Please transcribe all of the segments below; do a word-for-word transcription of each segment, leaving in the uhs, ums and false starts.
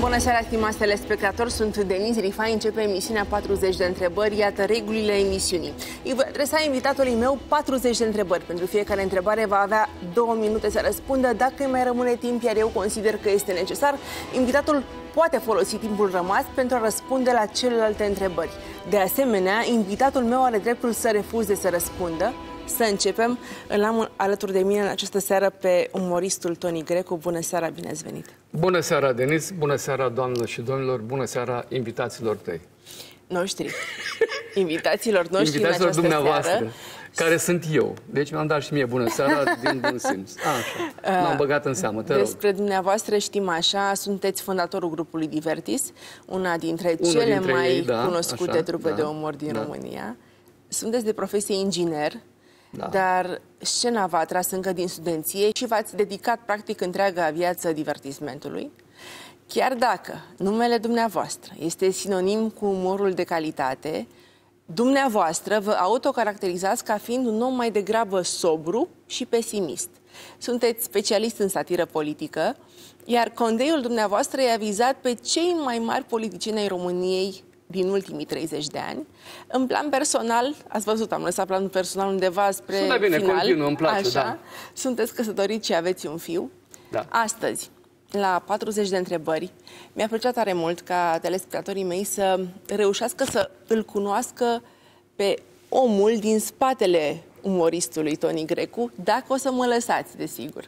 Bună seara, stimați telespectatori, sunt Denise Rifai, începe emisiunea patruzeci de întrebări, iată regulile emisiunii. Îi voi adresa invitatului meu patruzeci de întrebări. Pentru fiecare întrebare va avea două minute să răspundă. Dacă îi mai rămâne timp, iar eu consider că este necesar, invitatul poate folosi timpul rămas pentru a răspunde la celelalte întrebări. De asemenea, invitatul meu are dreptul să refuze să răspundă. Să începem. Îl am alături de mine în această seară pe umoristul Toni Grecu. Bună seara, bine ați venit! Bună seara, Denis! Bună seara, doamnă și domnilor! Bună seara invitaților tăi! Noștri. Invitațiilor noștri invitațiilor în această dumneavoastră, seară. Care sunt eu. Deci mi-am dat și mie bună seara din bun simț. Așa. M-am băgat în seamă, te rog. Despre dumneavoastră știm așa, sunteți fondatorul grupului Divertis, una dintre Unul cele dintre mai ei, da, cunoscute așa, trupe da, de umor din da. România. Sunteți de profesie inginer. Da. Dar scena v-a atras încă din studenție și v-ați dedicat practic întreaga viață divertismentului. Chiar dacă numele dumneavoastră este sinonim cu umorul de calitate, dumneavoastră vă autocaracterizați ca fiind un om mai degrabă sobru și pesimist. Sunteți specialist în satiră politică, iar condeiul dumneavoastră i-a vizat pe cei mai mari politicieni ai României din ultimii treizeci de ani. În plan personal, ați văzut, am lăsat planul personal undeva spre Sună bine, final. continuă, îmi place, așa, da. Sunteți căsătoriți și aveți un fiu. Da. Astăzi, la patruzeci de întrebări, mi-a plăcut tare mult ca telespectatorii mei să reușească să îl cunoască pe omul din spatele umoristului Toni Grecu, dacă o să mă lăsați, desigur.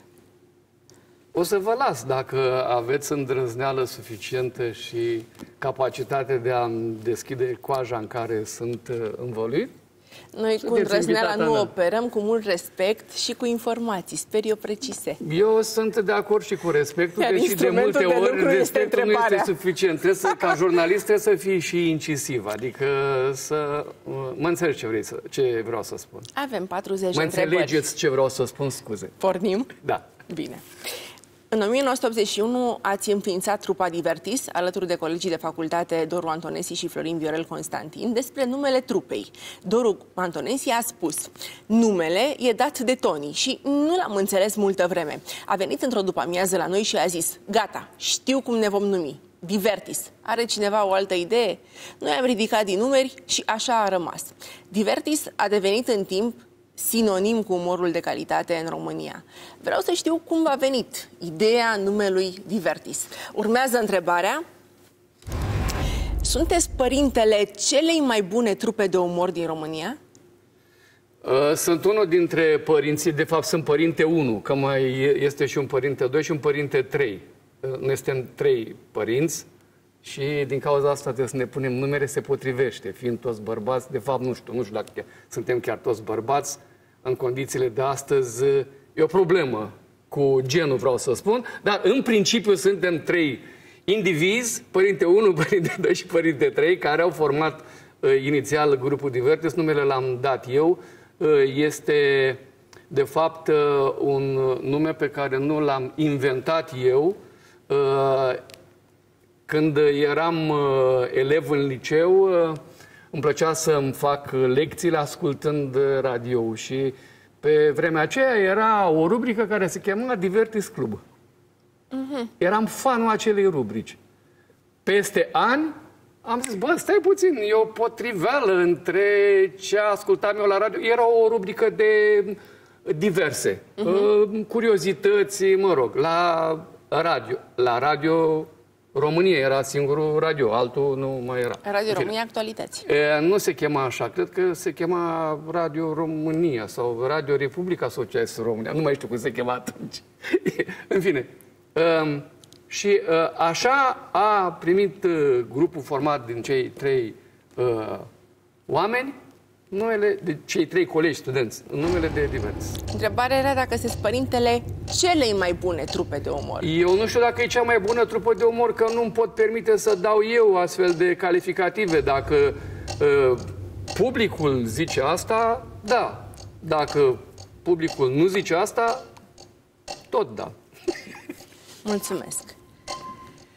O să vă las dacă aveți îndrăzneală suficientă și capacitate de a-mi deschide coaja în care sunt învăluit. Noi cu îndrăzneala nu operăm, cu mult respect și cu informații, sper eu, precise. Eu sunt de acord și cu respectul, Iar deși de multe de ori respectul nu este întrebarea. suficient. Trebuie să, ca jurnalist trebuie să fii și incisiv, adică să... Mă înțelegi ce, vrei să, ce vreau să spun. Avem patruzeci Mă de întrebări. înțelegeți ce vreau să spun, scuze. Pornim? Da. Bine. În o mie nouă sute optzeci și unu ați înființat trupa Divertis, alături de colegii de facultate Doru Antonesi și Florin Viorel Constantin, despre numele trupei. Doru Antonesi a spus: numele e dat de Toni și nu l-am înțeles multă vreme. A venit într-o după-amiază la noi și a zis: gata, știu cum ne vom numi. Divertis. Are cineva o altă idee? Noi am ridicat din numeri și așa a rămas. Divertis a devenit în timp sinonim cu umorul de calitate în România. Vreau să știu cum v-a venit ideea numelui Divertis. Urmează întrebarea. Sunteți părintele celei mai bune trupe de umor din România? Sunt unul dintre părinții, de fapt sunt părinte unu, că mai este și un părinte doi și un părinte trei. Noi suntem trei părinți și din cauza asta trebuie să ne punem numere, se potrivește, fiind toți bărbați. De fapt, nu știu, nu știu dacă suntem chiar toți bărbați. În condițiile de astăzi e o problemă cu genul, vreau să spun, dar în principiu suntem trei indivizi, părinte unu, părinte doi și părinte trei, care au format uh, inițial grupul Divertis. Numele l-am dat eu. Uh, este, de fapt, uh, un nume pe care nu l-am inventat eu. Uh, când eram uh, elev în liceu, uh, îmi plăcea să-mi fac lecțiile ascultând radio și pe vremea aceea era o rubrică care se chema Divertis Club. Uh-huh. Eram fanul acelei rubrici. Peste ani am zis, bă, stai puțin, e o potriveală între ce ascultam eu la radio. Era o rubrică de diverse, uh-huh. curiozități, mă rog, la radio. La radio România era singurul radio, altul nu mai era. Radio România Actualități. E, nu se chema așa, cred că se chema Radio România sau Radio Republica Socialistă România, nu mai știu cum se chema atunci. În fine. Um, și uh, așa a primit uh, grupul format din cei trei uh, oameni, numele de cei trei colegi studenți, numele de Divertis. Întrebarea era dacă sunteți părintele celei mai bune trupe de umor. Eu nu știu dacă e cea mai bună trupă de umor, că nu-mi pot permite să dau eu astfel de calificative. Dacă uh, publicul zice asta, da. Dacă publicul nu zice asta, tot da. Mulțumesc.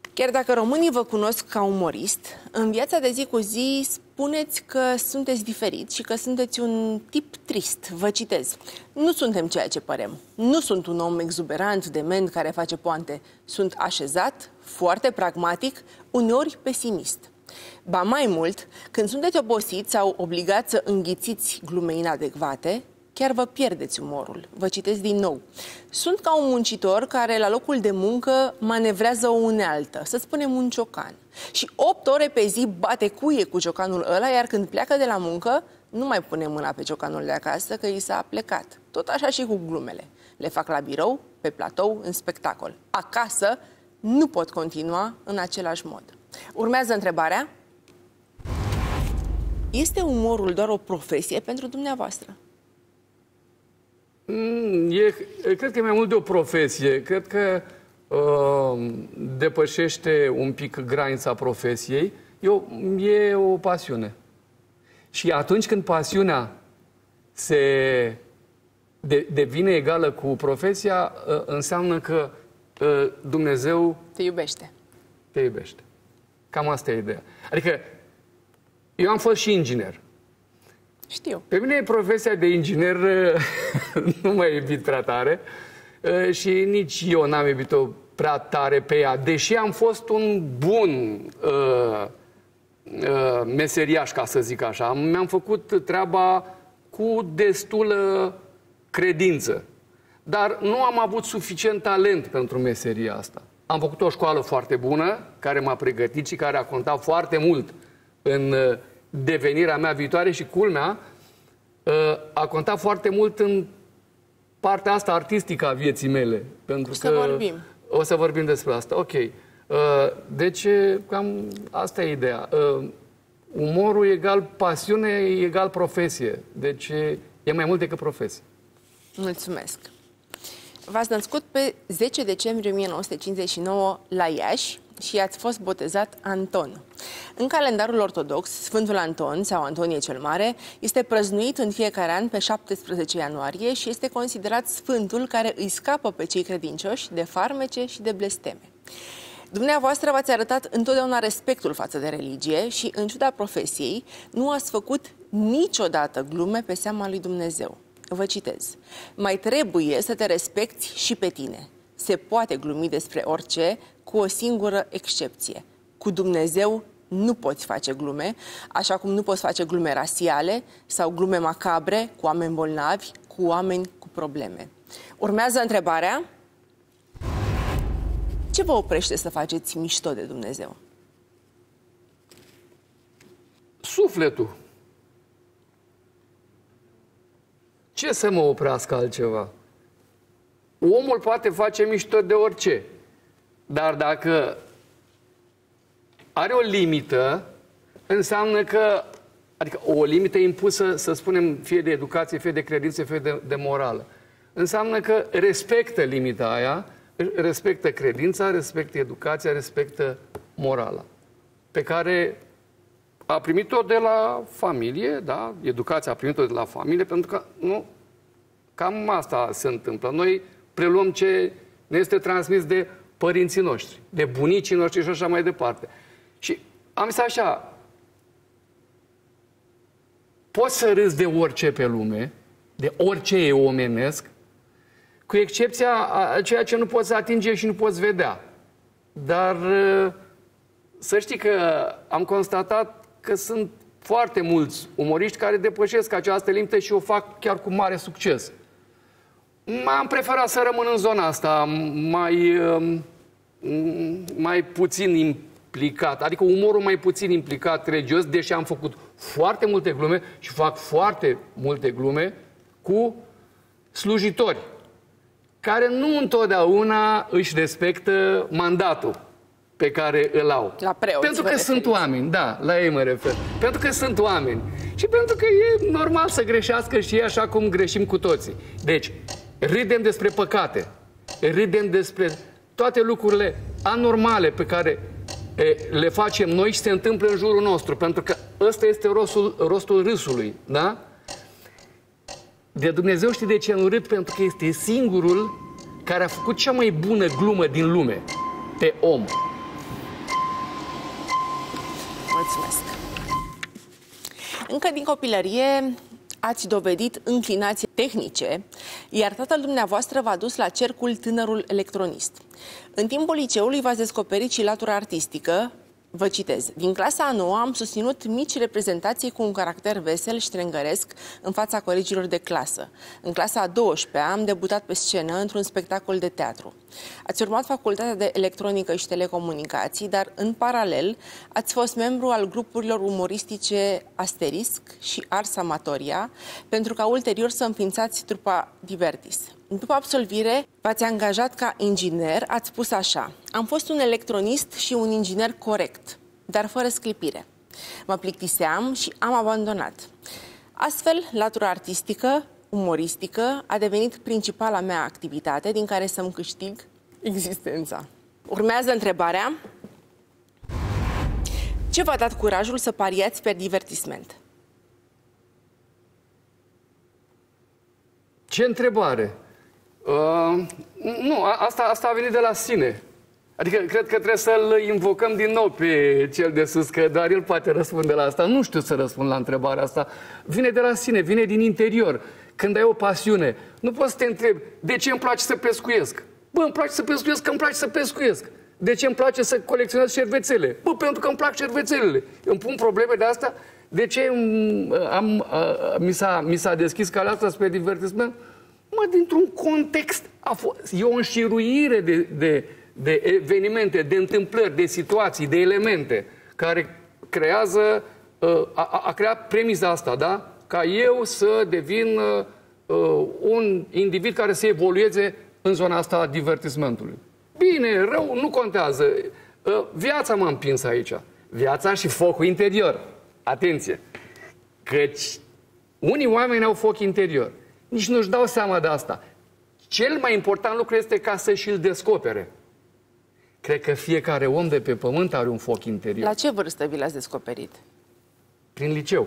Chiar dacă românii vă cunosc ca umorist, în viața de zi cu zi spuneți că sunteți diferit și că sunteți un tip trist. Vă citez. Nu suntem ceea ce părem. Nu sunt un om exuberant, dement, care face poante. Sunt așezat, foarte pragmatic, uneori pesimist. Ba mai mult, când sunteți obosiți sau obligați să înghițiți glume inadecvate, chiar vă pierdeți umorul. Vă citesc din nou. Sunt ca un muncitor care la locul de muncă manevrează o unealtă, să spunem un ciocan. Și opt ore pe zi bate cuie cu ciocanul ăla, iar când pleacă de la muncă, nu mai pune mâna pe ciocanul de acasă, că i s-a plecat. Tot așa și cu glumele. Le fac la birou, pe platou, în spectacol. Acasă nu pot continua în același mod. Urmează întrebarea. Este umorul doar o profesie pentru dumneavoastră? Mm, e, cred că e mai mult de o profesie. Cred că uh, depășește un pic granița profesiei. E o, e o pasiune. Și atunci când pasiunea se de, devine egală cu profesia, uh, înseamnă că uh, Dumnezeu te iubește. Te iubește. Cam asta e ideea. Adică, eu am fost și inginer. Știu. Pe mine profesia de inginer nu m-a iubit prea tare și nici eu n-am iubit-o prea tare pe ea, deși am fost un bun uh, uh, meseriaș, ca să zic așa. Mi-am făcut treaba cu destulă credință, dar nu am avut suficient talent pentru meseria asta. Am făcut o școală foarte bună, care m-a pregătit și care a contat foarte mult în devenirea mea viitoare și, culmea, a contat foarte mult în partea asta artistică a vieții mele. Pentru o să că vorbim. O să vorbim despre asta. Ok. Deci, cam asta e ideea. Umorul egal pasiune, egal profesie. Deci, e mai mult decât profesie. Mulțumesc. V-ați născut pe zece decembrie o mie nouă sute cincizeci și nouă la Iași și ați fost botezat Anton. În calendarul ortodox, Sfântul Anton, sau Antonie cel Mare, este prăznuit în fiecare an pe șaptesprezece ianuarie și este considerat sfântul care îi scapă pe cei credincioși de farmece și de blesteme. Dumneavoastră v-ați arătat întotdeauna respectul față de religie și, în ciuda profesiei, nu ați făcut niciodată glume pe seama lui Dumnezeu. Vă citez. Mai trebuie să te respecti și pe tine. Se poate glumi despre orice, cu o singură excepție. Cu Dumnezeu nu poți face glume, așa cum nu poți face glume rasiale sau glume macabre cu oameni bolnavi, cu oameni cu probleme. Urmează întrebarea. Ce vă oprește să faceți mișto de Dumnezeu? Sufletul. Ce să mă oprească altceva? Omul poate face mișto de orice, dar dacă are o limită, înseamnă că, adică o limită impusă, să spunem, fie de educație, fie de credință, fie de, de morală, înseamnă că respectă limita aia, respectă credința, respectă educația, respectă morala, pe care a primit-o de la familie, da? Educația a primit-o de la familie, pentru că, nu, cam asta se întâmplă. Noi preluăm ce ne este transmis de părinții noștri, de bunicii noștri și așa mai departe. Și am zis așa, poți să râzi de orice pe lume, de orice e omenesc, cu excepția a ceea ce nu poți atinge și nu poți vedea. Dar să știi că am constatat că sunt foarte mulți umoriști care depășesc această limită și o fac chiar cu mare succes. Am preferat să rămân în zona asta mai, mai puțin implicat, adică umorul mai puțin implicat religios, deși am făcut foarte multe glume și fac foarte multe glume cu slujitori, care nu întotdeauna își respectă mandatul pe care îl au. La preoți, pentru că sunt oameni, da, la ei mă refer. Pentru că sunt oameni. Și pentru că e normal să greșească și ei așa cum greșim cu toții. Deci, râdem despre păcate, râdem despre toate lucrurile anormale pe care e, le facem noi și se întâmplă în jurul nostru. Pentru că ăsta este rostul, rostul râsului, da? De Dumnezeu știi de ce nu râd? Pentru că este singurul care a făcut cea mai bună glumă din lume pe om. Mulțumesc! Încă din copilărie ați dovedit înclinații tehnice, iar tatăl dumneavoastră v-a dus la cercul Tânărul Electronist. În timpul liceului v-ați descoperit și latura artistică. Vă citez. Din clasa a noua am susținut mici reprezentații cu un caracter vesel și strângăresc în fața colegilor de clasă. În clasa a douăsprezecea am debutat pe scenă într-un spectacol de teatru. Ați urmat facultatea de electronică și telecomunicații, dar în paralel ați fost membru al grupurilor umoristice Asterisc și Ars Amatoria, pentru ca ulterior să înființați trupa Divertis. După absolvire, v-ați angajat ca inginer, ați spus așa: am fost un electronist și un inginer corect, dar fără sclipire. Mă plictiseam și am abandonat. Astfel, latura artistică, umoristică, a devenit principala mea activitate din care să-mi câștig existența. Urmează întrebarea: ce v-a dat curajul să pariați pe divertisment? Ce întrebare! Uh, nu, asta, asta a venit de la sine. Adică cred că trebuie să-l invocăm din nou pe cel de sus, că doar el poate răspunde la asta. Nu știu să răspund la întrebarea asta. Vine de la sine, vine din interior. Când ai o pasiune, nu poți să te întrebi de ce îmi place să pescuiesc. Bă, îmi place să pescuiesc că îmi place să pescuiesc. De ce îmi place să colecționez șervețele? Bă, pentru că îmi plac șervețelele. Îmi pun probleme de asta. De ce am, mi, s-a, mi s-a deschis calea asta spre divertisment? Mă, dintr-un context, a fost, e o înșiruire de, de, de evenimente, de întâmplări, de situații, de elemente care creează, a, a creat premisa asta, da? Ca eu să devin uh, un individ care să evolueze în zona asta a divertismentului. Bine, rău, nu contează. Uh, viața m-a împins aici. Viața și focul interior. Atenție! Căci unii oameni au foc interior. Nici nu-și dau seama de asta. Cel mai important lucru este ca să și-l descopere. Cred că fiecare om de pe pământ are un foc interior. La ce vârstă vi l-ați descoperit? Prin liceu.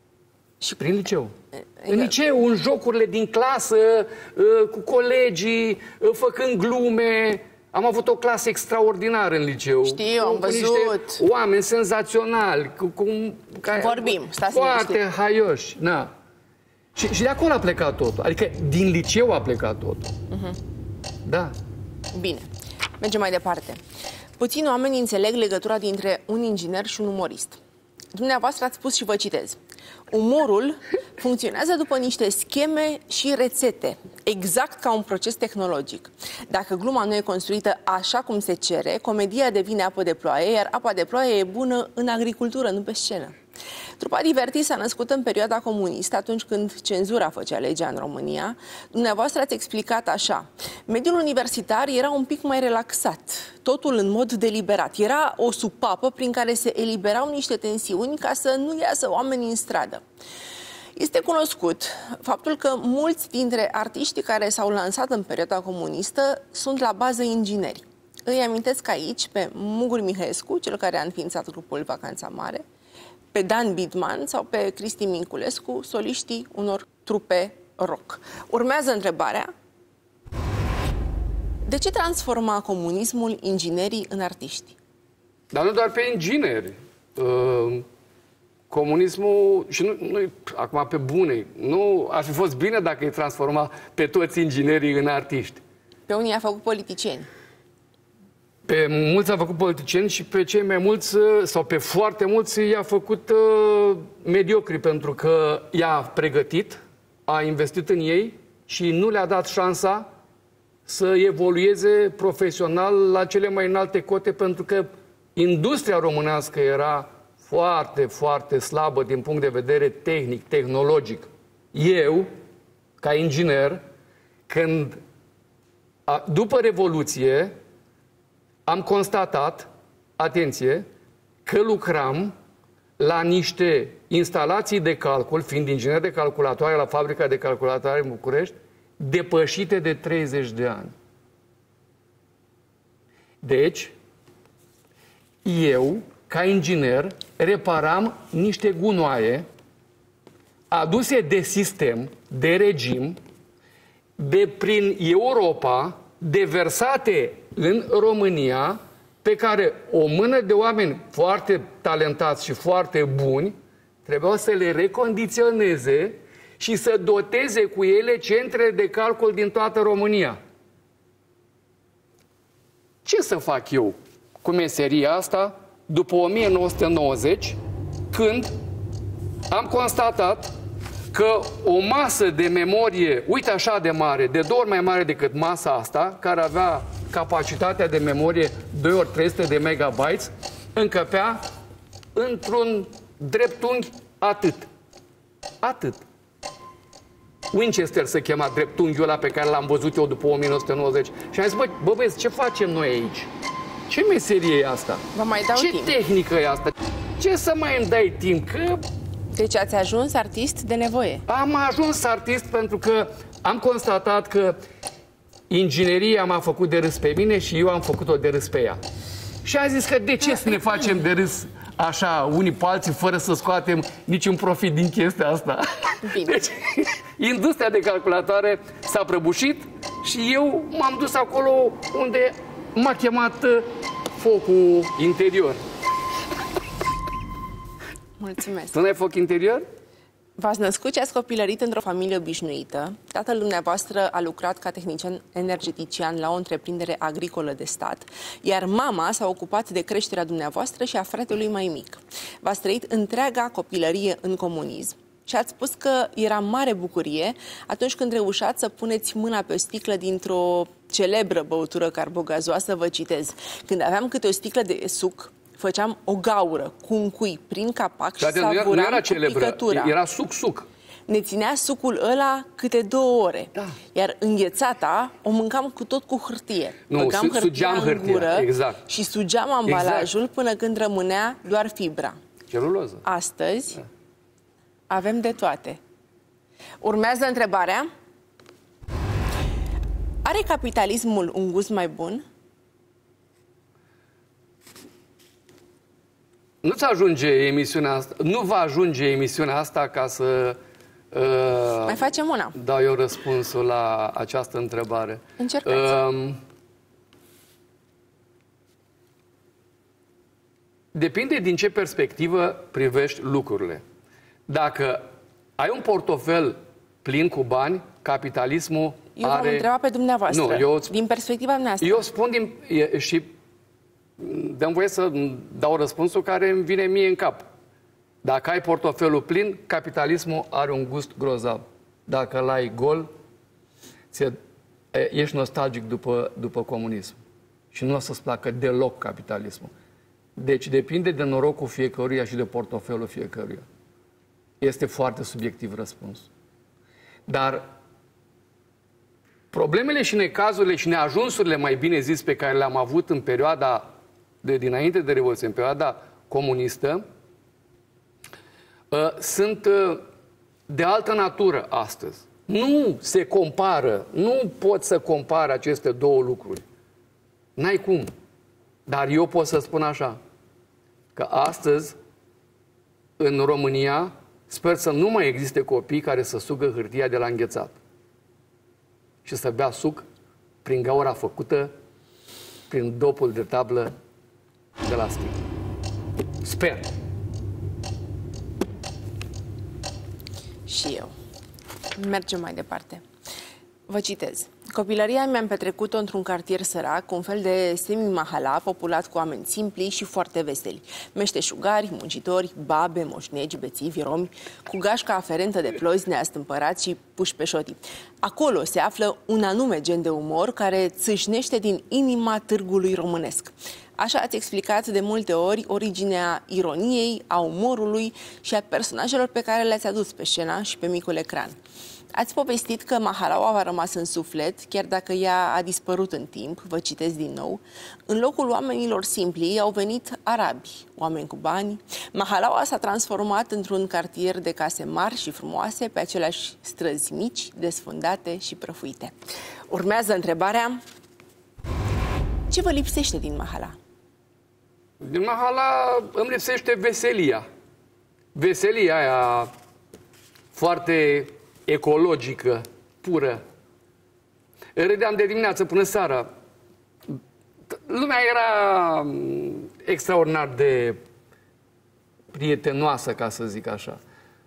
Și prin liceu. E, în liceu, în jocurile din clasă, cu colegii, făcând glume. Am avut o clasă extraordinară în liceu. Știu, am văzut. Niște oameni senzaționali. Cu, cu, Vorbim, stați foarte haioși. Na. Și, și de acolo a plecat totul. Adică din liceu a plecat totul. Uh-huh. Da. Bine. Mergem mai departe. Puțini oameni înțeleg legătura dintre un inginer și un umorist. Dumneavoastră ați spus și vă citez: umorul funcționează după niște scheme și rețete, exact ca un proces tehnologic. Dacă gluma nu e construită așa cum se cere, comedia devine apă de ploaie, iar apa de ploaie e bună în agricultură, nu pe scenă. Trupa Divertis s-a născut în perioada comunistă, atunci când cenzura făcea legea în România. Dumneavoastră ați explicat așa: mediul universitar era un pic mai relaxat, totul în mod deliberat. Era o supapă prin care se eliberau niște tensiuni ca să nu iasă oamenii în stradă. Este cunoscut faptul că mulți dintre artiștii care s-au lansat în perioada comunistă sunt la bază ingineri. Îi amintesc aici pe Mugur Mihăescu, cel care a înființat grupul Vacanța Mare, pe Dan Bidman sau pe Cristi Minculescu, soliștii unor trupe rock. Urmează întrebarea: de ce transforma comunismul inginerii în artiști? Dar nu doar pe ingineri. Uh, comunismul, și nu, nu acum pe bune, nu ar fi fost bine dacă îi transforma pe toți inginerii în artiști. Pe unii a făcut politicieni. Pe mulți a făcut politicieni și pe cei mai mulți, sau pe foarte mulți, i-a făcut uh, mediocri, pentru că i-a pregătit, a investit în ei și nu le-a dat șansa să evolueze profesional la cele mai înalte cote, pentru că industria românească era foarte, foarte slabă din punct de vedere tehnic, tehnologic. Eu, ca inginer, când, a, după Revoluție, am constatat, atenție, că lucram la niște instalații de calcul, fiind inginer de calculatoare la fabrica de calculatoare în București, depășite de treizeci de ani. Deci, eu, ca inginer, reparam niște gunoaie aduse de sistem, de regim, de prin Europa, deversate în România, pe care o mână de oameni foarte talentați și foarte buni trebuiau să le recondiționeze și să doteze cu ele centre de calcul din toată România. Ce să fac eu cu meseria asta după o mie nouă sute nouăzeci, când am constatat că o masă de memorie, uite așa de mare, de două ori mai mare decât masa asta, care avea capacitatea de memorie doi ori trei sute de megabytes, încăpea într-un dreptunghi atât. Atât. Winchester se chema dreptunghiul ăla pe care l-am văzut eu după o mie nouă sute nouăzeci. Și am zis, bă, bă, băieți, ce facem noi aici? Ce meserie e asta? Vă mai dau ce timp. tehnică e asta? Ce să mai îmi dai timp? Că Deci ați ajuns artist de nevoie. am ajuns artist pentru că am constatat că ingineria m-a făcut de râs pe mine și eu am făcut-o de râs pe ea. Și am zis că de ce să ne facem de râs așa, unii pe alții, fără să scoatem niciun profit din chestia asta? Bine. Deci, industria de calculatoare s-a prăbușit și eu m-am dus acolo unde m-a chemat uh, focul interior. Mulțumesc. Tu n-ai foc interior? V-ați născut și ați copilărit într-o familie obișnuită. Tatăl dumneavoastră a lucrat ca tehnician energetician la o întreprindere agricolă de stat, iar mama s-a ocupat de creșterea dumneavoastră și a fratelui mai mic. V-ați trăit întreaga copilărie în comunism și ați spus că era mare bucurie atunci când reușați să puneți mâna pe o sticlă dintr-o celebră băutură carbogazoasă, vă citez. Când aveam câte o sticlă de suc, făceam o gaură cu un cui prin capac și savuram nu era cu celebră, picătura. era suc-suc. Ne ținea sucul ăla câte două ore. Da. Iar înghețata o mâncam cu tot cu hârtie. Nu, Băgam su- hârtia sugeam în hârtia, gură exact. și sugeam ambalajul Exact. până când rămânea doar fibra. Celuloză. Astăzi Da. avem de toate. Urmează întrebarea. Are capitalismul un gust mai bun? Nu-ți ajunge emisiunea asta, nu va ajunge emisiunea asta ca să uh, Mai facem una. dau eu răspunsul la această întrebare. Încercați. Uh, depinde din ce perspectivă privești lucrurile. Dacă ai un portofel plin cu bani, capitalismul Eu are... v-am întrebat pe dumneavoastră. Nu, eu îți- Din perspectiva noastră. Eu spun din... e, și dăm voie să dau răspunsul care îmi vine mie în cap. Dacă ai portofelul plin, capitalismul are un gust grozav. Dacă l-ai gol, ție, e, ești nostalgic după, după comunism. Și nu o să-ți placă deloc capitalismul. Deci depinde de norocul fiecăruia și de portofelul fiecăruia. Este foarte subiectiv răspuns. Dar problemele și necazurile și neajunsurile, mai bine zis, pe care le-am avut în perioada de dinainte de Revoluție, în perioada comunistă, uh, sunt uh, de altă natură astăzi. Nu se compară, nu pot să compar aceste două lucruri. N-ai cum. Dar eu pot să spun așa, că astăzi, în România, sper să nu mai existe copii care să sugă hârtia de la înghețat și să bea suc prin gaura făcută, prin dopul de tablă de la sticlă. Sper. Și eu. Mergem mai departe. Vă citez. Copilăria mi-am petrecut-o într-un cartier sărac, un fel de semi-mahala, populat cu oameni simpli și foarte veseli. Meșteșugari, muncitori, babe, moșnegi, bețivi, romi, cu gașca aferentă de plozi, neastâmpărați și puși pe șotii. Acolo se află un anume gen de umor care țâșnește din inima târgului românesc. Așa ați explicat de multe ori originea ironiei, a umorului și a personajelor pe care le-ați adus pe scenă și pe micul ecran. Ați povestit că mahalaua a rămas în suflet, chiar dacă ea a dispărut în timp, vă citesc din nou. În locul oamenilor simpli au venit arabi, oameni cu bani. Mahalaua s-a transformat într-un cartier de case mari și frumoase, pe aceleași străzi mici, desfundate și prăfuite. Urmează întrebarea: ce vă lipsește din mahala? Din mahala îmi lipsește veselia. Veselia aia foarte ecologică, pură. Râdeam de dimineață până seara. lumea era extraordinar de prietenoasă, ca să zic așa.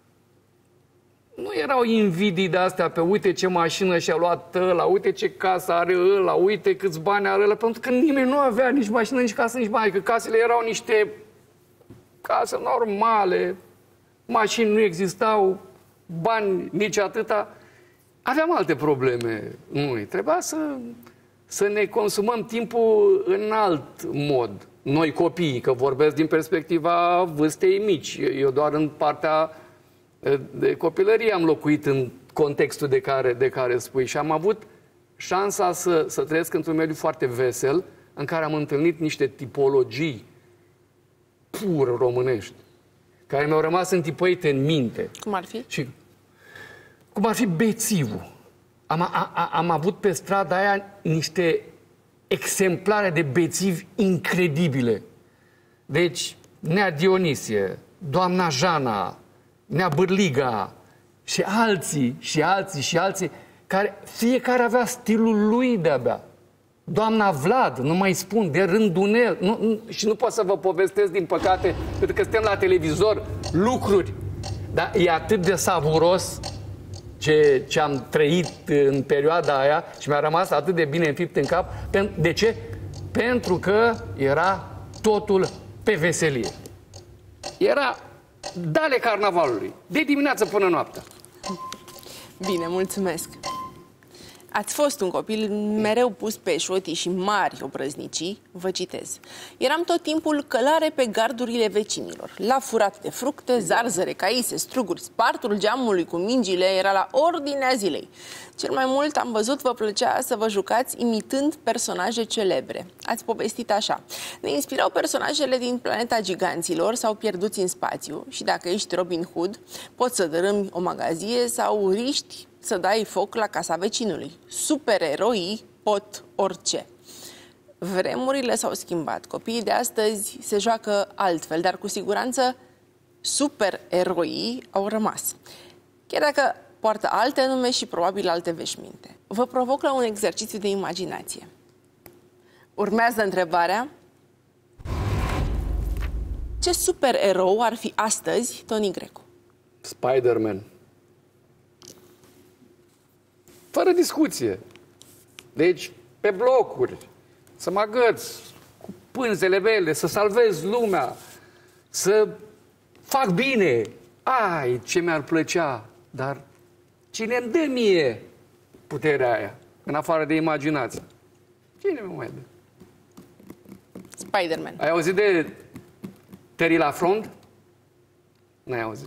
Nu erau invidii de astea pe uite ce mașină și-a luat ăla, uite ce casă are ăla, uite câți bani are ăla, pentru că nimeni nu avea nici mașină, nici casă, nici bani, că casele erau niște case normale, mașini nu existau, bani nici atâta. Aveam alte probleme noi. Trebuia să, să ne consumăm timpul în alt mod. Noi copiii, că vorbesc din perspectiva vârstei mici. Eu doar în partea de copilărie am locuit în contextul de care, de care spui și am avut șansa să, să trăiesc într-un mediu foarte vesel, în care am întâlnit niște tipologii pur românești, care mi-au rămas întipăite în minte. Cum ar fi? Și cum ar fi bețivul. Am, a, a, am avut pe strada aia niște exemplare de bețivi incredibile. Deci, Nea Dionisie, doamna Jana, Nea Bârliga și alții, și alții, și alții, care fiecare avea stilul lui de-abia. Doamna Vlad, nu mai spun, de rândunel. Nu, nu, și nu pot să vă povestesc, din păcate, pentru că suntem la televizor, lucruri. Dar e atât de savuros ce, ce am trăit în perioada aia și mi-a rămas atât de bine înfipt în cap. De ce? Pentru că era totul pe veselie. Era dale carnavalului, de dimineață până noaptea. Bine, mulțumesc. Ați fost un copil mereu pus pe șotii și mari obrăznicii, vă citez. Eram tot timpul călare pe gardurile vecinilor. La furat de fructe, zarzăre, caise, struguri, spartul geamului cu mingile era la ordinea zilei. Cel mai mult am văzut vă plăcea să vă jucați imitând personaje celebre. Ați povestit așa. Ne inspirau personajele din Planeta Giganților sau Pierduți în spațiu și dacă ești Robin Hood, poți să dărâmi o magazie sau riști să dai foc la casa vecinului. Supereroii pot orice. Vremurile s-au schimbat. Copiii de astăzi se joacă altfel, dar cu siguranță supereroii au rămas. Chiar dacă poartă alte nume și probabil alte veșminte. Vă provoc la un exercițiu de imaginație. Urmează întrebarea: ce supererou ar fi astăzi Toni Grecu? Spider-Man. Fără discuție. Deci, pe blocuri, să mă agăț cu pânzele mele, să salvez lumea, să fac bine. Ai, ce mi-ar plăcea, dar cine îmi dă mie puterea aia, în afară de imaginație? Cine mi mai dă? Spider-Man. Ai auzit de Terry Lafront? N-ai auzit.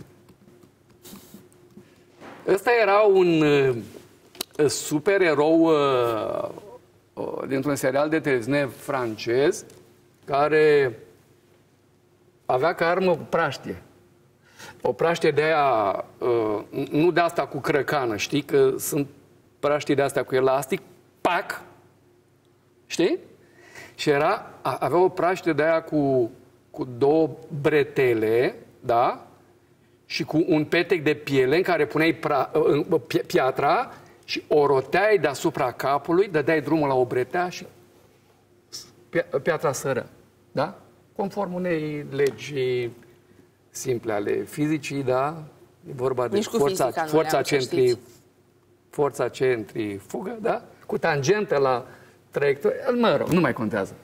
Ăsta era un uh, supererou uh, uh, dintr-un serial de televiziune francez care avea ca armă praștie. O praștie de aia, uh, nu de asta cu crăcană, știi? Că sunt praștii de astea cu elastic, pac, știi? Și era, avea o praștie de aia cu, cu două bretele, da? Și cu un petec de piele în care puneai pra, uh, piatra și o roteai deasupra capului, dădeai drumul la o bretea și piatra sără, da? Conform unei legi simple ale fizicii, da? E vorba de forța, forța, centri, forța centrifugă, da? Cu tangentă la traiectorie, mă rog, nu mai contează.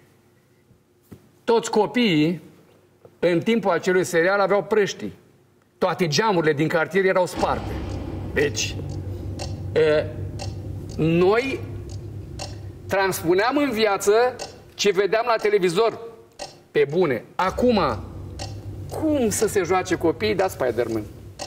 Toți copiii, în timpul acelui serial, aveau prăștii. Toate geamurile din cartier erau sparte. Deci, e, noi transpuneam în viață ce vedeam la televizor. Pe bune. Acum, cum să se joace copiii? Da, Spider-Man.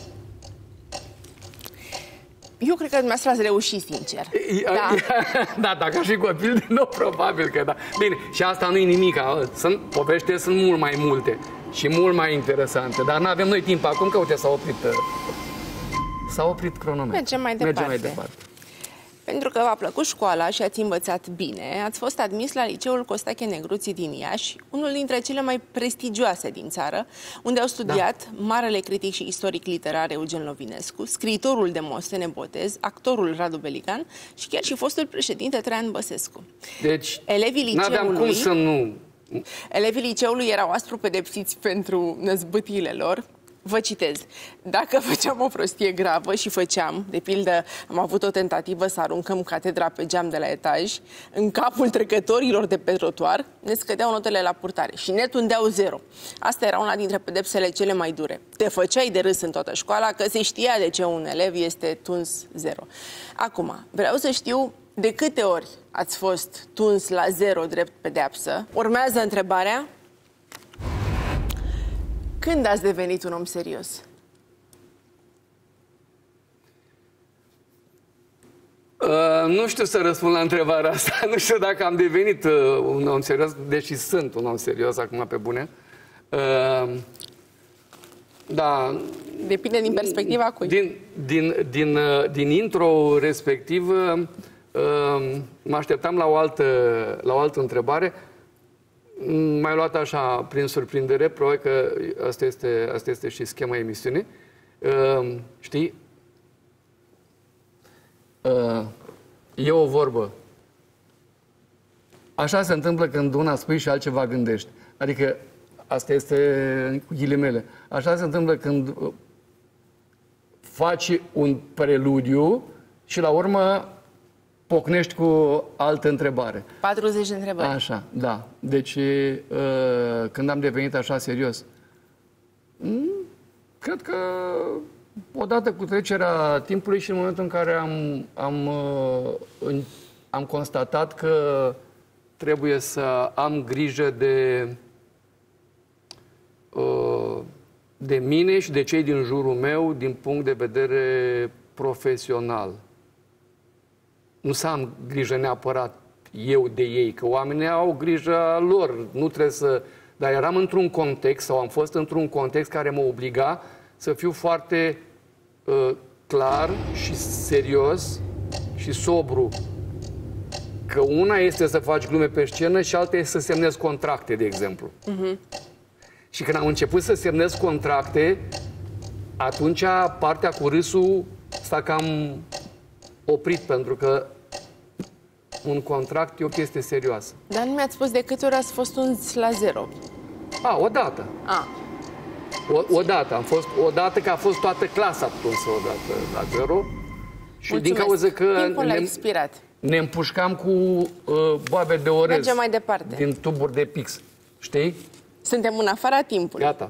Eu cred că dumneavoastră ați reușit, sincer. Da, da, dacă aș fi copil, din nou, probabil că da. Bine, și asta nu e nimic. Sunt, poveștile sunt mult mai multe și mult mai interesante. Dar nu avem noi timp acum, că uite, s-a oprit, s-a oprit cronometrul. Mergem mai departe. Mergem mai departe. Pentru că v-a plăcut școala și ați învățat bine, ați fost admis la Liceul Costache Negruții din Iași, unul dintre cele mai prestigioase din țară, unde au studiat da. marele critic și istoric literar Eugen Lovinescu, scriitorul Demostene Botez, actorul Radu Beligan și chiar și fostul președinte Traian Băsescu. Deci, elevii liceului, cum să nu... elevii liceului erau aspru pedepsiți pentru năzbâtiile lor. Vă citez. Dacă făceam o prostie gravă și făceam, de pildă, am avut o tentativă să aruncăm catedra pe geam de la etaj, în capul trecătorilor de pe trotuar, ne scădeau notele la purtare și ne tundeau zero. Asta era una dintre pedepsele cele mai dure. Te făceai de râs în toată școala că se știa de ce un elev este tuns zero. Acum, vreau să știu de câte ori ați fost tuns la zero drept pedeapsă. Urmează întrebarea. Când ați devenit un om serios? Uh, nu știu să răspund la întrebarea asta. Nu știu dacă am devenit uh, un om serios, deși sunt un om serios acum pe bune. Uh, da. Depinde din perspectiva cui. Din, din, din, uh, din intro respectiv, uh, mă așteptam la o altă, la o altă întrebare. M-ai luat așa prin surprindere, probabil că asta este, asta este și schema emisiunii. Uh, știi? Uh, e o vorbă. Așa se întâmplă când una spui și altceva gândești. Adică, asta este cu ghilimele. Așa se întâmplă când faci un preludiu și la urmă pocnești cu altă întrebare. patruzeci de întrebări. Așa, da. Deci, uh, când am devenit așa serios, cred că odată cu trecerea timpului și în momentul în care am, am, uh, am constatat că trebuie să am grijă de, uh, de mine și de cei din jurul meu din punct de vedere profesional. Nu să am grijă neapărat eu de ei, că oamenii au grijă lor, nu trebuie să... Dar eram într-un context, sau am fost într-un context care mă obliga să fiu foarte uh, clar și serios și sobru. Că una este să faci glume pe scenă și alta este să semnezi contracte, de exemplu. Uh-huh. Și când am început să semnez contracte, atunci partea cu râsul s-a cam oprit, pentru că un contract e o chestie serioasă. Dar nu mi-ați spus de câte ori ați fost uns la zero. A, odată. A. O, odată. Am fost odată, că a fost toată clasa tunsă odată la zero. Și mulțumesc. Din cauza că timpul ne, expirat. ne împușcam cu uh, boabe de orez. Mergem mai departe. Din tuburi de pix. Știi? Suntem în afara timpului. Gata.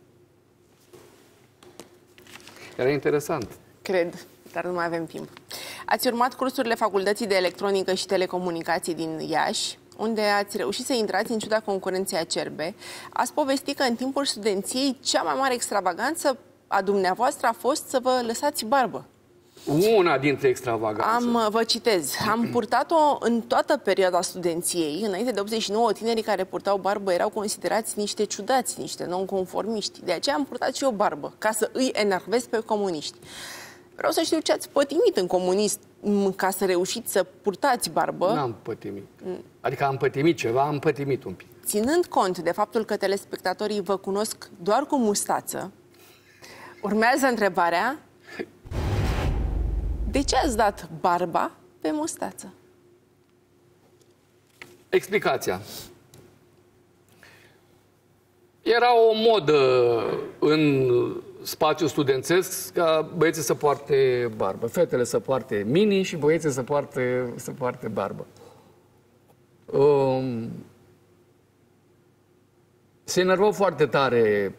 Era interesant. Cred, dar nu mai avem timp. Ați urmat cursurile Facultății de Electronică și Telecomunicații din Iași, unde ați reușit să intrați în ciuda concurenței acerbe. Ați povestit că în timpul studenției cea mai mare extravaganță a dumneavoastră a fost să vă lăsați barbă. Una dintre extravaganțe. Am, vă citez, am purtat-o în toată perioada studenției. Înainte de optzeci și nouă, tinerii care purtau barbă erau considerați niște ciudați, niște nonconformiști. De aceea am purtat și eu barbă, ca să îi enervez pe comuniști. Vreau să știu ce ați pătimit în comunism ca să reușiți să purtați barbă. N-am pătimit. Adică am pătimit ceva, am pătimit un pic. Ținând cont de faptul că telespectatorii vă cunosc doar cu mustață, urmează întrebarea: de ce ați dat barba pe mustață? Explicația. Era o modă în spațiul studențesc ca băieții să poarte barbă. Fetele să poarte mini și băieții să poarte, să poarte barbă. Um, se enervau foarte tare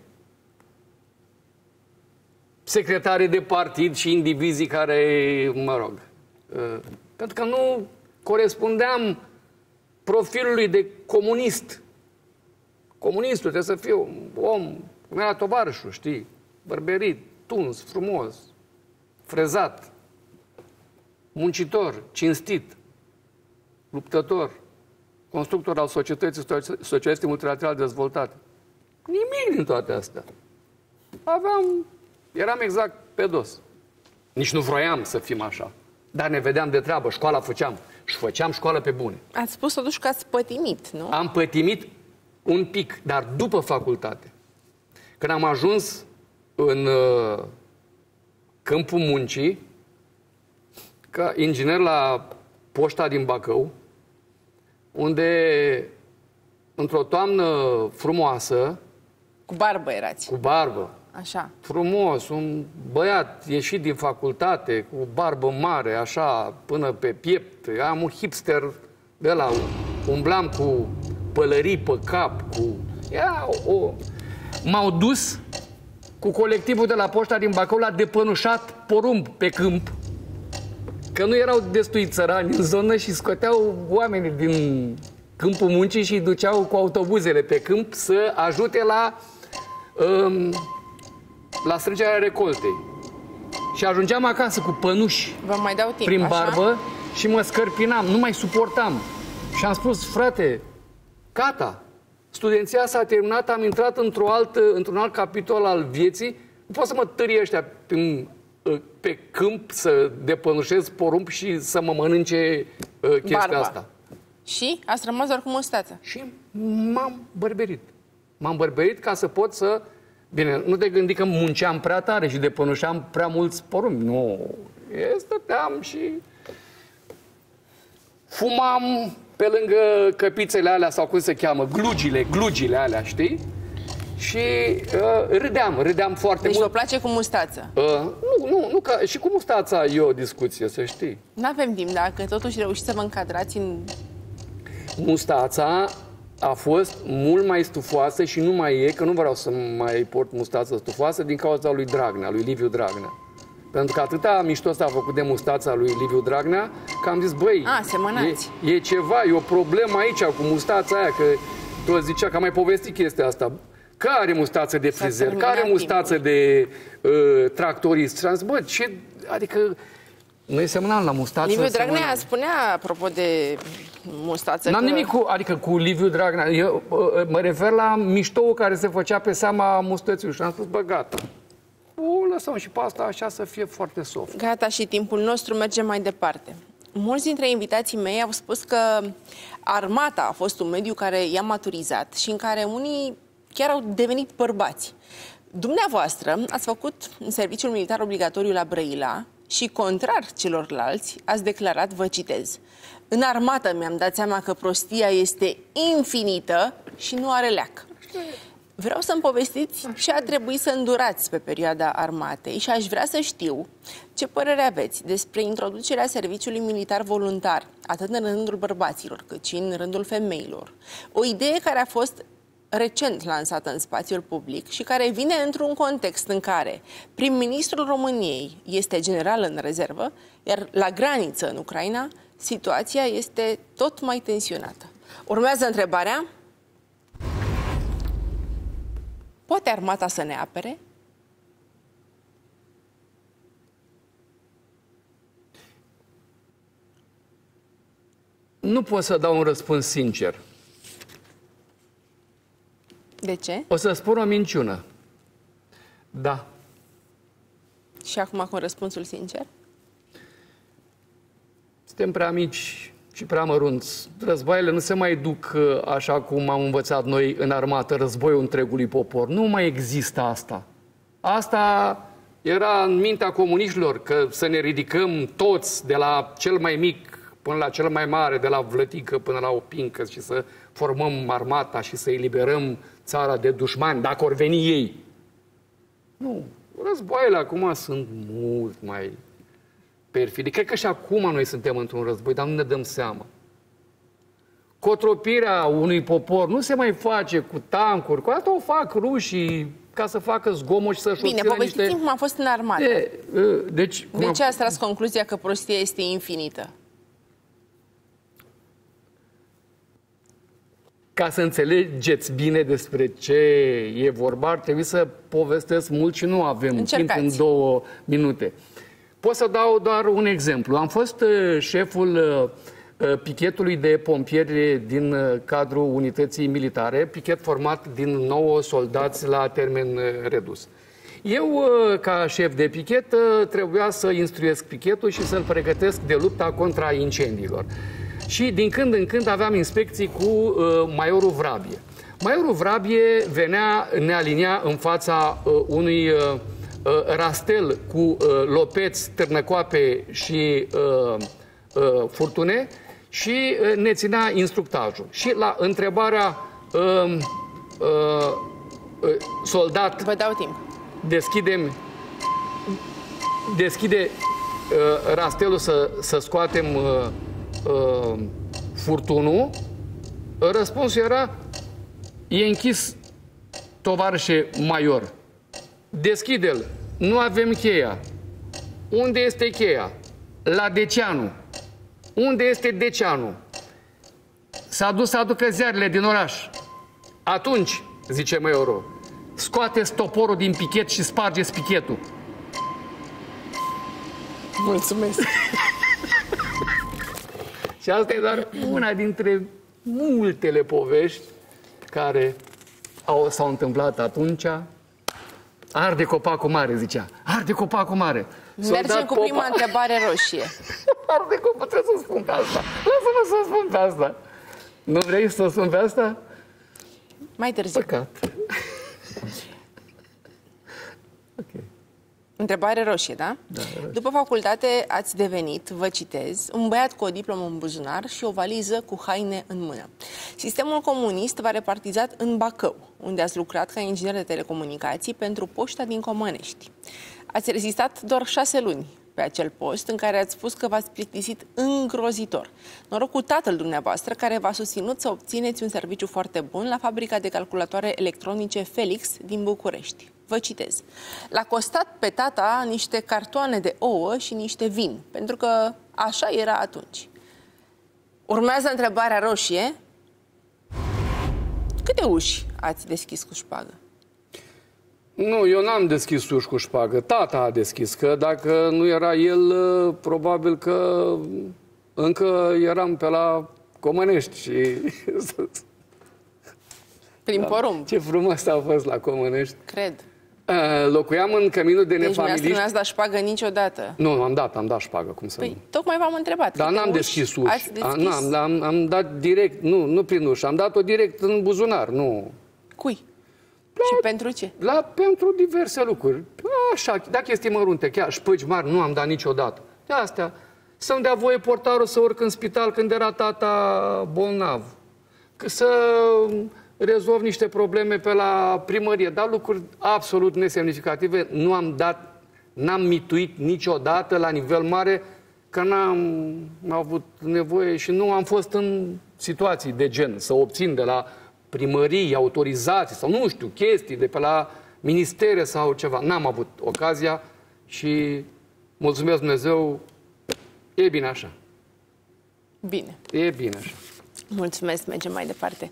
secretarii de partid și indivizii care, mă rog, uh, pentru că nu corespundeam profilului de comunist. Comunistul trebuie să fie un om, cum era tovarășul, știi? Bărberit, tuns, frumos, frezat, muncitor, cinstit, luptător, constructor al societății socialiste multilaterale dezvoltate. Nimic din toate astea. Aveam, eram exact pe dos. Nici nu vroiam să fim așa. Dar ne vedeam de treabă, școala făceam. Și făceam școală pe bune. Ați spus totuși că ați pătimit, nu? Am pătimit un pic, dar după facultate. Când am ajuns în uh, Câmpul Muncii, ca inginer la poșta din Bacău, unde într-o toamnă frumoasă, cu barbă erați. Cu barbă. Așa. Frumos, un băiat ieșit din facultate, cu barbă mare, așa, până pe piept. Am un hipster de ăla, umblam cu pălării pe cap, cu... Era o... M-au dus cu colectivul de la poșta din Bacău la depănușat porumb pe câmp, că nu erau destui țărani în zonă și scoteau oamenii din Câmpul Muncii și îi duceau cu autobuzele pe câmp să ajute la... Um, la strângerea recoltei. Și ajungeam acasă cu pănuși. Vă mai dau timp, prin așa? barbă și mă scărpinam, nu mai suportam. Și am spus, frate, gata, studenția s-a terminat, am intrat într-o altă, într-un alt capitol al vieții, nu pot să mă târie ăștia pe, pe câmp să depănușez porumb și să mă mănânce uh, chestia Barba. asta. Și ați rămas doar cu mustață. Și m-am bărberit. M-am bărberit ca să pot să... Bine, nu te gândi că munceam prea tare și depănușeam prea mulți porumbi. Nu. Eu stăteam și fumam pe lângă căpițele alea, sau cum se cheamă, glugile, glugile alea, știi? Și uh, râdeam, râdeam foarte deci mult. Deci vă place cu mustață? Uh, nu, nu, nu, ca, și cu mustața e o discuție, să știi. N-avem timp, dacă totuși reușiți să vă încadrați în... Mustața a fost mult mai stufoasă și nu mai e, că nu vreau să mai port mustață stufoasă din cauza lui Dragnea, lui Liviu Dragnea. Pentru că atâta mișto s-a făcut de mustața lui Liviu Dragnea, că am zis, băi, a, semănați. E, e ceva, e o problemă aici cu mustața aia, că tu zicea că am mai povestit chestia asta. Care mustață de frizer, care mustață timpul. de uh, tractorist? Și am zis, bă, ce... Adică... Noi semnam la mustață. Liviu Dragnea semnam. spunea, apropo de mustață... N-am că... nimic cu, adică cu Liviu Dragnea. Eu mă refer la miștoul care se făcea pe seama mustăților. Și am spus, bă, gata. O lăsăm și pe asta așa să fie foarte soft. Gata, și timpul nostru merge mai departe. Mulți dintre invitații mei au spus că armata a fost un mediu care i-a maturizat și în care unii chiar au devenit bărbați. Dumneavoastră ați făcut serviciul militar obligatoriu la Brăila și, contrar celorlalți, ați declarat, vă citez, în armată mi-am dat seama că prostia este infinită și nu are leac. Vreau să-mi povestiți ce a trebuit să îndurați pe perioada armatei și aș vrea să știu ce părere aveți despre introducerea serviciului militar voluntar, atât în rândul bărbaților, cât și în rândul femeilor. O idee care a fost recent lansată în spațiul public și care vine într-un context în care prim-ministrul României este general în rezervă, iar la graniță în Ucraina situația este tot mai tensionată. Urmează întrebarea: poate armata să ne apere? Nu pot să dau un răspuns sincer. De ce? O să spun o minciună. Da. Și acum cu răspunsul sincer? Suntem prea mici și prea mărunți. Războaiele nu se mai duc așa cum am învățat noi în armată, războiul întregului popor. Nu mai există asta. Asta era în mintea comuniștilor, că să ne ridicăm toți, de la cel mai mic până la cel mai mare, de la vlătică până la o pincă, și să formăm armata și să eliberăm țara de dușmani, dacă or veni ei. Nu. Războaiele acum sunt mult mai perfide. Cred că și acum noi suntem într-un război, dar nu ne dăm seama. Cotropirea unui popor nu se mai face cu tancuri, cu asta o fac rușii ca să facă zgomot și să-și Bine, povestiți-mi niște... cum a fost în armată. De, deci, de ce ați tras concluzia că prostia este infinită? Ca să înțelegeți bine despre ce e vorba, ar trebui să povestesc mult și nu avem Încercați. timp în două minute. Pot să dau doar un exemplu. Am fost șeful pichetului de pompieri din cadrul unității militare, pichet format din nouă soldați la termen redus. Eu, ca șef de pichet, trebuia să instruiesc pichetul și să-l pregătesc de lupta contra incendiilor. Și din când în când aveam inspecții cu uh, Maiorul Vrabie. Maiorul Vrabie venea, ne alinia în fața uh, unui uh, uh, rastel cu uh, lopeți, târnăcoape și uh, uh, furtune și uh, ne ținea instructajul. Și la întrebarea uh, uh, uh, soldat... Vă dau timp. Deschidem, deschide uh, rastelul să, să scoatem uh, uh, furtunul. Răspunsul era: e închis, tovarășe Maior. Deschide-l. Nu avem cheia. Unde este cheia? La Deceanu. Unde este Deceanu? S-a dus să aducă ziarele din oraș. Atunci, zice Maiorul, scoateți toporul din pichet și spargeți pichetul. Mulțumesc! Și asta e doar una dintre multele povești care au, s-au întâmplat atunci. Arde copacul mare, zicea. Arde copacul mare. Mergem cu Popa. prima întrebare roșie. Arde copacul, trebuie să spun pe asta. Lasă-mă să spun pe asta. Nu vrei să spun pe asta? Mai târziu. Păcat. Ok. Întrebare roșie, da? Da, roșie. După facultate ați devenit, vă citez, un băiat cu o diplomă în buzunar și o valiză cu haine în mână. Sistemul comunist v-a repartizat în Bacău, unde ați lucrat ca inginer de telecomunicații pentru poșta din Comănești. Ați rezistat doar șase luni pe acel post, în care ați spus că v-ați plictisit îngrozitor. Noroc cu tatăl dumneavoastră, care v-a susținut să obțineți un serviciu foarte bun la fabrica de calculatoare electronice Felix din București. Vă citez. L-a costat pe tata niște cartoane de ouă și niște vin, pentru că așa era atunci. Urmează întrebarea roșie. Câte uși ați deschis cu șpagă? Nu, eu n-am deschis uși cu șpagă. Tata a deschis, că dacă nu era el, probabil că încă eram pe la Comănești. Și... Prin porumb. Ce frumos a fost la Comănești. Cred. Locuiam în căminul de deci nefamiliști. Deci nu ați dat șpagă niciodată. Nu, am dat, am dat șpagă, cum să Păi, nu. tocmai v-am întrebat. Dar n-am deschis uși. Ați deschis? N-am, am, am dat direct, nu, nu prin uși, am dat-o direct în buzunar, nu. Cui? La, și pentru ce? La, pentru diverse lucruri. Așa, dacă chestii mărunte, chiar șpăgi mari, nu am dat niciodată. De astea, să-mi dea voie portarul să urc în spital când era tata bolnav. Să rezolv niște probleme pe la primărie, dar lucruri absolut nesemnificative. Nu am dat, n-am mituit niciodată la nivel mare, că n-am avut nevoie și nu am fost în situații de gen să obțin de la primării, autorizații sau nu știu, chestii de pe la ministere sau ceva. N-am avut ocazia și mulțumesc Dumnezeu, e bine așa. Bine. E bine așa. Mulțumesc, mergem mai departe.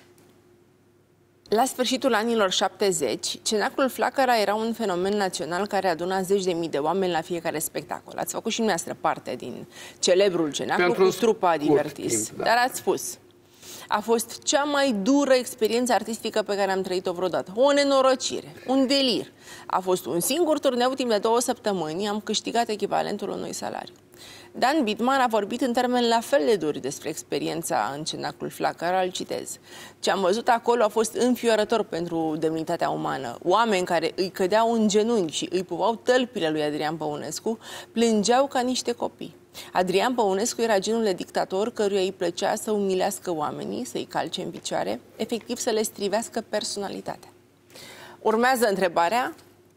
La sfârșitul anilor șaptezeci, Cenaclul Flacăra era un fenomen național care aduna zeci de mii de oameni la fiecare spectacol. Ați făcut și dumneavoastră parte din celebrul Cenaclu Pentru cu trupa Divertis. timp, da. Dar ați spus, a fost cea mai dură experiență artistică pe care am trăit-o vreodată. O nenorocire, un delir. A fost un singur turneu timp de două săptămâni, am câștigat echivalentul unui salariu. Dan Bidman a vorbit în termeni la fel de duri despre experiența în Cenaclul Flacăra, îl citez. Ce am văzut acolo a fost înfiorător pentru demnitatea umană. Oameni care îi cădeau în genunchi și îi pupau tălpile lui Adrian Păunescu plângeau ca niște copii. Adrian Păunescu era genul de dictator căruia îi plăcea să umilească oamenii, să-i calce în picioare, efectiv să le strivească personalitatea. Urmează întrebarea.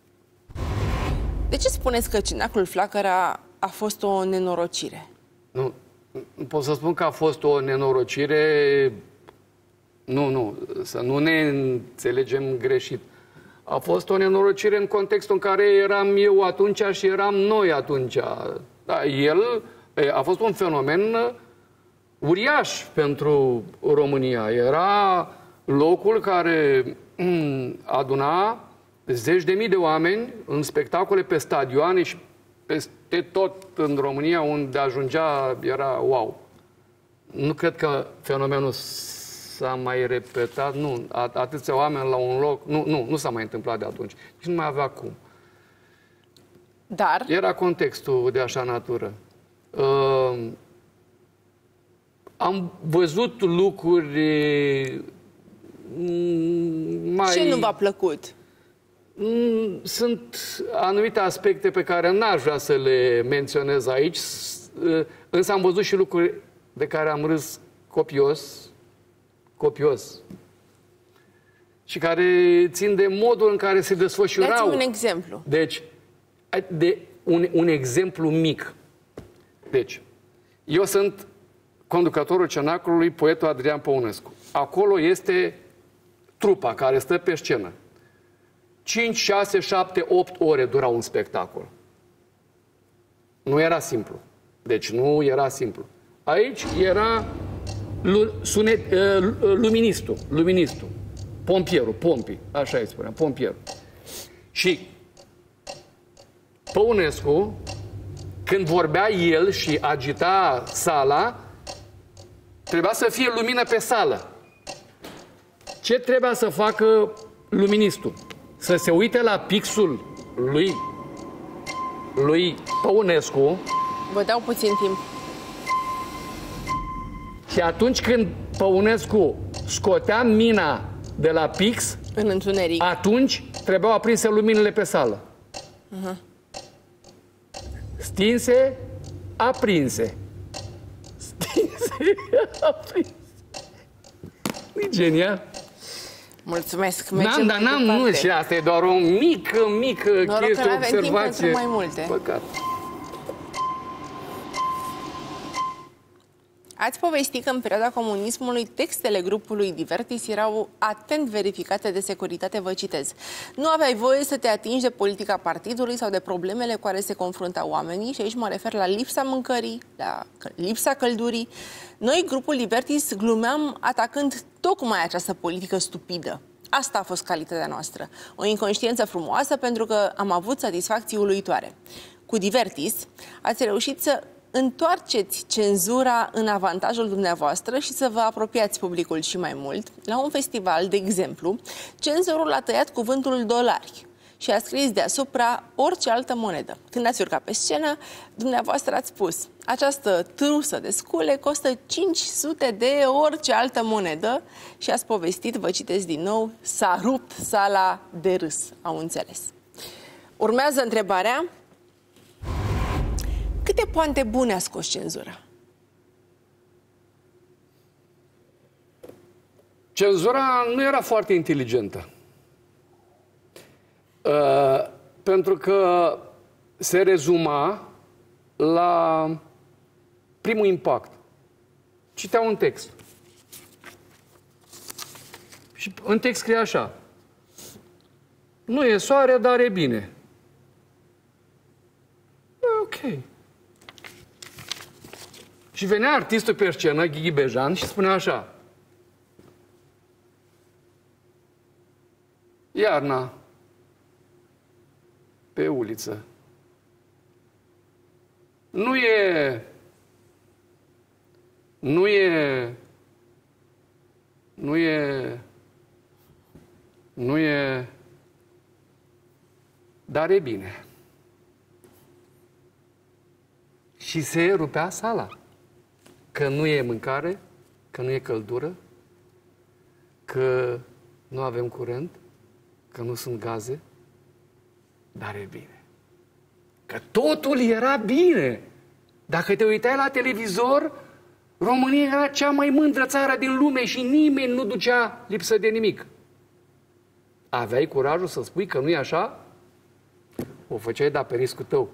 De ce spuneți că Cenaclul Flacăra a fost o nenorocire? Nu, pot să spun că a fost o nenorocire. Nu, nu, să nu ne înțelegem greșit. A fost o nenorocire în contextul în care eram eu atunci și eram noi atunci. Da, el a fost un fenomen uriaș pentru România. Era locul care aduna zeci de mii de oameni în spectacole pe stadioane și peste tot în România, unde ajungea, era wow. Nu cred că fenomenul s-a mai repetat, nu, atâția oameni la un loc, nu, nu, nu s-a mai întâmplat de atunci. Și nu mai avea cum. Dar? Era contextul de așa natură. Uh, am văzut lucruri mai... Ce nu v-a plăcut? Sunt anumite aspecte pe care n-aș vrea să le menționez aici, însă am văzut și lucruri de care am râs copios, copios, și care țin de modul în care se desfășurau. Dați-mi un exemplu. Deci, de un, un exemplu mic. Deci, eu sunt conducătorul Cenaclului, poetul Adrian Păunescu. Acolo este trupa care stă pe scenă. cinci, șase, șapte, opt ore dura un spectacol. Nu era simplu. Deci nu era simplu. Aici era sunet, luministul, luministul, pompierul, pompi, așa îi spuneam, pompierul. Și Păunescu, când vorbea el și agita sala, trebuia să fie lumină pe sală. Ce trebuia să facă luministul? Să se uite la pixul lui, lui Păunescu. Vă dau puțin timp. Și atunci când Păunescu scotea mina de la pix, în întuneric, atunci trebuiau aprinse luminile pe sală. Uh-huh. Stinse, aprinse. Stinse, aprinse. E genial. Mulțumesc. N-am, dar n-am, nu, și asta e doar o mică, mică Noroc chestie, că avem timp observație. pentru mai multe. Păcat. Ați povestit că în perioada comunismului textele grupului Divertis erau atent verificate de securitate, vă citez. Nu aveai voie să te atingi de politica partidului sau de problemele cu care se confruntau oamenii, și aici mă refer la lipsa mâncării, la lipsa căldurii. Noi, grupul Divertis, glumeam atacând tocmai această politică stupidă. Asta a fost calitatea noastră. O inconștiență frumoasă pentru că am avut satisfacții uluitoare. Cu Divertis ați reușit să întoarceți cenzura în avantajul dumneavoastră și să vă apropiați publicul și mai mult. La un festival, de exemplu, cenzorul a tăiat cuvântul dolari și a scris deasupra orice altă monedă. Când ați urcat pe scenă, dumneavoastră ați spus: această trusă de scule costă cinci sute de orice altă monedă, și ați povestit, vă citesc din nou, s-a rupt sala de râs. Au înțeles. Urmează întrebarea: câte poante bune a scos cenzura? Cenzura nu era foarte inteligentă. Uh, pentru că se rezuma la primul impact. Citea un text. Și în text scrie așa: nu e soare, dar e bine. Ok. Și venea artistul pe scenă, Ghighi Bejan, și spunea așa: iarna, pe uliță, nu e, nu e, nu e, nu e, dar e bine. Și se rupea sala. Că nu e mâncare, că nu e căldură, că nu avem curent, că nu sunt gaze, dar e bine. Că totul era bine. Dacă te uitai la televizor, România era cea mai mândră țară din lume și nimeni nu ducea lipsă de nimic. Aveai curajul să spui că nu e așa? O făceai, dar pe riscul tău.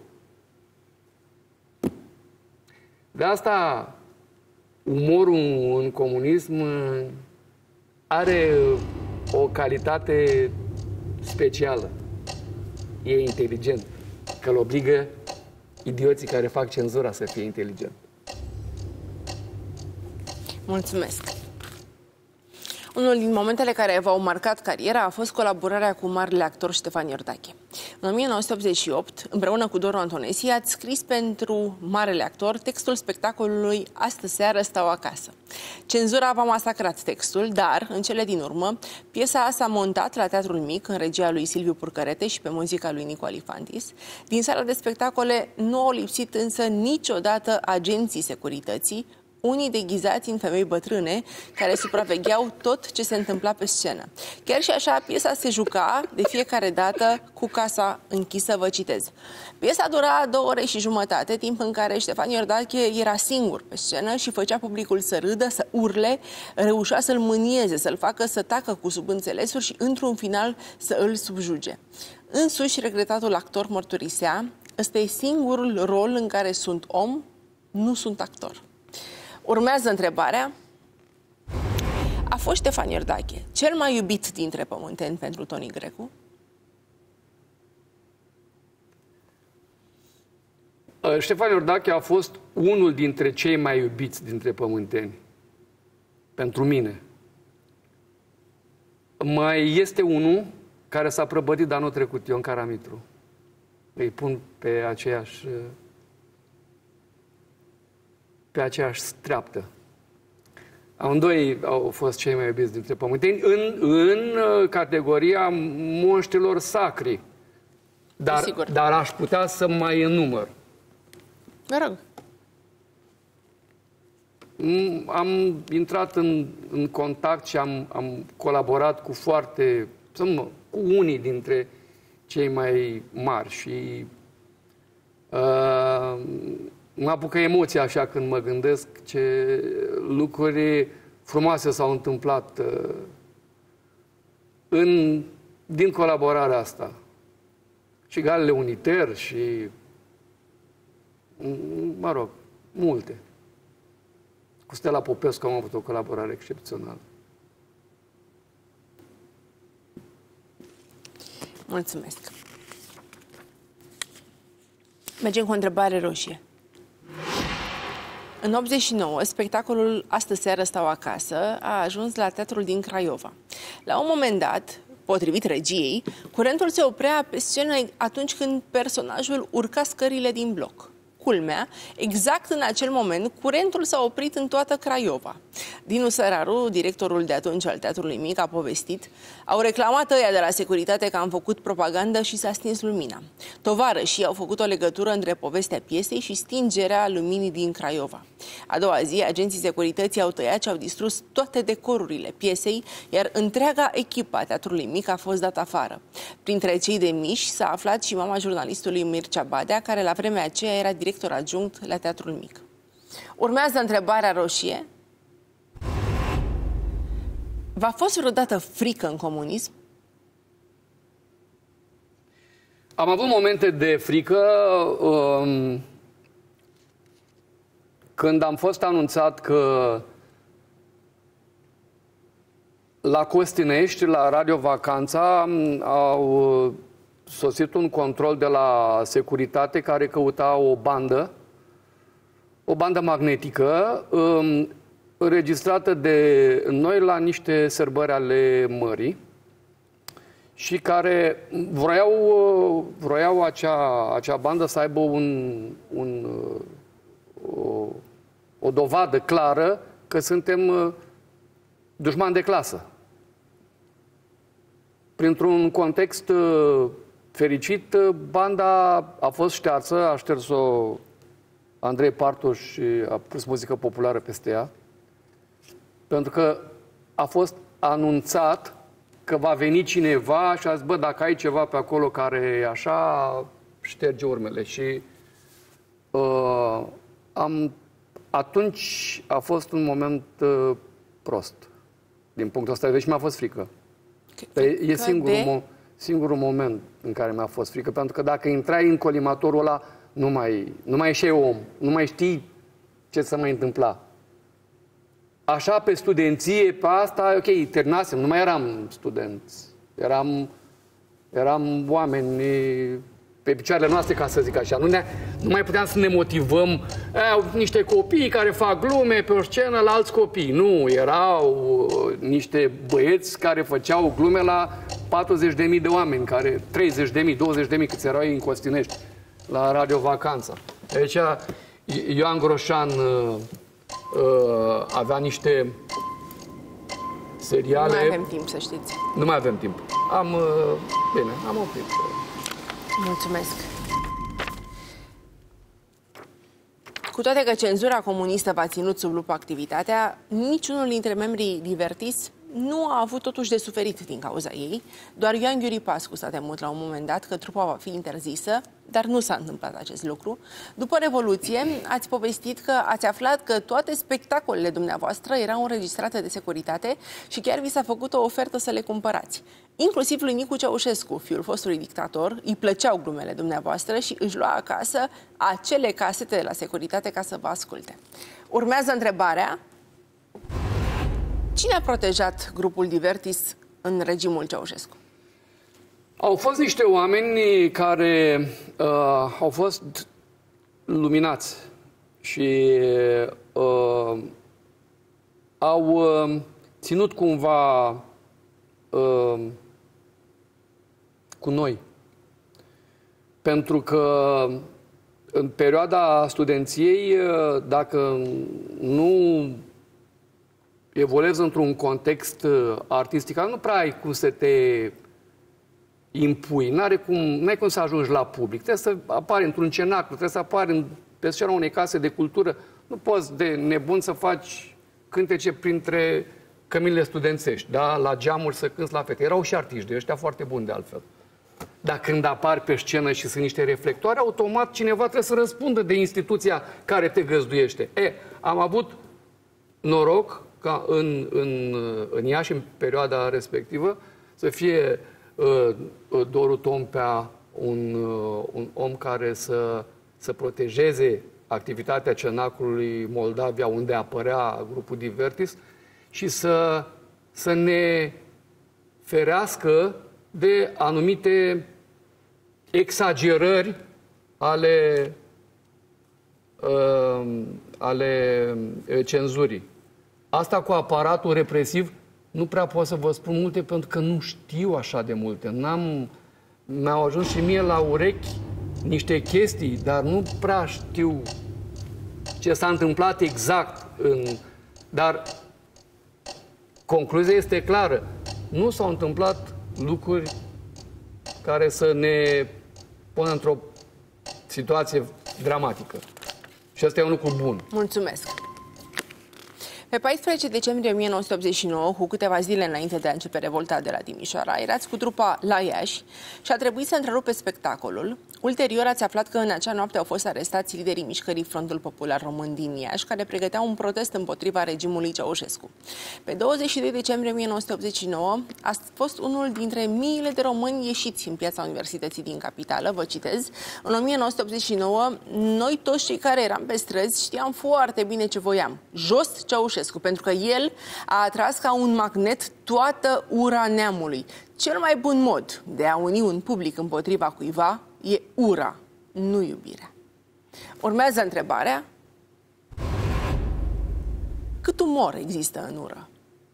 De asta umorul în comunism are o calitate specială. E inteligent. Că îl obligă idioții care fac cenzura să fie inteligent. Mulțumesc. Unul din momentele care v-au marcat cariera a fost colaborarea cu marele actor Ștefan Iordache. În o mie nouă sute optzeci și opt, împreună cu Doru Antonescu, ați scris pentru marele actor textul spectacolului Astă seară stau acasă. Cenzura v-a masacrat textul, dar, în cele din urmă, piesa s-a montat la Teatrul Mic, în regia lui Silviu Purcărete și pe muzica lui Nicu Alifantis. Din sala de spectacole nu au lipsit însă niciodată agenții securității, unii deghizați în femei bătrâne care supravegheau tot ce se întâmpla pe scenă. Chiar și așa, piesa se juca de fiecare dată cu casa închisă, vă citez. Piesa dura două ore și jumătate, timp în care Ștefan Iordache era singur pe scenă și făcea publicul să râdă, să urle, reușea să-l mânieze, să-l facă să tacă cu subînțelesuri și, într-un final, să îl subjuge. Însuși, regretatul actor mărturisea, ăsta e singurul rol în care sunt om, nu sunt actor. Urmează întrebarea. A fost Ștefan Iordache cel mai iubit dintre pământeni pentru Toni Grecu? Ștefan Iordache a fost unul dintre cei mai iubiți dintre pământeni. Pentru mine. Mai este unul care s-a prăbădit anul trecut, Ion Caramitru. Îi pun pe aceeași... pe aceeași treaptă. Amândoi au fost cei mai iubiți dintre pământeni în, în categoria monștrilor sacri. Dar, dar aș putea să mai enumăr. Mă rog. Am intrat în, în contact și am, am colaborat cu foarte, cu unii dintre cei mai mari și uh, mă apucă emoția așa când mă gândesc ce lucruri frumoase s-au întâmplat uh, în, din colaborarea asta. Și Galele Uniter și, mă rog, multe. Cu Stella Popescu am avut o colaborare excepțională. Mulțumesc. Mergem cu o întrebare roșie. În optzeci și nouă, spectacolul Astă seară stau acasă a ajuns la Teatrul din Craiova. La un moment dat, potrivit regiei, curentul se oprea pe scenă atunci când personajul urca scările din bloc. Culmea, exact în acel moment, curentul s-a oprit în toată Craiova. Dinu Săraru, directorul de atunci al Teatrului Mic, a povestit: au reclamat ăia de la securitate că am făcut propagandă și s-a stins lumina. Tovarășii au făcut o legătură între povestea piesei și stingerea luminii din Craiova. A doua zi, agenții securității au tăiat și au distrus toate decorurile piesei, iar întreaga echipă a Teatrului Mic a fost dată afară. Printre cei de miși s-a aflat și mama jurnalistului Mircea Badea, care la vremea aceea era director adjunct la Teatrul Mic. Urmează întrebarea roșie. V-a fost vreodată frică în comunism? Am avut momente de frică um, când am fost anunțat că la Costinești, la Radio Vacanța, au sosit un control de la securitate care căuta o bandă, o bandă magnetică, um, înregistrată de noi la niște sărbări ale mării și care vroiau, vroiau acea, acea bandă să aibă un, un, o, o dovadă clară că suntem dușmani de clasă. Printr-un context fericit, banda a fost ștearsă, a șters-o Andrei Partoș și a pus muzică populară peste ea, pentru că a fost anunțat că va veni cineva și a zis, bă, dacă ai ceva pe acolo care e așa, șterge urmele. Și uh, am, atunci a fost un moment uh, prost, din punctul ăsta de vedere, și mi-a fost frică. Dar e, e singurul, mo singurul moment în care mi-a fost frică, pentru că dacă intrai în colimatorul ăla, nu mai, nu mai ești om, nu mai știi ce să mai întâmpla. Așa, pe studenție, pe asta, ok, terminasem, nu mai eram studenți. Eram, eram oameni pe picioarele noastre, ca să zic așa. Nu, ne, nu mai puteam să ne motivăm e, niște copii care fac glume pe o scenă la alți copii. Nu, erau uh, niște băieți care făceau glume la patruzeci de mii de oameni, care treizeci de mii, douăzeci de mii, câți erau ei în Costinești, la Radio Vacanța. Deci, Ioan Groșan uh, uh, avea niște seriale... Nu mai avem timp, să știți. Nu mai avem timp. Am... Uh, bine, am oprit. Mulțumesc. Cu toate că cenzura comunistă v-a ținut sub lupă activitatea, niciunul dintre membrii Divertis nu a avut totuși de suferit din cauza ei. Doar Ioan Ghiuri Pascu s-a temut la un moment dat că trupa va fi interzisă, dar nu s-a întâmplat acest lucru. După Revoluție, ați povestit că ați aflat că toate spectacolele dumneavoastră erau înregistrate de securitate și chiar vi s-a făcut o ofertă să le cumpărați. Inclusiv lui Nicu Ceaușescu, fiul fostului dictator, îi plăceau glumele dumneavoastră și își lua acasă acele casete de la securitate ca să vă asculte. Urmează întrebarea: cine a protejat grupul Divertis în regimul Ceaușescu? Au fost niște oameni care uh, au fost luminați și uh, au uh, ținut cumva uh, cu noi. Pentru că în perioada studenției, uh, dacă nu evoluezi într-un context artistic, nu prea ai cum să te impui, n-are cum, n-ai cum să ajungi la public. Trebuie să apari într-un cenaclu, trebuie să apari în, pe scara unei case de cultură. Nu poți de nebun să faci cântece printre căminile studențești, da? La geamuri să cânți la fete. Erau și artiști de ăștia foarte buni de altfel. Dar când apari pe scenă și sunt niște reflectoare, automat cineva trebuie să răspundă de instituția care te găzduiește. E, am avut noroc ca în, în, în Iași, în perioada respectivă, să fie uh, Doru Tompea un, uh, un om care să, să protejeze activitatea Cenaclului Moldavia, unde apărea grupul Divertis, și să, să ne ferească de anumite exagerări ale, uh, ale cenzurii. Asta cu aparatul represiv nu prea pot să vă spun multe, pentru că nu știu așa de multe. N-am, mi-au ajuns și mie la urechi niște chestii, dar nu prea știu ce s-a întâmplat exact. În... Dar concluzia este clară. Nu s-au întâmplat lucruri care să ne pună într-o situație dramatică. Și asta e un lucru bun. Mulțumesc! Pe paisprezece decembrie o mie nouă sute optzeci și nouă, cu câteva zile înainte de a începe revolta de la Timișoara, erați cu trupa la Iași și a trebuit să întrerupeți spectacolul. Ulterior ați aflat că în acea noapte au fost arestați liderii mișcării Frontul Popular Român din Iași, care pregăteau un protest împotriva regimului Ceaușescu. Pe douăzeci și doi decembrie o mie nouă sute optzeci și nouă a fost unul dintre miile de români ieșiți în piața Universității din capitală, vă citez: în o mie nouă sute optzeci și nouă, noi toți cei care eram pe străzi știam foarte bine ce voiam. Jos Ceaușescu, pentru că el a atras ca un magnet toată ura neamului. Cel mai bun mod de a uni un public împotriva cuiva e ura, nu iubirea. Urmează întrebarea: cât umor există în ură?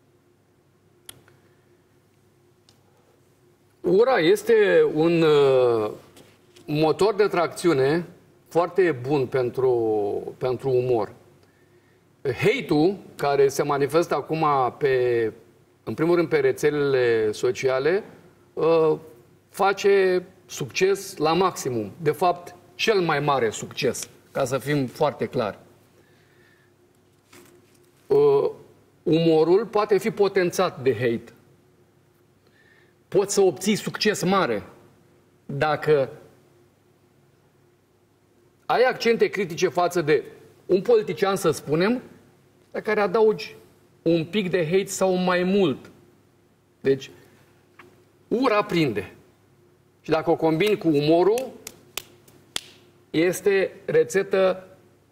Ura este un uh, motor de tracțiune foarte bun pentru, pentru umor. Hate-ul, care se manifestă acum pe, în primul rând pe rețelele sociale, uh, face succes la maximum. De fapt, cel mai mare succes, ca să fim foarte clari. Uh, umorul poate fi potențat de hate. Poți să obții succes mare dacă ai accente critice față de un politician, să spunem, la care adaugi un pic de hate sau mai mult. Deci, ura prinde. Și dacă o combini cu umorul, este rețetă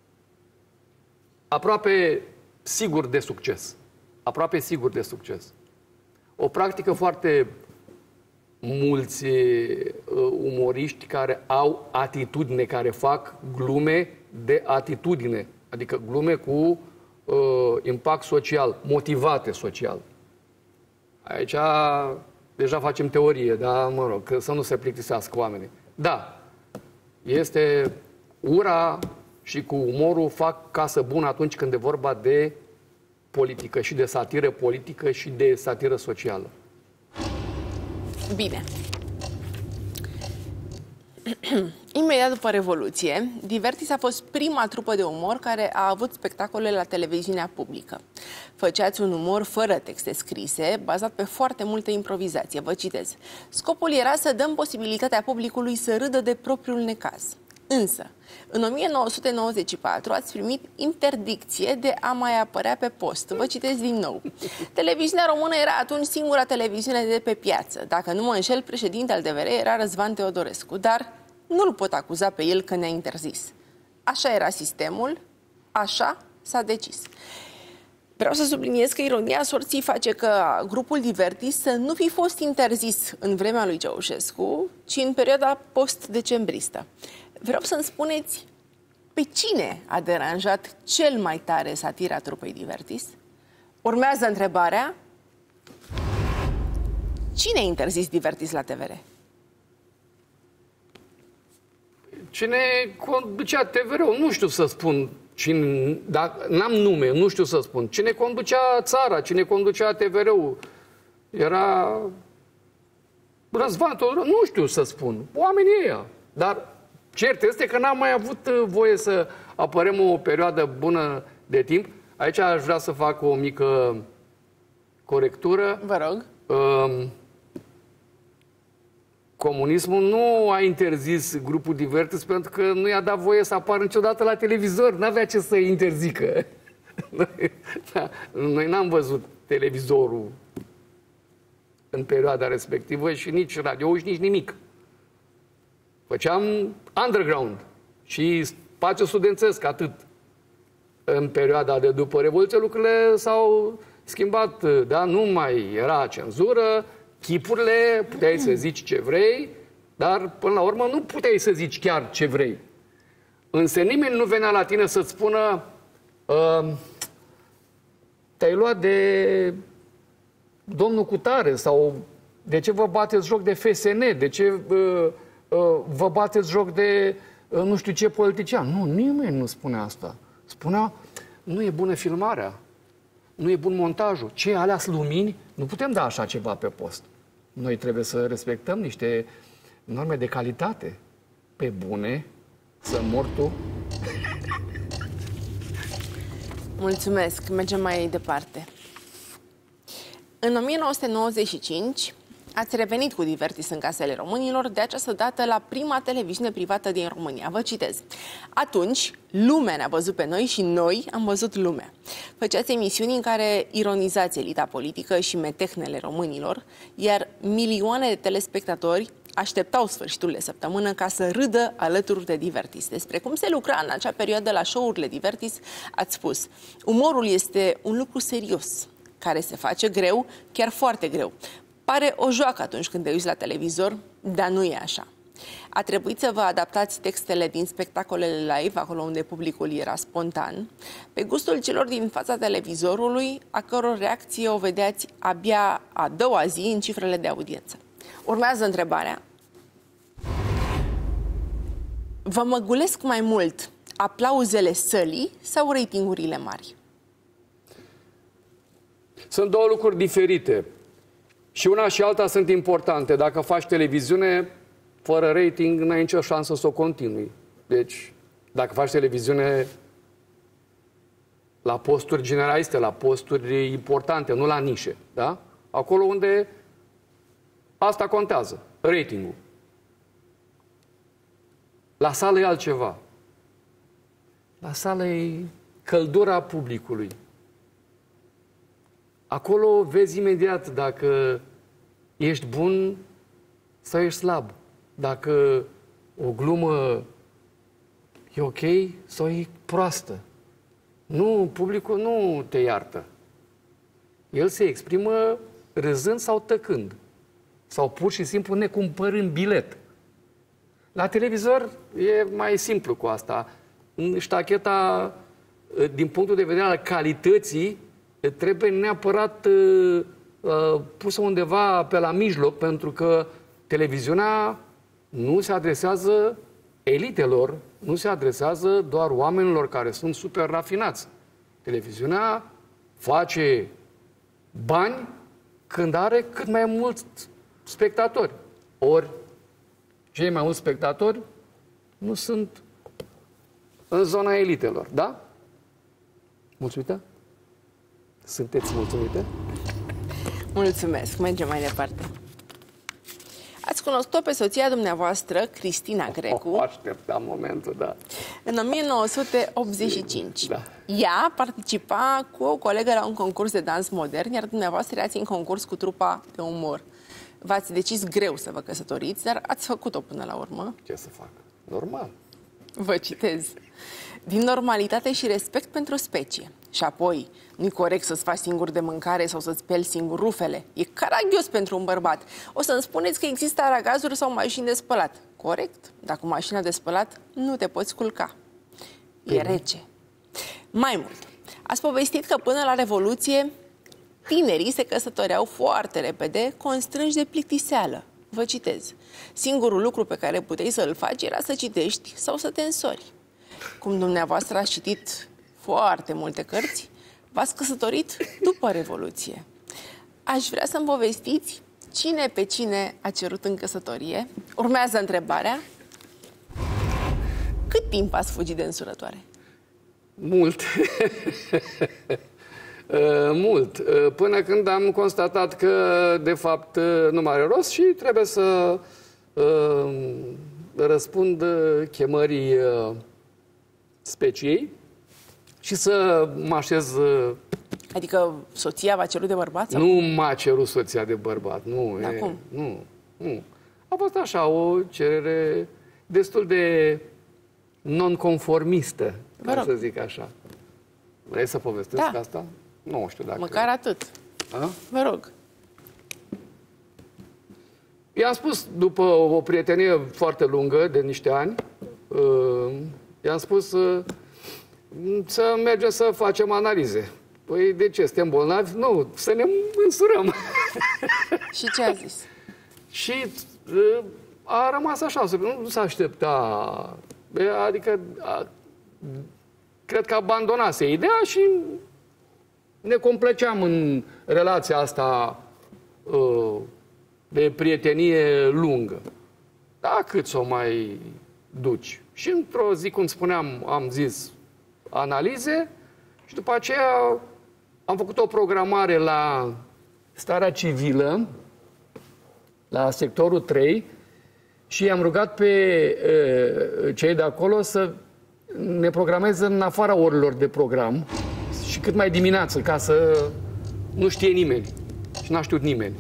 aproape sigur de succes. Aproape sigur de succes. O practică foarte mulți uh, umoriști care au atitudine, care fac glume de atitudine, adică glume cu uh, impact social, motivate social. Aici deja facem teorie, dar mă rog, că să nu se plictisească oamenii. Da, este ura și cu umorul fac casă bună atunci când e vorba de politică și de satiră politică și de satiră socială. Bine. Imediat după Revoluție, Divertis a fost prima trupă de umor care a avut spectacole la televiziunea publică. Făceați un umor fără texte scrise, bazat pe foarte multă improvizație. Vă citez. Scopul era să dăm posibilitatea publicului să râdă de propriul necaz. Însă, în o mie nouă sute nouăzeci și patru ați primit interdicție de a mai apărea pe post. Vă citesc din nou. Televiziunea română era atunci singura televiziune de pe piață. Dacă nu mă înșel, președinte al T V R era Răzvan Teodorescu, dar nu-l pot acuza pe el că ne-a interzis. Așa era sistemul, așa s-a decis. Vreau să subliniez că ironia sorții face ca grupul Divertis să nu fi fost interzis în vremea lui Ceaușescu, ci în perioada post-decembristă. Vreau să-mi spuneți pe cine a deranjat cel mai tare satira trupei Divertis? Urmează întrebarea: cine a interzis Divertis la T V R? Cine conducea T V R-ul? Nu știu să spun. Cine, dacă n-am nume, nu știu să spun. Cine conducea țara, cine conducea T V R-ul? Era Răzvan Teodorescu, nu știu să spun. Oamenii ăia. Dar cert este că n-am mai avut voie să apărăm o perioadă bună de timp. Aici aș vrea să fac o mică corectură. Vă rog. Um, Comunismul nu a interzis grupul Divertis pentru că nu i-a dat voie să apară niciodată la televizor. N-avea ce să interzică. Noi n-am văzut televizorul în perioada respectivă și nici radio și nici nimic. Făceam underground și spațiu studențesc, atât. În perioada de după Revoluție lucrurile s-au schimbat, da? Nu mai era cenzură, chipurile, puteai să zici ce vrei, dar până la urmă nu puteai să zici chiar ce vrei. Însă nimeni nu venea la tine să-ți spună uh, te-ai luat de domnul cutare sau de ce vă bateți joc de F S N, de ce uh, uh, vă bateți joc de uh, nu știu ce politician. Nu, nimeni nu spune asta. Spunea, nu e bună filmarea, nu e bun montajul. Ce, alea lumini? Nu putem da așa ceva pe post. Noi trebuie să respectăm niște norme de calitate. Pe bune, să mor tu. Mulțumesc. Mergem mai departe. În o mie nouă sute nouăzeci și cinci ați revenit cu Divertis în casele românilor, de această dată la prima televiziune privată din România. Vă citez. Atunci, lumea ne-a văzut pe noi și noi am văzut lumea. Făceați emisiuni în care ironizați elita politică și metehnele românilor, iar milioane de telespectatori așteptau sfârșitul de săptămână ca să râdă alături de Divertis. Despre cum se lucra în acea perioadă la show-urile Divertis, ați spus: umorul este un lucru serios, care se face greu, chiar foarte greu. Pare o joacă atunci când te uiți la televizor, dar nu e așa. A trebuit să vă adaptați textele din spectacolele live, acolo unde publicul era spontan, pe gustul celor din fața televizorului, a căror reacție o vedeați abia a doua zi în cifrele de audiență. Urmează întrebarea. Vă măgulesc mai mult aplauzele sălii sau ratingurile mari? Sunt două lucruri diferite. Și una și alta sunt importante. Dacă faci televiziune, fără rating, n-ai nicio șansă să o continui. Deci, dacă faci televiziune la posturi generaliste, la posturi importante, nu la nișe, da? Acolo unde asta contează, ratingul. La sală e altceva. La sală e căldura publicului. Acolo vezi imediat dacă ești bun sau ești slab. Dacă o glumă e ok sau e proastă. Nu, publicul nu te iartă. El se exprimă râzând sau tăcând. sau pur și simplu ne cumpărăm bilet. La televizor e mai simplu cu asta. Ștacheta, din punctul de vedere al calității, trebuie neapărat uh, uh, pusă undeva pe la mijloc, pentru că televiziunea nu se adresează elitelor, nu se adresează doar oamenilor care sunt super rafinați. Televiziunea face bani când are cât mai mulți spectatori. Ori cei mai mulți spectatori nu sunt în zona elitelor, da? Mulțumită? Sunteți mulțumite? Mulțumesc. Mergem mai departe. Ați cunoscut-o pe soția dumneavoastră, Cristina Grecu. Oh, așteptam momentul, da. În o mie nouă sute optzeci și cinci. Da. Ea participa cu o colegă la un concurs de dans modern, iar dumneavoastră erați în concurs cu trupa de umor. V-ați decis greu să vă căsătoriți, dar ați făcut-o până la urmă. Ce să fac? Normal. Vă citez. Din normalitate și respect pentru specie. Și apoi, nu-i corect să-ți faci singur de mâncare sau să-ți speli singur rufele. E caragios pentru un bărbat. O să-mi spuneți că există aragazuri sau mașini de spălat. Corect, dar cu mașina de spălat nu te poți culca. E rece. Mai mult, ați povestit că până la Revoluție tinerii se căsătoreau foarte repede, constrânși de plictiseală. Vă citez. Singurul lucru pe care puteai să-l faci era să citești sau să te însori. Cum dumneavoastră ați citit foarte multe cărți, v-ați căsătorit după Revoluție. Aș vrea să-mi povestiți cine pe cine a cerut în căsătorie. Urmează întrebarea. Cât timp ați fugit de însurătoare? Mult. Mult. Până când am constatat că, de fapt, nu mai are rost și trebuie să uh, răspund chemării uh, speciei și să mă așez... Uh, adică soția v-a cerut de bărbat? Sau? Nu m-a cerut soția de bărbat. Nu. Dar e, cum? Nu, nu. A fost așa o cerere destul de nonconformistă, ca să zic așa. Vrei să povestesc da. asta? Nu știu dacă... Măcar atât. A? Vă rog. I-am spus, după o prietenie foarte lungă, de niște ani, uh, i-am spus uh, să mergem să facem analize. Păi de ce? Suntem bolnavi? Nu, să ne însurăm. Și ce a zis? Și uh, a rămas așa, nu, nu s-a aștepta. Adică, a, cred că abandonase ideea și ne complăceam în relația asta uh, de prietenie lungă. Da, cât să o mai duci? Și într-o zi, cum spuneam, am zis analize și după aceea am făcut o programare la starea civilă, la sectorul trei, și i-am rugat pe uh, cei de acolo să ne programeze în afara orilor de program și cât mai dimineață, ca să nu știe nimeni. Și n-a știut nimeni.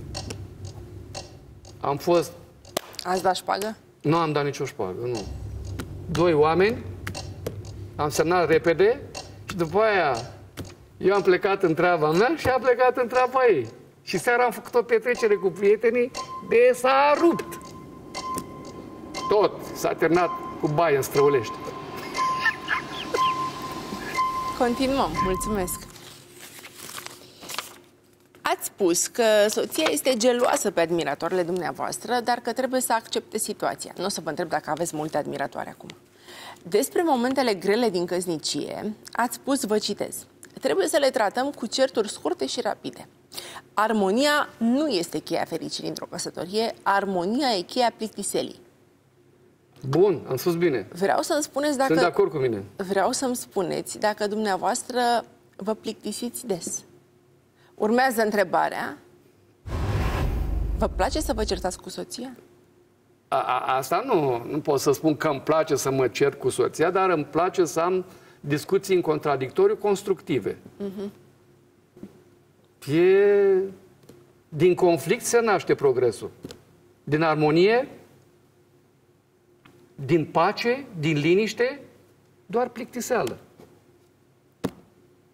Am fost... Ați dat șpagă? Nu am dat nicio șpagă, nu. Doi oameni, am semnat repede și după aia eu am plecat în treaba mea și am plecat în treaba ei. Și seara am făcut o petrecere cu prietenii de s-a rupt. Tot s-a terminat cu baie în Străulești. Continuăm. Mulțumesc. Ați spus că soția este geloasă pe admiratoarele dumneavoastră, dar că trebuie să accepte situația. Nu o să vă întreb dacă aveți multe admiratoare acum. Despre momentele grele din căsnicie, ați spus, vă citez, trebuie să le tratăm cu certuri scurte și rapide. Armonia nu este cheia fericirii într-o căsătorie, armonia e cheia plictiselii. Bun, am spus bine. Vreau să-mi spuneți dacă... Sunt de acord cu mine. Vreau să-mi spuneți dacă dumneavoastră vă plictisiți des. Urmează întrebarea. Vă place să vă certați cu soția? A, a, asta nu, nu pot să spun că îmi place să mă cert cu soția, dar îmi place să am discuții în contradictoriu constructive. Uh-huh. E... Din conflict se naște progresul. Din armonie, din pace, din liniște, doar plictiseală.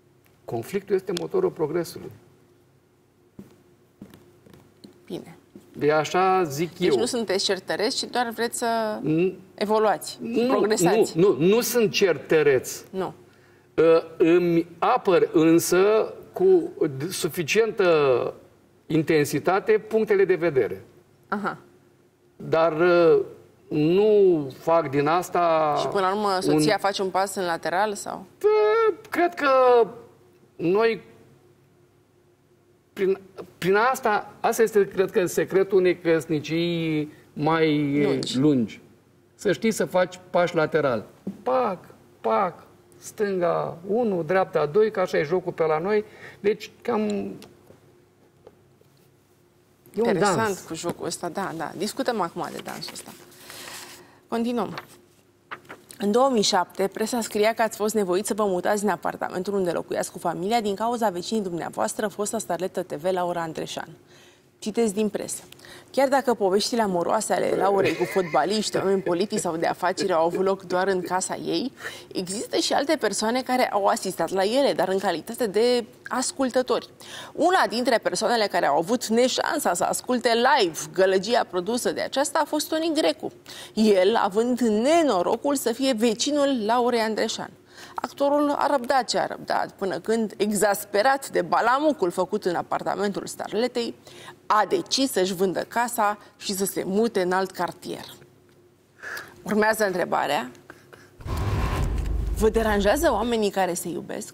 Conflictul este motorul progresului. Bine. E așa zic deci eu. Deci nu sunteți certăreți, ci doar vreți să nu, evoluați, nu, progresați. Nu, nu, nu sunt certăreț. Nu. Îmi apăr însă cu suficientă intensitate punctele de vedere. Aha. Dar nu fac din asta... Și până la urmă soția un... face un pas în lateral sau? Cred că noi prin, prin asta, asta este, cred că, secretul unei căsnicii mai lungi. lungi. Să știi să faci pași lateral. Pac, pac, stânga unu, dreapta doi, că așa e jocul pe la noi. Deci cam... Interesant cu jocul ăsta, da, da. Discutăm acum de dansul ăsta. Continuăm. În două mii șapte, presa scria că ați fost nevoit să vă mutați din apartamentul unde locuiați cu familia din cauza vecinii dumneavoastră, fosta starletă T V Laura Andreșan. Citesc din presă. Chiar dacă poveștile amoroase ale Laurei cu fotbaliști, oameni politici sau de afaceri au avut loc doar în casa ei, există și alte persoane care au asistat la ele, dar în calitate de ascultători. Una dintre persoanele care au avut neșansa să asculte live gălăgia produsă de aceasta a fost Toni Grecu. El, având nenorocul să fie vecinul Laurei Andreșan. Actorul a răbdat ce a răbdat, până când, exasperat de balamucul făcut în apartamentul starletei, a decis să-și vândă casa și să se mute în alt cartier. Urmează întrebarea. Vă deranjează oamenii care se iubesc?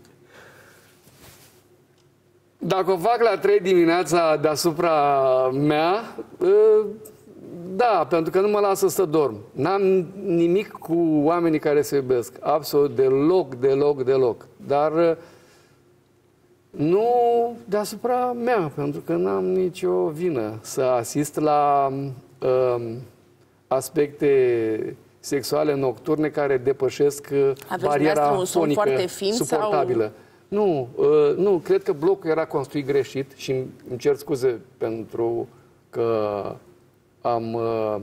Dacă o fac la trei dimineața deasupra mea, da, pentru că nu mă lasă să dorm. N-am nimic cu oamenii care se iubesc. Absolut deloc, deloc, deloc. Dar nu deasupra mea, pentru că n-am nicio vină să asist la um, aspecte sexuale nocturne care depășesc Aveți bariera un somn fonică foarte fin suportabilă. Sau... Nu, uh, nu, cred că blocul era construit greșit și îmi cer scuze pentru că am, uh,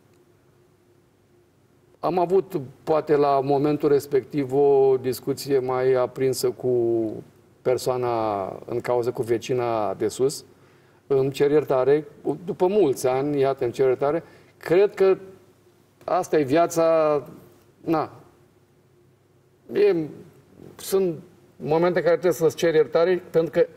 am avut, poate, la momentul respectiv o discuție mai aprinsă cu persoana în cauză, cu vecina de sus. Îmi cer iertare, după mulți ani, iată, îmi cer iertare. Cred că asta e viața, na. E, sunt momente în care trebuie să-ți ceri iertare, pentru că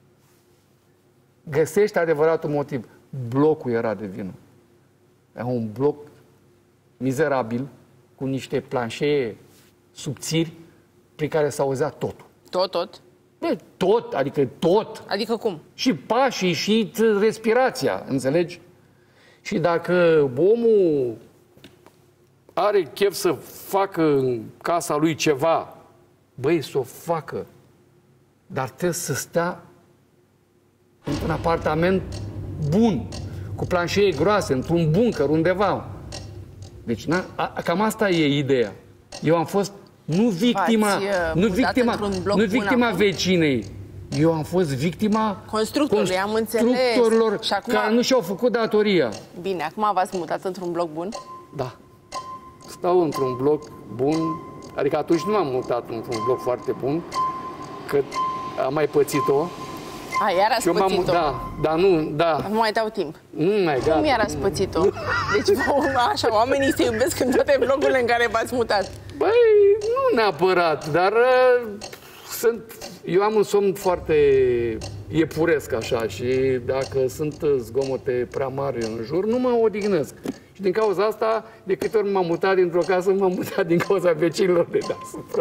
găsești adevăratul motiv. Blocul era de vină. Era un bloc mizerabil, cu niște planșee subțiri, prin care s-auzea totul. Tot, tot? De tot, adică tot. Adică cum? Și pașii, și respirația, înțelegi? Și dacă omul are chef să facă în casa lui ceva, băi, să o facă. Dar trebuie să stea într-un apartament bun, cu planșee groase, într-un bunker, undeva. Deci, na, a, cam asta e ideea. Eu am fost nu victima, nu victima, nu victima vecinei. Eu am fost victima constructorului, am înțeles. Constructorilor care nu și-au făcut datoria. Bine, acum v-ați mutat într-un bloc bun? Da. Stau într-un bloc bun. Adică atunci nu m-am mutat într-un bloc foarte bun, că am mai pățit-o. A, iar ați pățit-o? Da, dar nu, da. Nu mai dau timp. Nu mai, gata. Cum iar ați pățit-o? Deci, așa, oamenii se iubesc în toate blocurile în care v-ați mutat. Băi, nu neapărat, dar uh, sunt, eu am un somn foarte iepuresc, așa, și dacă sunt zgomote prea mari în jur, nu mă odihnesc. Și din cauza asta, de câte ori m-am mutat dintr-o casă, m-am mutat din cauza vecinilor de deasupra.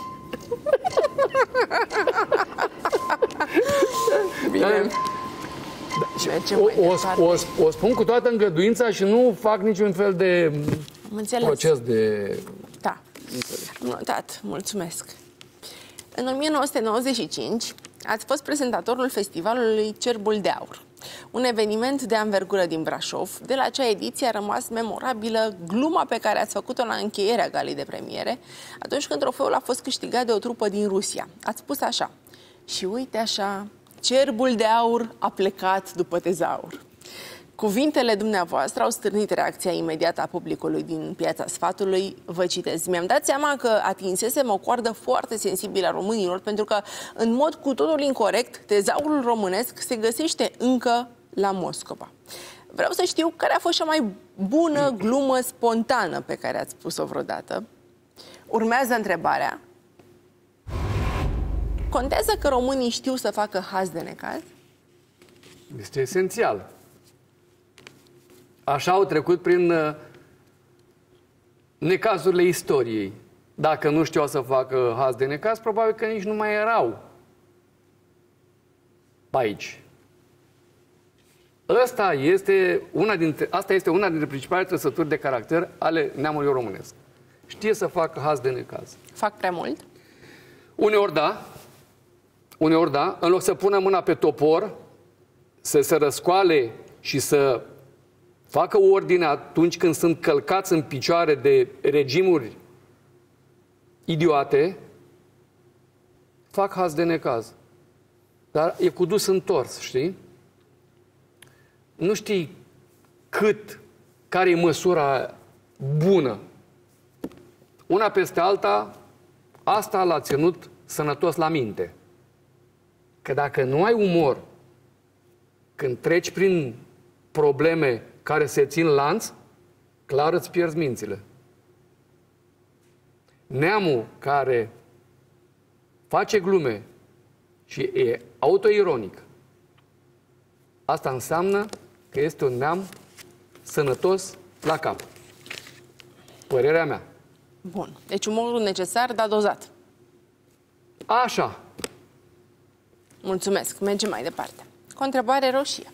Bine. Da, o, o, o, o spun cu toată îngăduința și nu fac niciun fel de proces de... Da, am notat, mulțumesc. În o mie nouă sute nouăzeci și cinci ați fost prezentatorul festivalului Cerbul de Aur, un eveniment de anvergură din Brașov. De la acea ediție a rămas memorabilă gluma pe care ați făcut-o la încheierea galei de premiere, atunci când trofeul a fost câștigat de o trupă din Rusia. Ați spus așa: și uite așa, Cerbul de Aur a plecat după tezaur. Cuvintele dumneavoastră au stârnit reacția imediată a publicului din Piața Sfatului. Vă citez: mi-am dat seama că atinsesem o coardă foarte sensibilă a românilor, pentru că, în mod cu totul incorect, tezaurul românesc se găsește încă la Moscova. Vreau să știu care a fost cea mai bună glumă spontană pe care ați spus-o vreodată. Urmează întrebarea. Contează că românii știu să facă haz de necaz? Este esențial. Așa au trecut prin uh, necazurile istoriei. Dacă nu știau să facă haz de necaz, probabil că nici nu mai erau aici. Asta este una dintre, asta este una dintre principalele trăsături de caracter ale neamului românesc. Știe să facă haz de necaz. Fac prea mult? Uneori da, uneori da, în loc să pună mâna pe topor, să se răscoale și să facă ordine atunci când sunt călcați în picioare de regimuri idiote, fac haz de necaz. Dar e cu dus întors, știi? Nu știi cât, care e măsura bună. Una peste alta, asta l-a ținut sănătos la minte. Că dacă nu ai umor, când treci prin probleme care se țin lanț, clar îți pierzi mințile. Neamul care face glume și e autoironic, asta înseamnă că este un neam sănătos la cap. Părerea mea. Bun. Deci umorul necesar, dar dozat. Așa. Mulțumesc. Mergem mai departe. Cu o întrebare roșie.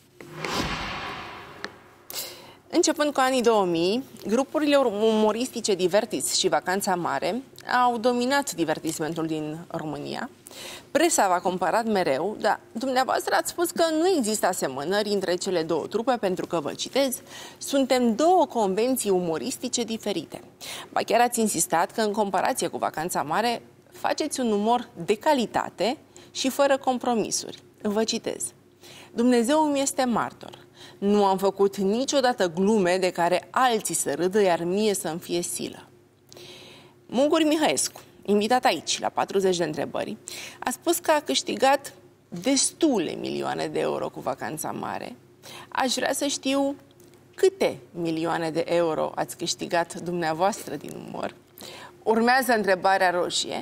Începând cu anii două mii, grupurile umoristice Divertis și Vacanța Mare au dominat divertismentul din România. Presa v-a comparat mereu, dar dumneavoastră ați spus că nu există asemănări între cele două trupe, pentru că, vă citez, suntem două convenții umoristice diferite. Ba chiar ați insistat că, în comparație cu Vacanța Mare, faceți un umor de calitate și fără compromisuri. Vă citez. Dumnezeu îmi este martor. Nu am făcut niciodată glume de care alții să râdă, iar mie să-mi fie silă. Mungur Mihaescu, invitat aici, la patruzeci de întrebări, a spus că a câștigat destule milioane de euro cu Vacanța Mare. Aș vrea să știu câte milioane de euro ați câștigat dumneavoastră din umor. Urmează întrebarea roșie.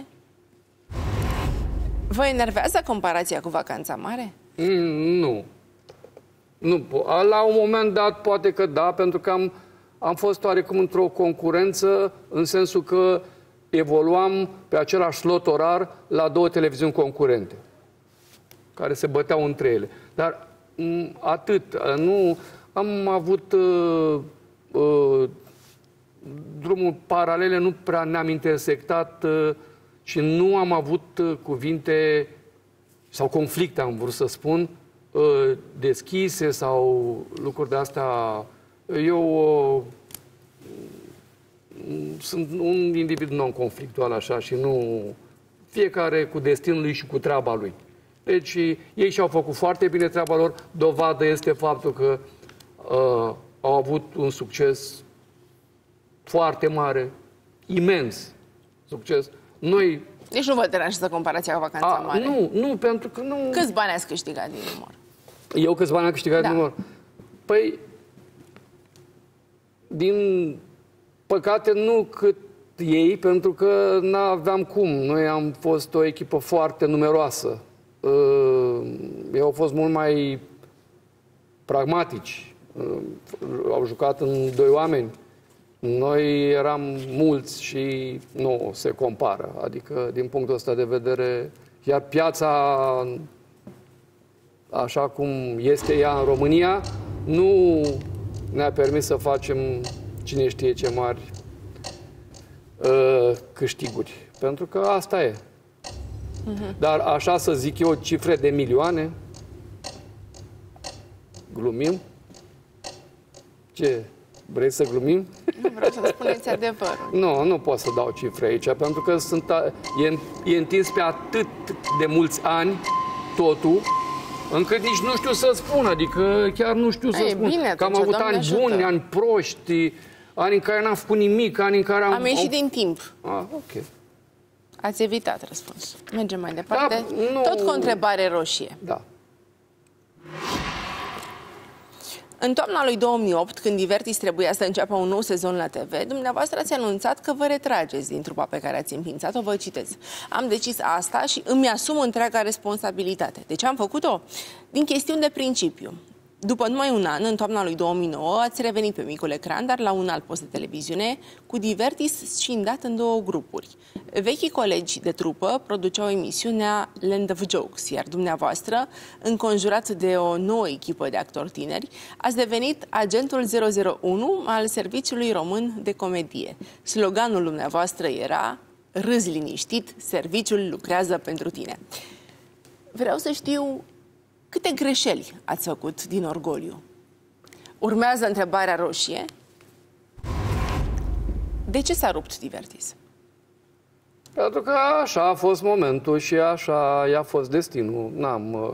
Vă enervează comparația cu Vacanța Mare? Mm, nu. Nu. La un moment dat poate că da, pentru că am, am fost oarecum într-o concurență, în sensul că evoluam pe același slot orar la două televiziuni concurente, care se băteau între ele. Dar m, atât. Nu am avut uh, uh, drumul paralele, nu prea ne-am intersectat uh, și nu am avut uh, cuvinte sau conflicte, am vrut să spun, uh, deschise sau lucruri de astea. Eu uh, sunt un individ non-conflictual așa și nu... Fiecare cu destinul lui și cu treaba lui. Deci ei și-au făcut foarte bine treaba lor. Dovadă este faptul că uh, au avut un succes foarte mare, imens succes. Noi... Deci nu vă deranjează comparația cu Vacanța A, Mare? Nu, nu, pentru că nu... Câți bani ați câștigat din umor? Eu câți bani am câștigat Da. din umor? Păi, din păcate nu cât ei, pentru că n-aveam cum. Noi am fost o echipă foarte numeroasă. Ei au fost mult mai pragmatici. Au jucat în doi oameni. Noi eram mulți și nu se compară. Adică, din punctul ăsta de vedere, iar piața, așa cum este ea în România, nu ne-a permis să facem cine știe ce mari uh, câștiguri. Pentru că asta e. Uh-huh. Dar așa să zic eu, cifre de milioane, glumim? Ce? Vrei să glumim? Nu vreau să spuneți adevărul. Nu, nu pot să dau cifre aici, pentru că sunt, e, e întins pe atât de mulți ani totul, încât nici nu știu să spun, adică chiar nu știu să E, spun. bine, că am atunci, avut Doamne ani ajută. buni, ani proști, ani în care n-am făcut nimic, ani în care am... Am ieșit au... din timp. Ah, ok. Ați evitat răspunsul. Mergem mai departe. Da, nu... Tot cu o întrebare roșie. Da. În toamna lui două mii opt, când Divertis trebuia să înceapă un nou sezon la T V, dumneavoastră ați anunțat că vă retrageți din trupa pe care ați înființat-o, vă citez. Am decis asta și îmi asum întreaga responsabilitate. De ce am făcut-o? Din chestiuni de principiu. După numai un an, în toamna lui două mii nouă, ați revenit pe micul ecran, dar la un alt post de televiziune, cu Divertis scindat în două grupuri. Vechii colegi de trupă produceau emisiunea Land of Jokes, iar dumneavoastră, înconjurat de o nouă echipă de actori tineri, ați devenit agentul zero zero unu al Serviciului Român de Comedie. Sloganul dumneavoastră era: râzi liniștit, serviciul lucrează pentru tine. Vreau să știu câte greșeli ați făcut din orgoliu. Urmează întrebarea roșie. De ce s-a rupt Divertis? Pentru că așa a fost momentul și așa i-a fost destinul. N-am,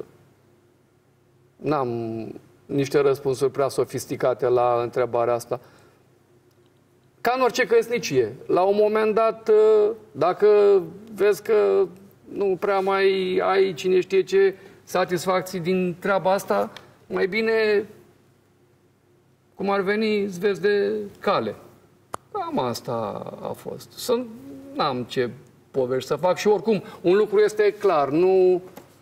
n-am niște răspunsuri prea sofisticate la întrebarea asta. Ca în orice căsnicie. La un moment dat, dacă vezi că nu prea mai ai cine știe ce satisfacții din treaba asta, mai bine, cum ar veni, îți vezi de cale. Cam asta a fost. Sunt, n-am ce povești să fac și oricum, un lucru este clar, nu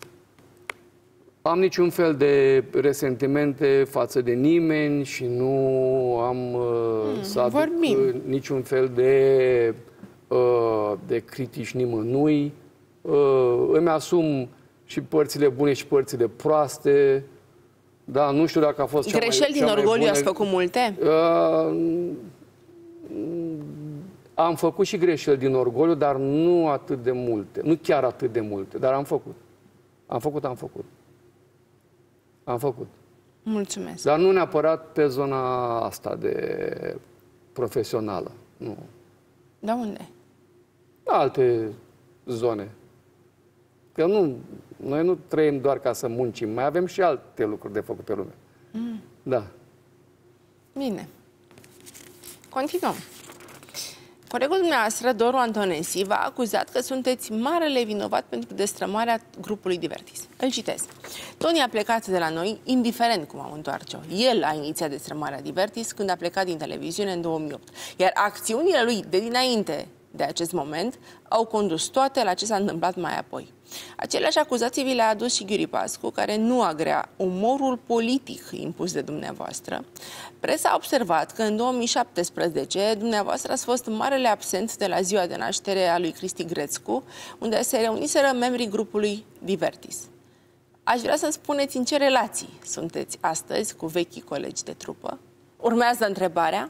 am niciun fel de resentimente față de nimeni și nu am mm, să aduc vorbim. niciun fel de, de critici nimănui. Îmi asum și părțile bune și părțile proaste. Da, nu știu dacă a fost cea greșeli mai, din orgoliu ați făcut multe? Uh, am făcut și greșeli din orgoliu, dar nu atât de multe. Nu chiar atât de multe, dar am făcut. Am făcut, am făcut. Am făcut. Mulțumesc. Dar nu neapărat pe zona asta de profesională. Nu. Da unde? Alte zone. Că nu, noi nu trăim doar ca să muncim, mai avem și alte lucruri de făcut pe lume. Mm. Da. Bine. Continuăm. Colegul dumneavoastră, Doru Antonesi, v-a acuzat că sunteți marele vinovat pentru destrămarea grupului Divertis. Îl citez. Tony a plecat de la noi, indiferent cum am întoarce-o. El a inițiat destrămarea Divertis când a plecat din televiziune în două mii opt. Iar acțiunile lui de dinainte de acest moment au condus toate la ce s-a întâmplat mai apoi. Aceleași acuzații vi le-a adus și Ghiuri Pascu, care nu agrea umorul politic impus de dumneavoastră. Presa a observat că în două mii șaptesprezece dumneavoastră ați fost marele absent de la ziua de naștere a lui Cristi Grețcu, unde se reuniseră membrii grupului Divertis. Aș vrea să-mi spuneți în ce relații sunteți astăzi cu vechii colegi de trupă. Urmează întrebarea.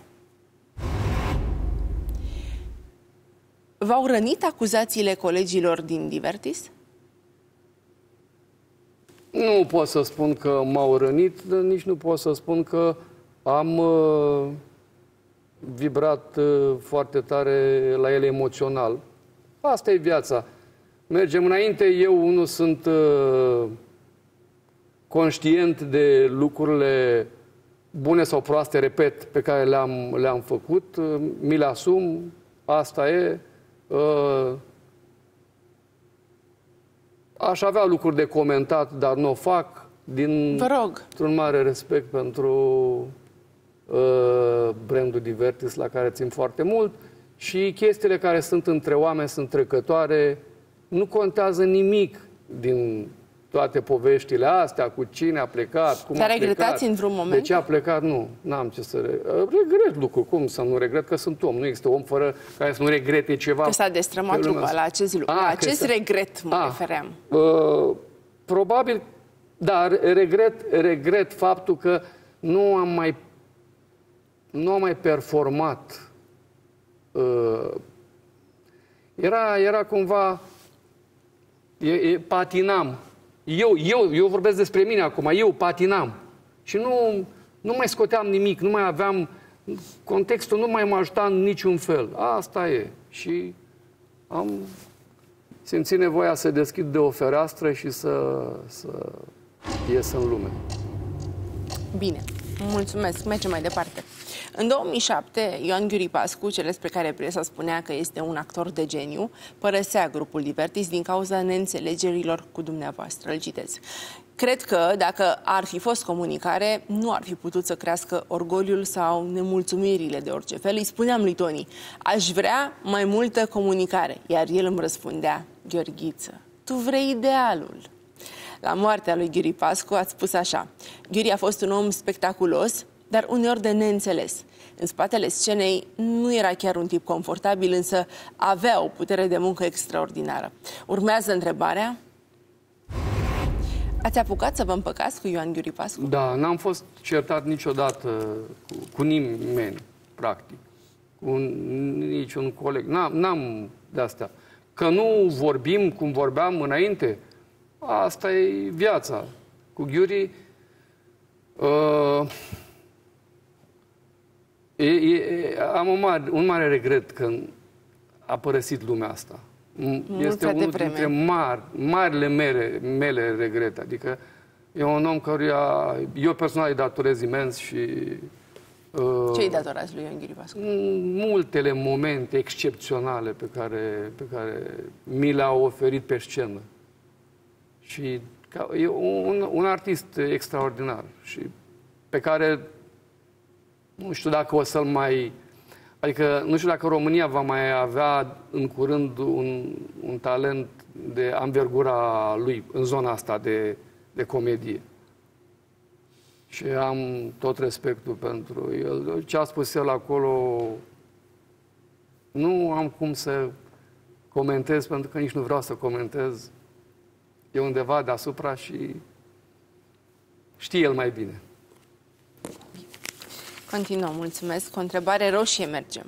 V-au rănit acuzațiile colegilor din Divertis? Nu pot să spun că m-au rănit, dar nici nu pot să spun că am uh, vibrat uh, foarte tare la ele emoțional. Asta e viața. Mergem înainte. Eu, unul, sunt uh, conștient de lucrurile bune sau proaste, repet, pe care le-am le-am făcut. Uh, mi le asum. Asta e. Uh, Aș avea lucruri de comentat, dar nu o fac. Din, Vă rog. Într-un mare respect pentru uh, brandul Divertis, la care țin foarte mult. Și chestiile care sunt între oameni sunt trecătoare. Nu contează nimic din toate poveștile astea, cu cine a plecat, cum Dar a plecat. regretați în vreun moment? De ce a plecat? Nu. N-am ce să re... regret lucruri. Cum să nu regret? Că sunt om. Nu există om fără care să nu regrete ceva. Că s-a destrămat trupa la acest lucru. La acest regret mă a, refeream. Uh, probabil, dar regret, regret faptul că nu am mai nu am mai performat. Uh, era, era cumva e, e, patinam. Eu, eu, eu vorbesc despre mine acum, eu patinam și nu, nu mai scoteam nimic, nu mai aveam, contextul nu mai mă ajuta în niciun fel. Asta e. Și am simțit nevoia să deschid de o fereastră și să, să ies în lume. Bine, mulțumesc. Mergem mai departe. În două mii șapte, Ioan Ghiuri Pascu, cel despre care presa spunea că este un actor de geniu, părăsea grupul Divertis din cauza neînțelegerilor cu dumneavoastră. Îl citez. Cred că dacă ar fi fost comunicare, nu ar fi putut să crească orgoliul sau nemulțumirile de orice fel. Îi spuneam lui Toni, aș vrea mai multă comunicare, iar el îmi răspundea, Gheorghiță, tu vrei idealul. La moartea lui Ghiuri Pascu ați spus așa, Ghiuri a fost un om spectaculos, dar uneori de neînțeles. În spatele scenei nu era chiar un tip confortabil, însă avea o putere de muncă extraordinară. Urmează întrebarea. Ați apucat să vă împăcați cu Ioan Ghiuri Pascu? Da, n-am fost certat niciodată cu, cu nimeni, practic. Cu niciun coleg. N-am de-astea. Că nu vorbim cum vorbeam înainte, asta e viața. Cu Ghiuri... Uh, e, e, am un mare, un mare regret că a părăsit lumea asta. Mult este unul dintre mari, marile mele, mele regrete. Adică e un om căruia eu personal îi datorez imens și... Uh, Ce îi datorați lui Ioan Ghiuri Pascu? Multele momente excepționale pe care, pe care mi le-a oferit pe scenă. Și ca, e un, un artist extraordinar și pe care nu știu dacă o să-l mai... Adică nu știu dacă România va mai avea în curând un, un talent de anvergura lui în zona asta de, de comedie. Și am tot respectul pentru el. Ce a spus el acolo, nu am cum să comentez, pentru că nici nu vreau să comentez. E undeva deasupra și știe el mai bine. Continuăm, mulțumesc. Cu o întrebare roșie mergem.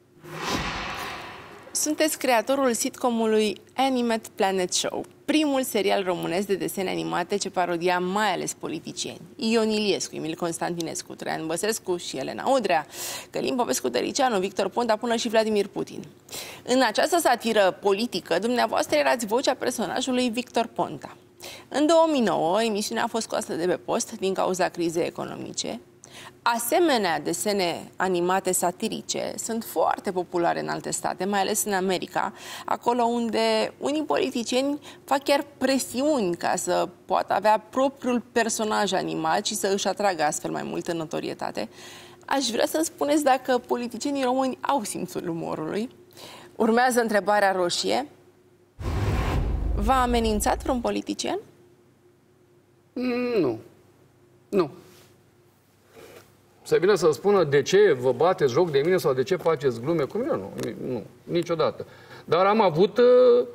Sunteți creatorul sitcomului Animate Planet Show, primul serial românesc de desene animate ce parodia mai ales politicieni. Ion Iliescu, Emil Constantinescu, Traian Băsescu și Elena Udrea, Călin Popescu-Tăricianu, Victor Ponta, până și Vladimir Putin. În această satiră politică, dumneavoastră erați vocea personajului Victor Ponta. În două mii nouă, emisiunea a fost scoasă de pe post din cauza crizei economice. Asemenea desene animate satirice sunt foarte populare în alte state, mai ales în America, acolo unde unii politicieni fac chiar presiuni ca să poată avea propriul personaj animat și să își atragă astfel mai multă notorietate. Aș vrea să-mi spuneți dacă politicienii români au simțul umorului. Urmează întrebarea roșie. V-a amenințat vreun politician? Nu. Nu. Să vină să spună de ce vă bateți joc de mine sau de ce faceți glume cu mine, nu, nu, niciodată. Dar am avut uh,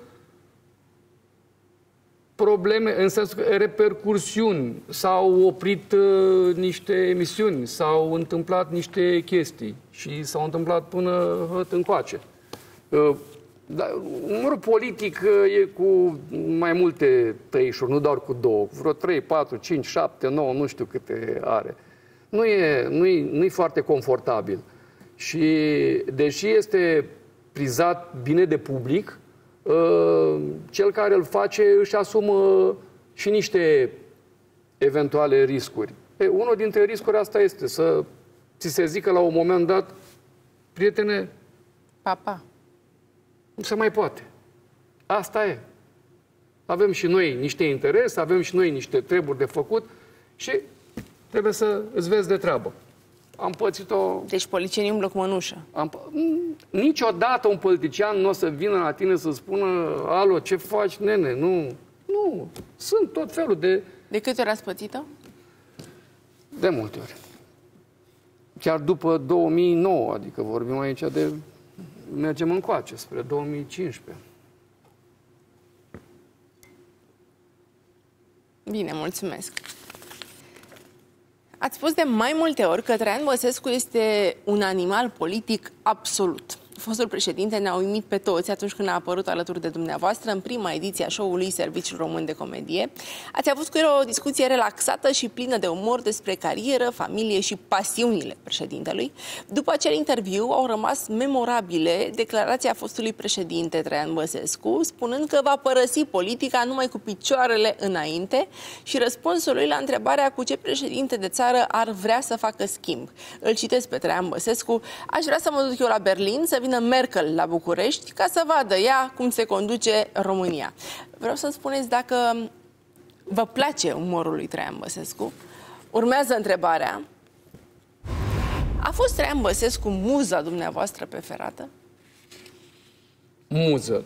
probleme, în sensul că repercursiuni, s-au oprit uh, niște emisiuni, s-au întâmplat niște chestii și s-au întâmplat până încoace. Uh, dar umorul politic uh, e cu mai multe tăișuri, nu doar cu două, vreo trei, patru, cinci, șapte, nouă, nu știu câte are. Nu e, nu e, nu e foarte confortabil. Și deși este prizat bine de public, cel care îl face își asumă și niște eventuale riscuri. E, unul dintre riscuri asta este să ți se zică la un moment dat, prietene, papa, nu se mai poate. Asta e. Avem și noi niște interese, avem și noi niște treburi de făcut și trebuie să îți vezi de treabă. Am pățit-o... Deci politicienii umblă cu mănușă. Am... Niciodată un politician nu o să vină la tine să spună alo, ce faci, nene? Nu. Nu. Sunt tot felul de... De câte ori ați pățit-o? De multe ori. Chiar după două mii nouă, adică vorbim aici de... Mergem încoace, spre două mii cincisprezece. Bine, mulțumesc. Ați spus de mai multe ori că Traian Băsescu este un animal politic absolut. Fostul președinte ne-a uimit pe toți atunci când a apărut alături de dumneavoastră în prima ediție a show-ului Serviciul Român de Comedie. Ați avut cu el o discuție relaxată și plină de umor despre carieră, familie și pasiunile președintelui. După acel interviu au rămas memorabile declarația fostului președinte Traian Băsescu, spunând că va părăsi politica numai cu picioarele înainte și răspunsul lui la întrebarea cu ce președinte de țară ar vrea să facă schimb. Îl citesc pe Traian Băsescu: aș vrea să mă duc eu la Berlin, să vină Merkel la București ca să vadă ea cum se conduce România. Vreau să-mi spuneți dacă Vă place umorul lui Traian Băsescu? Urmează întrebarea. A fost Traian Băsescu muza dumneavoastră preferată? Muză.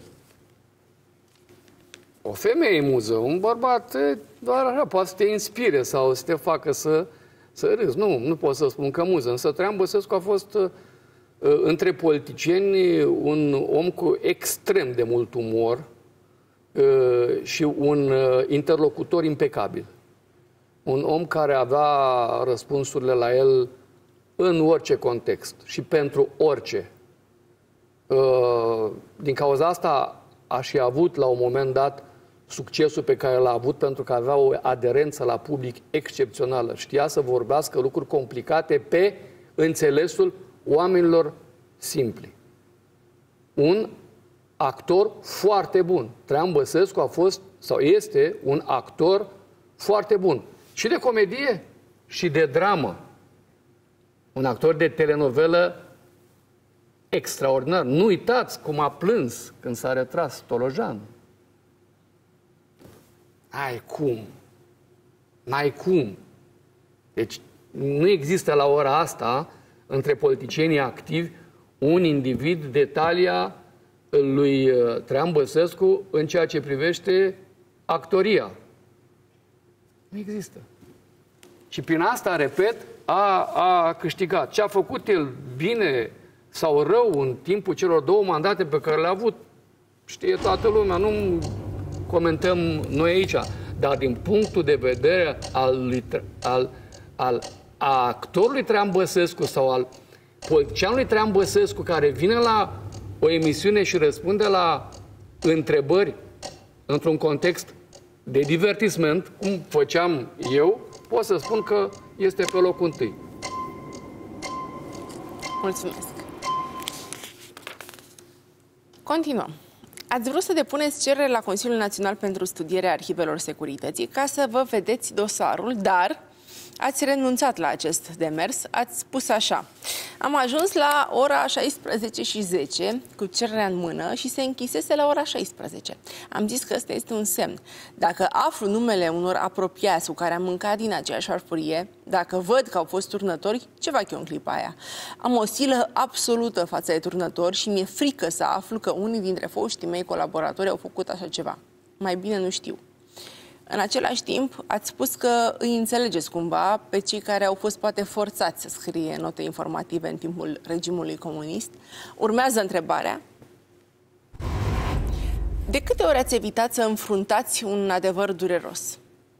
O femeie muză, un bărbat doar așa, poate să te inspire sau să te facă să, să râzi. Nu, nu pot să spun că muză. Însă Traian Băsescu a fost uh, între politicieni un om cu extrem de mult umor uh, și un uh, interlocutor impecabil. Un om care avea răspunsurile la el în orice context și pentru orice. Uh, din cauza asta a și avut la un moment dat succesul pe care l-a avut pentru că avea o aderență la public excepțională. Știa să vorbească lucruri complicate pe înțelesul oamenilor simpli. Un actor foarte bun. Traian Băsescu a fost sau este un actor foarte bun. Și de comedie și de dramă. Un actor de telenovelă extraordinar. Nu uitați cum a plâns când s-a retras Tolojan. Ai cum. N-ai cum. Deci nu există la ora asta, între politicienii activi, un individ de talia lui Traian Băsescu în ceea ce privește actoria. Nu există. Și prin asta, repet, a, a câștigat. Ce a făcut el bine sau rău în timpul celor două mandate pe care le-a avut, știe toată lumea, nu comentăm noi aici. Dar din punctul de vedere al, lui, al, al a actorului Traian Băsescu sau al politicianului Traian Băsescu care vine la o emisiune și răspunde la întrebări într-un context de divertisment, cum făceam eu, pot să spun că este pe locul întâi. Mulțumesc. Continuăm. Ați vrut să depuneți cerere la Consiliul Național pentru Studierea Arhivelor Securității ca să vă vedeți dosarul, dar ați renunțat la acest demers. Ați spus așa: am ajuns la ora șaisprezece și zece cu cererea în mână și se închisese la ora șaisprezece. Am zis că ăsta este un semn. Dacă aflu numele unor apropiați cu care am mâncat din aceeași farfurie, dacă văd că au fost turnători, ce fac eu în clipa aia? Am o silă absolută față de turnători și mi-e frică să aflu că unii dintre foștii mei colaboratori au făcut așa ceva. Mai bine nu știu. În același timp, ați spus că îi înțelegeți cumva pe cei care au fost poate forțați să scrie note informative în timpul regimului comunist. Urmează întrebarea. De câte ori ați evitat să înfruntați un adevăr dureros?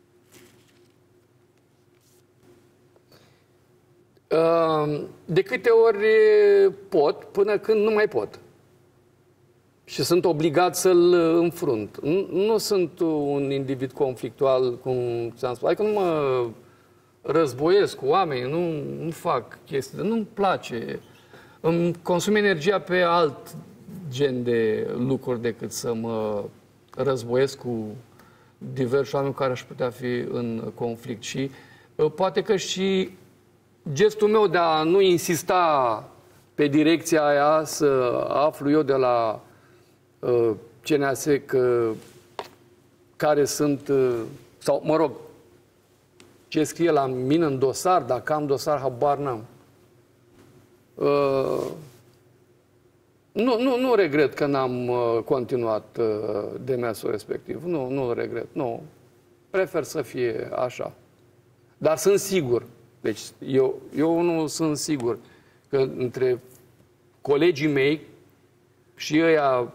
De câte ori pot, până când nu mai pot. Și sunt obligat să-l înfrunt. Nu, nu sunt un individ conflictual, cum ți-am spus. Adică nu mă războiesc cu oamenii, nu, nu fac chestii, nu-mi place. Îmi consum energia pe alt gen de lucruri decât să mă războiesc cu diversi oameni care aș putea fi în conflict. Și poate că și gestul meu de a nu insista pe direcția aia, să aflu eu de la C N A S că, care sunt, sau mă rog, ce scrie la mine în dosar, dacă am dosar, habar n-am. Uh, nu, nu, nu regret că n-am uh, continuat uh, demersul respectiv. Nu, nu regret, nu. Prefer să fie așa. Dar sunt sigur, deci eu, eu nu sunt sigur că între colegii mei și ăia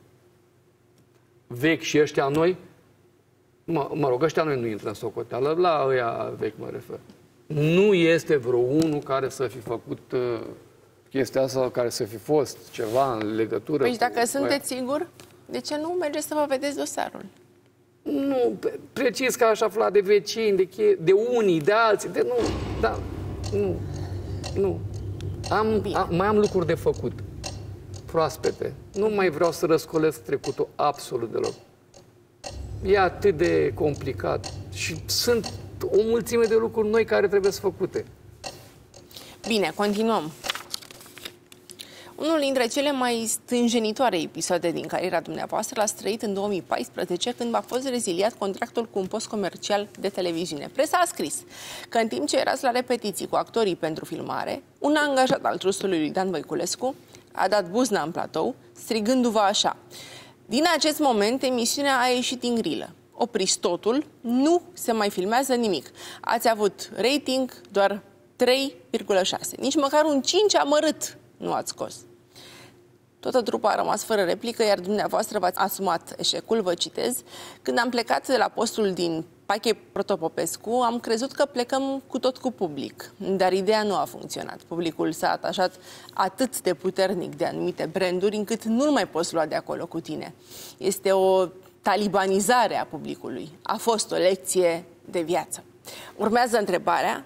vechi și ăștia noi, mă, mă rog, ăștia noi nu intră în socoteală, la ăia vechi mă refer. Nu este vreo unul care să fi făcut uh, chestia asta, care să fi fost ceva în legătură. Păi dacă cu sunteți sigur, de ce nu mergeți să vă vedeți dosarul? Nu, precis că aș afla de vecini, de, che- de unii, de alții, de nu, da, nu, nu. Am, am, mai am lucruri de făcut, proaspete. Nu mai vreau să răscolesc trecutul absolut deloc. E atât de complicat și sunt o mulțime de lucruri noi care trebuie să făcute. Bine, continuăm. Unul dintre cele mai stânjenitoare episoade din cariera dumneavoastră l-ați trăit în două mii paisprezece, când a fost reziliat contractul cu un post comercial de televiziune. Presa a scris că în timp ce erați la repetiții cu actorii pentru filmare, un angajat al trustului lui Dan Voiculescu a dat buzna în platou, strigându-vă așa: din acest moment, emisiunea a ieșit din grilă. Opriți totul, nu se mai filmează nimic. Ați avut rating doar trei virgulă șase. Nici măcar un cinci amărât nu ați scos. Toată trupa a rămas fără replică, iar dumneavoastră v-ați asumat eșecul, vă citez: când am plecat de la postul din Pache Protopopescu, am crezut că plecăm cu tot cu public, dar ideea nu a funcționat. Publicul s-a atașat atât de puternic de anumite branduri, încât nu-l mai poți lua de acolo cu tine. Este o talibanizare a publicului. A fost o lecție de viață. Urmează întrebarea: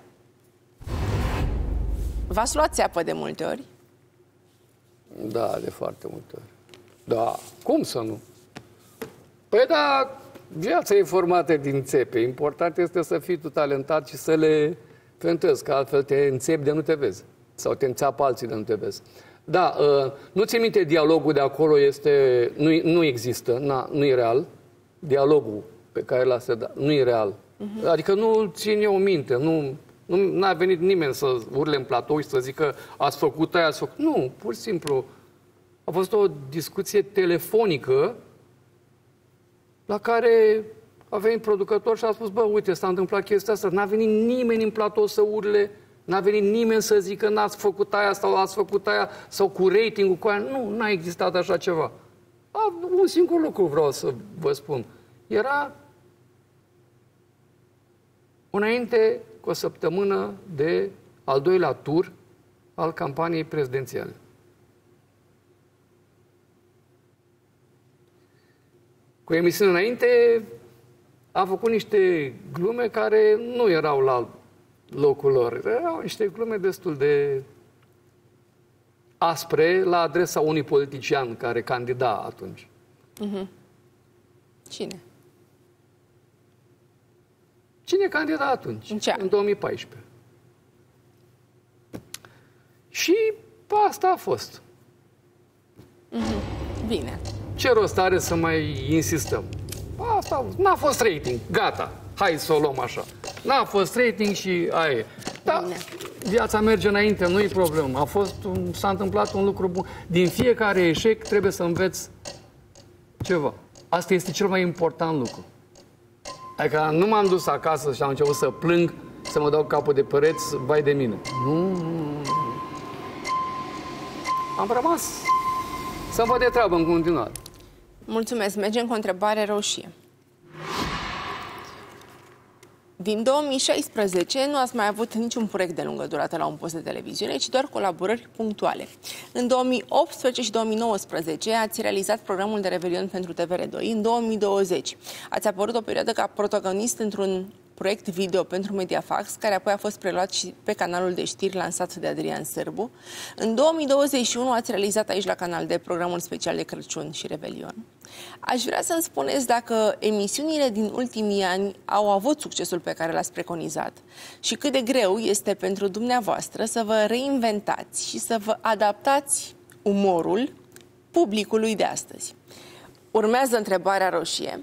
v-ați luat țeapă de multe ori? Da, de foarte multe ori. Da, cum să nu? Păi da, viața e formată din țepe. Important este să fii tu talentat și să le fentezi, că altfel te înțepi de nu te vezi. Sau te înțeapă alții de nu te vezi. Da, uh, nu ți minte, dialogul de acolo este, nu, nu există, na, nu e real. Dialogul pe care l-a dat, nu e real. Uh-huh. Adică nu țin eu minte, nu... Nu a venit nimeni să urle în platou și să zică ați făcut aia, ați făcut... Nu, pur și simplu. A fost o discuție telefonică la care a venit producător și a spus: bă, uite, s-a întâmplat chestia asta. N-a venit nimeni în platou să urle, n-a venit nimeni să zică n-ați făcut aia sau ați făcut aia sau cu ratingul cu aia. Nu, n-a existat așa ceva. A, un singur lucru vreau să vă spun. Era înainte cu o săptămână de al doilea tur al campaniei prezidențiale. Cu emisiunea înainte a făcut niște glume care nu erau la locul lor. Erau niște glume destul de aspre la adresa unui politician care candida atunci. Uh-huh. Cine? Cine candida atunci? În, ce? În două mii paisprezece. Și asta a fost. Mm-hmm. Bine. Ce rost are să mai insistăm? Asta n-a fost rating. Gata. Hai să o luăm așa. N-a fost rating și aia e. Da, bine. Viața merge înainte, nu-i problemă. A fost un, s-a întâmplat un lucru bun. Din fiecare eșec trebuie să înveți ceva. Asta este cel mai important lucru. Adică nu m-am dus acasă și am început să plâng, să mă dau capul de pereți, vai de mine. Nu, nu, nu. Am rămas să-mi văd de treabă în continuare. Mulțumesc. Mergem cu o întrebare roșie. Din două mii șaisprezece nu ați mai avut niciun proiect de lungă durată la un post de televiziune, ci doar colaborări punctuale. În două mii optsprezece și două mii nouăsprezece ați realizat programul de Revelion pentru T V R doi. În două mii douăzeci ați apărut o perioadă ca protagonist într-un proiect video pentru Mediafax, care apoi a fost preluat și pe canalul de știri lansat de Adrian Sârbu. În două mii douăzeci și unu ați realizat aici la Canal D programul special de Crăciun și Revelion. Aș vrea să-mi spuneți dacă emisiunile din ultimii ani au avut succesul pe care l-ați preconizat și cât de greu este pentru dumneavoastră să vă reinventați și să vă adaptați umorul publicului de astăzi. Urmează întrebarea roșie.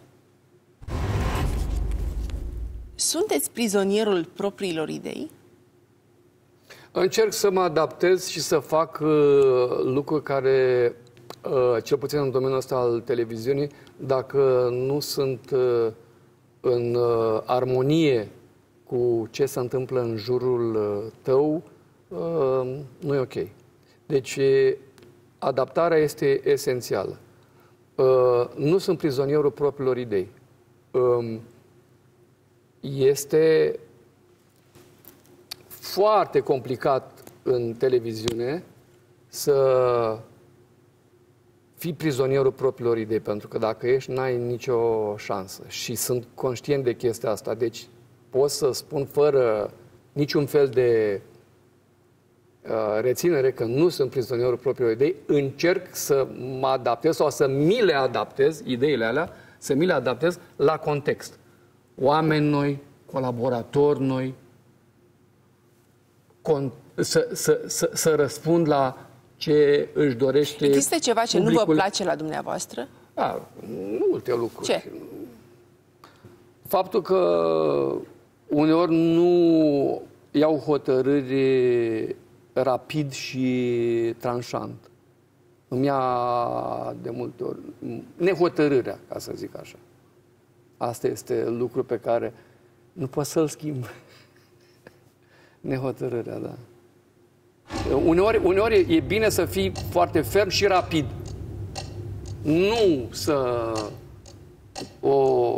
Sunteți prizonierul propriilor idei? Încerc să mă adaptez și să fac uh, lucruri care, uh, cel puțin în domeniul ăsta al televiziunii, dacă nu sunt uh, în uh, armonie cu ce se întâmplă în jurul uh, tău, uh, nu e ok. Deci, adaptarea este esențială. Uh, nu sunt prizonierul propriilor idei. Uh, Este foarte complicat în televiziune să fii prizonierul propriilor idei, pentru că dacă ești, n-ai nicio șansă. Și sunt conștient de chestia asta. Deci pot să spun fără niciun fel de uh, reținere că nu sunt prizonierul propriilor idei. Încerc să mă adaptez sau să mi le adaptez, ideile alea, să mi le adaptez la context. Oameni noi, colaboratori noi, con- să, să, să, să răspund la ce își dorește Există ceva ce publicul. nu vă place la dumneavoastră? Da, multe lucruri. Ce? Faptul că uneori nu iau hotărâri rapid și tranșant. Îmi ia de multe ori nehotărârea, ca să zic așa. Asta este lucru pe care nu pot să-l schimb. Nehotărârea, da. Uneori, uneori e bine să fii foarte ferm și rapid. Nu să o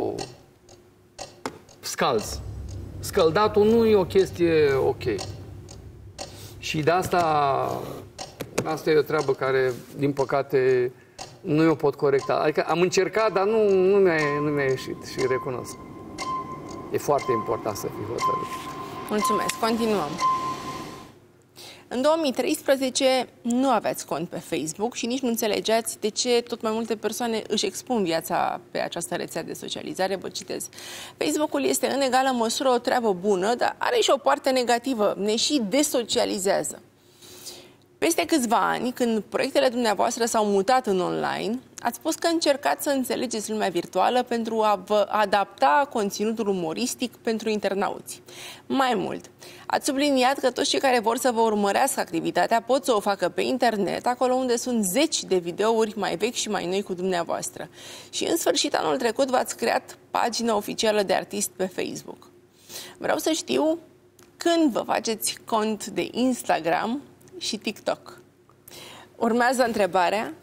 scalzi. Scăldatul nu e o chestie ok. Și de asta, asta e o treabă care, din păcate, nu eu pot corecta. Adică am încercat, dar nu, nu mi-a, nu mi-a ieșit și recunosc. E foarte important să fii hotărât. Mulțumesc. Continuăm. În două mii treisprezece nu aveați cont pe Facebook și nici nu înțelegeați de ce tot mai multe persoane își expun viața pe această rețea de socializare. Vă citez. Facebook-ul este în egală măsură o treabă bună, dar are și o parte negativă. Ne și desocializează. Peste câțiva ani, când proiectele dumneavoastră s-au mutat în online, ați spus că încercați să înțelegeți lumea virtuală pentru a vă adapta conținutul umoristic pentru internauți. Mai mult, ați subliniat că toți cei care vor să vă urmărească activitatea pot să o facă pe internet, acolo unde sunt zeci de videouri mai vechi și mai noi cu dumneavoastră. Și în sfârșit, anul trecut v-ați creat pagina oficială de artist pe Facebook. Vreau să știu când vă faceți cont de Instagram și TikTok. Urmează întrebarea.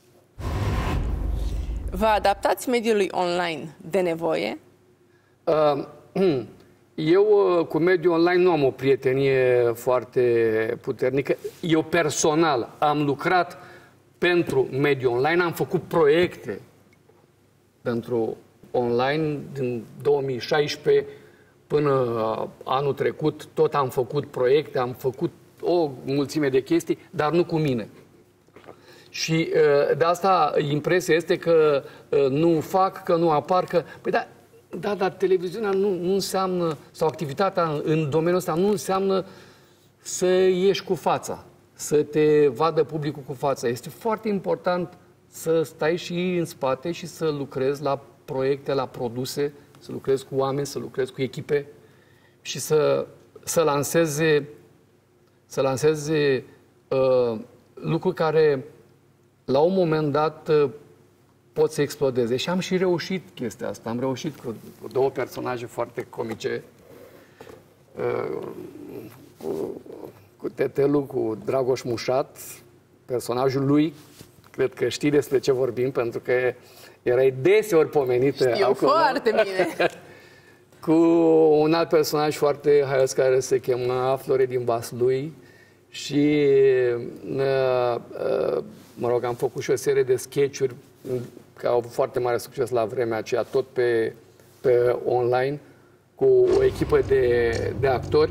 Vă adaptați mediului online de nevoie? Uh, eu cu mediul online nu am o prietenie foarte puternică. Eu personal am lucrat pentru mediul online, am făcut proiecte pentru online din două mii șaisprezece până anul trecut. Tot am făcut proiecte, am făcut o mulțime de chestii, dar nu cu mine. Și de asta impresia este că nu fac, că nu apar, că... Păi da, da, dar televiziunea nu, nu înseamnă, sau activitatea în domeniul ăsta nu înseamnă să ieși cu fața, să te vadă publicul cu fața. Este foarte important să stai și în spate și să lucrezi la proiecte, la produse, să lucrezi cu oameni, să lucrezi cu echipe și să, să lanseze să lanseze uh, lucruri care la un moment dat uh, pot să explodeze. Și am și reușit chestia asta. Am reușit cu, cu două personaje foarte comice, uh, cu, cu Tetelu, cu Dragoș Mușat, personajul lui. Cred că știi despre ce vorbim, pentru că erai deseori pomenită. Știu acolo. foarte bine. Cu un alt personaj foarte haios care se chema Floredin Vaslui și, mă rog, am făcut și o serie de sketch-uri care au avut foarte mare succes la vremea aceea, tot pe, pe online, cu o echipă de, de actori.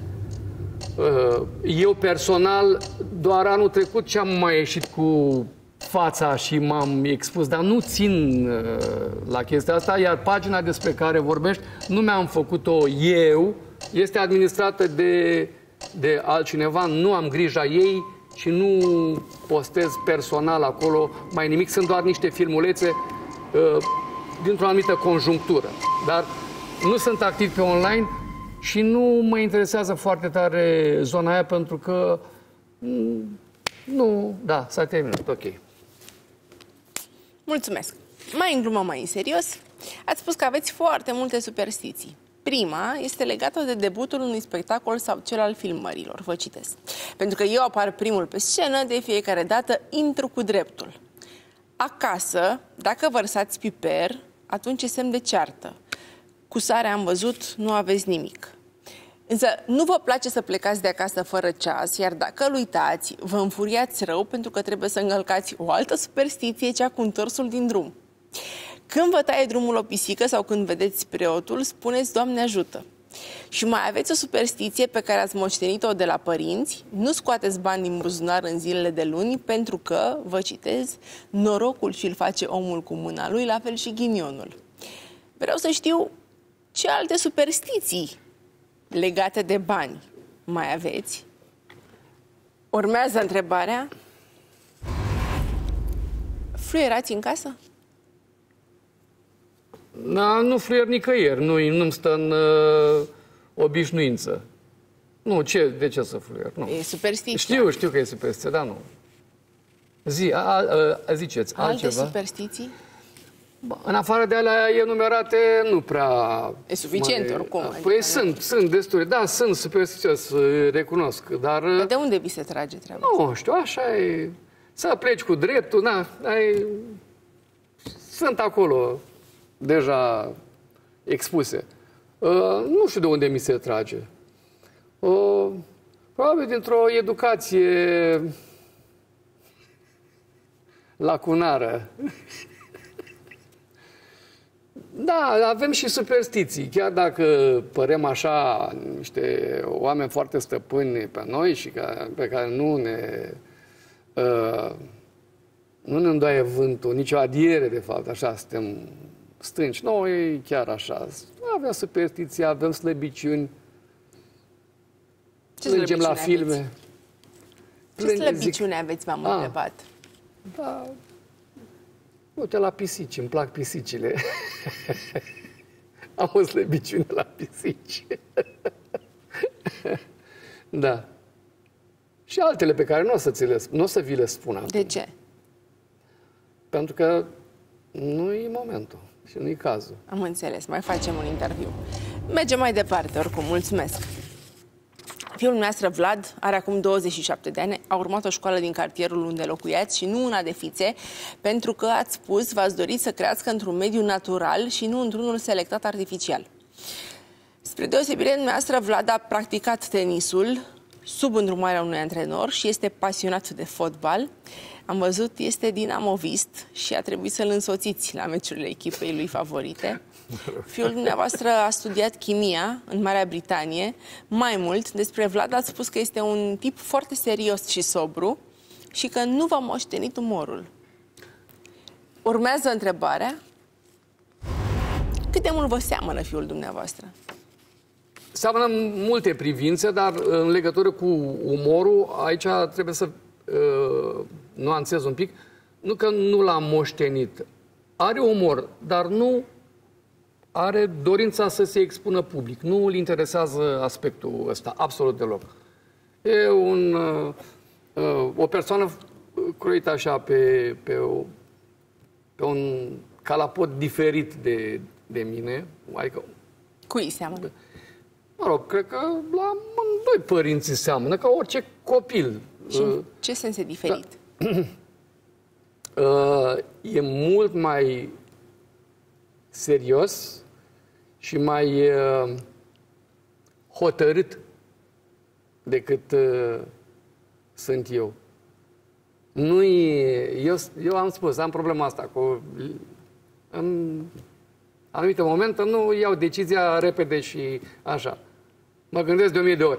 Eu personal, doar anul trecut ce am mai ieșit cu fața și m-am expus, dar nu țin uh, la chestia asta, iar pagina despre care vorbești nu mi-am făcut-o eu, este administrată de, de altcineva, nu am grija ei și nu postez personal acolo mai nimic, sunt doar niște filmulețe uh, dintr-o anumită conjunctură, dar nu sunt activ pe online și nu mă interesează foarte tare zona aia pentru că mm, nu, da, s-a terminat, ok. Mulțumesc. Mai în glumă, mai în serios, ați spus că aveți foarte multe superstiții. Prima este legată de debutul unui spectacol sau cel al filmărilor. Vă citesc. Pentru că eu apar primul pe scenă, de fiecare dată intru cu dreptul. Acasă, dacă vărsați piper, atunci e semn de ceartă. Cu sare am văzut, nu aveți nimic. Însă nu vă place să plecați de acasă fără ceas, iar dacă îl uitați, vă înfuriați rău pentru că trebuie să încălcați o altă superstiție, cea cu întorsul din drum. Când vă taie drumul o pisică sau când vedeți preotul, spuneți Doamne ajută. Și mai aveți o superstiție pe care ați moștenit-o de la părinți, nu scoateți bani din buzunar în zilele de luni pentru că, vă citez, norocul și-l face omul cu mâna lui, la fel și ghinionul. Vreau să știu ce alte superstiții legate de bani mai aveți? Urmează întrebarea. Fluierați în casă? Da, nu fluier nicăieri, nu, nu-mi stă în uh, obișnuință. Nu, ce, de ce să fluier? Nu. E superstiție. Știu, știu că e superstiție, dar nu. Zi, a, a, a, ziceți, Alte altceva? superstiții? Bă, în afară de alea enumerate, nu prea... E suficient, mai... oricum. Păi adică sunt, sunt destule. Da, sunt superstițios, recunosc, dar... Dar de unde vi se trage treaba? Nu știu, așa e... Să pleci cu dreptul, na, ai... Sunt acolo deja expuse. Uh, nu știu de unde mi se trage. Uh, probabil dintr-o educație lacunară. Da, avem și superstiții. Chiar dacă părem așa niște oameni foarte stăpâni pe noi și ca, pe care nu ne... Uh, nu ne îndoaie vântul, nicio adiere, de fapt, așa suntem stânci. Noi chiar așa. Avem superstiții, avem slăbiciuni. Ce plângem la filme. Aveți? Ce slăbiciune aveți, v-am întrebat? Da. Uite, la pisici, îmi plac pisicile. Am o slăbiciune la pisici. Da. Și altele pe care nu o să, ți le, nu o să vi le spun acum. De ce? Pentru că nu e momentul și nu e cazul. Am înțeles, mai facem un interviu. Mergem mai departe, oricum, mulțumesc. Fiul noastră, Vlad, are acum douăzeci și șapte de ani, a urmat o școală din cartierul unde locuiați și nu una de fițe, pentru că ați spus, v-ați dorit să crească într-un mediu natural și nu într-unul selectat artificial. Spre deosebire de dumneavoastră, Vlad a practicat tenisul sub îndrumarea unui antrenor și este pasionat de fotbal. Am văzut, este dinamovist și a trebuit să-l însoțiți la meciurile echipei lui favorite. Fiul dumneavoastră a studiat chimia în Marea Britanie. Mai mult, despre Vlad ați spus că este un tip foarte serios și sobru și că nu v-a moștenit umorul. Urmează întrebarea. Cât de mult vă seamănă fiul dumneavoastră? Seamănă în multe privințe, dar în legătură cu umorul, aici trebuie să uh, nuanțez un pic. Nu că nu l-a moștenit. Are umor, dar nu are dorința să se expună public. Nu îl interesează aspectul ăsta, absolut deloc. E un, uh, o persoană croită așa pe, pe, o, pe un calapot diferit de, de mine. Adică, cui seamănă? Mă rog, cred că la amândoi părinții seamănă, ca orice copil. Și în ce sens e diferit? Da. E mult mai serios și mai hotărât decât sunt eu. Nu e, eu, eu am spus, am problema asta cu... În anumite momente nu iau decizia repede și așa. Mă gândesc de o mie de ori.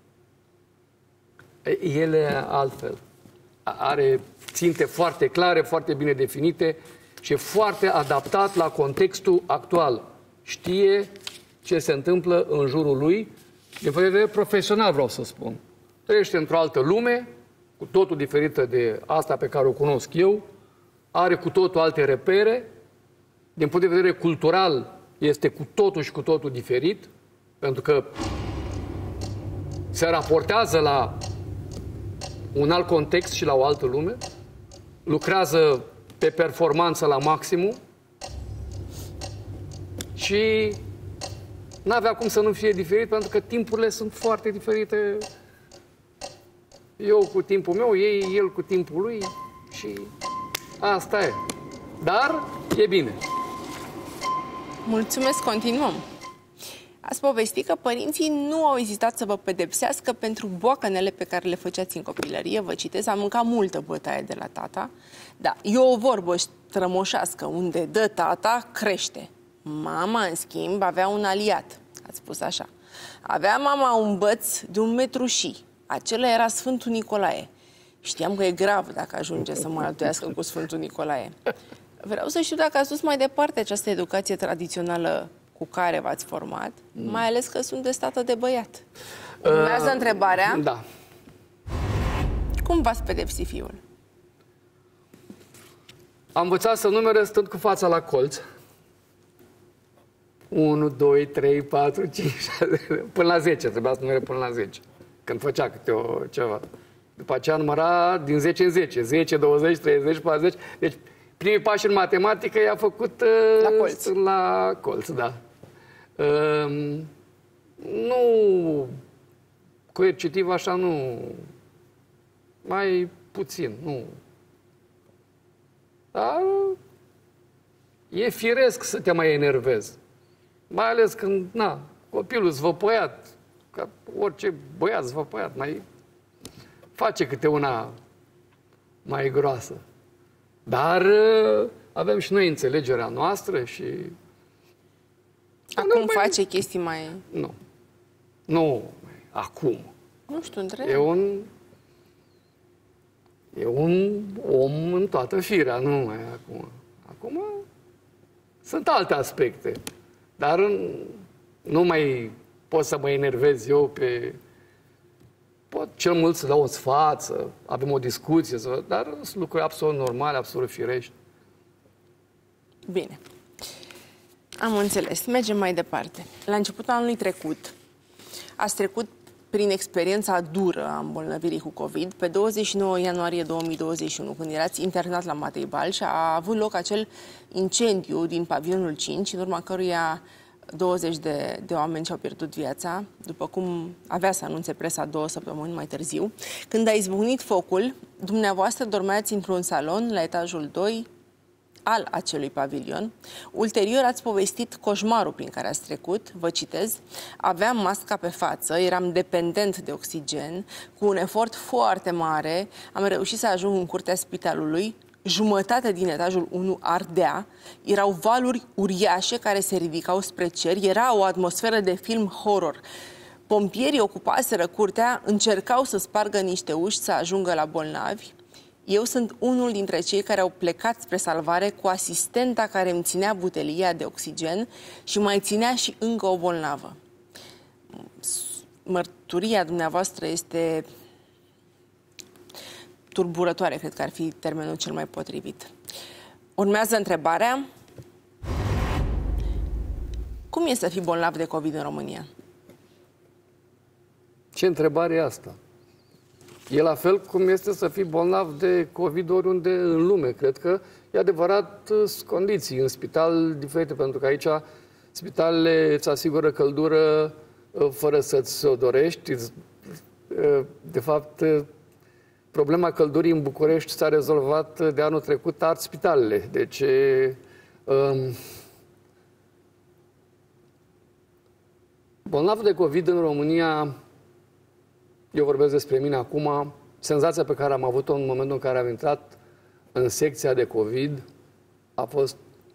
El e altfel. Are ținte foarte clare, foarte bine definite și e foarte adaptat la contextul actual. Știe ce se întâmplă în jurul lui, din punct de vedere profesional, vreau să spun. Trăiește într-o altă lume, cu totul diferită de asta pe care o cunosc eu, are cu totul alte repere, din punct de vedere cultural este cu totul și cu totul diferit, pentru că se raportează la un alt context și la o altă lume, lucrează pe performanță la maximum și n-avea cum să nu fie diferit, pentru că timpurile sunt foarte diferite. Eu cu timpul meu, ei, el cu timpul lui și asta e. Dar e bine. Mulțumesc, continuăm. Ați povestit că părinții nu au ezitat să vă pedepsească pentru boacănele pe care le făceați în copilărie. Vă citez, am mâncat multă bătaie de la tata. Da, e o vorbă strămoșească, unde dă tata, crește. Mama, în schimb, avea un aliat. Ați spus așa. Avea mama un băț de un metru și. Acela era Sfântul Nicolae. Știam că e grav dacă ajunge să mă altuiască cu Sfântul Nicolae. Vreau să știu dacă ați dus mai departe această educație tradițională cu care v-ați format, mm. mai ales că sunteți tată de băiat. Urmează uh, întrebarea. Da. Cum v-ați pedepsi fiul? Am învățat să numere stând cu fața la colț. unu, doi, trei, patru, cinci, șase, până la zece. Trebuia să numere până la zece. Când făcea câte o ceva. După aceea număra din zece în zece. zece, douăzeci, treizeci, patruzeci. Deci primii pași în matematică i-a făcut la colț. La colț, da. Uh, nu... Coercitiv așa nu... Mai puțin, nu... Dar e firesc să te mai enervezi. Mai ales când, na, copilul zvăpăiat, ca orice băiat zvăpăiat, mai face câte una mai groasă. Dar avem și noi înțelegerea noastră și... Acum mai... face chestii mai... Nu. Nu, acum. Nu știu, întreb. E un... E un om în toată firea, nu mai acum. Acum sunt alte aspecte. Dar nu mai pot să mă enervez eu pe... Pot cel mult să dau un sfat, să avem o discuție, să... dar sunt lucruri absolut normale, absolut firești. Bine. Am înțeles. Mergem mai departe. La începutul anului trecut, ați trecut prin experiența dură a îmbolnăvirii cu COVID, pe douăzeci și nouă ianuarie două mii douăzeci și unu, când erați internat la Matei Balș, a avut loc acel incendiu din pavilionul cinci, în urma căruia douăzeci de, de oameni și-au pierdut viața, după cum avea să anunțe presa două săptămâni mai târziu. Când a izbucnit focul, dumneavoastră dormeați într-un salon la etajul doi al acelui pavilion. Ulterior ați povestit coșmarul prin care ați trecut, vă citez: aveam masca pe față, eram dependent de oxigen, cu un efort foarte mare am reușit să ajung în curtea spitalului, jumătate din etajul unu ardea, erau valuri uriașe care se ridicau spre cer, era o atmosferă de film horror. Pompierii ocupaseră curtea, încercau să spargă niște uși să ajungă la bolnavi. Eu sunt unul dintre cei care au plecat spre salvare cu asistenta care îmi ținea butelia de oxigen și mai ținea și încă o bolnavă. Mărturia dumneavoastră este turburătoare, cred că ar fi termenul cel mai potrivit. Urmează întrebarea: cum e să fii bolnav de COVID în România? Ce întrebare e asta? E la fel cum este să fii bolnav de COVID oriunde în lume. Cred că e adevărat, sunt condiții în spital diferite, pentru că aici spitalele îți asigură căldură fără să-ți o dorești. De fapt, problema căldurii în București s-a rezolvat de anul trecut ard spitalele. Deci, um, bolnavul de COVID în România, eu vorbesc despre mine acum, senzația pe care am avut-o în momentul în care am intrat în secția de COVID a fost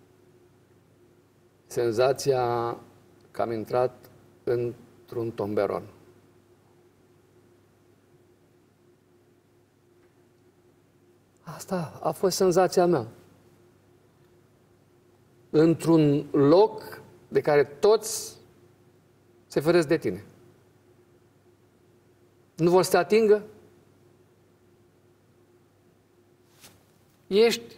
senzația că am intrat într-un tomberon. Asta a fost senzația mea. Într-un loc de care toți se feresc de tine. Nu vor să te atingă? Ești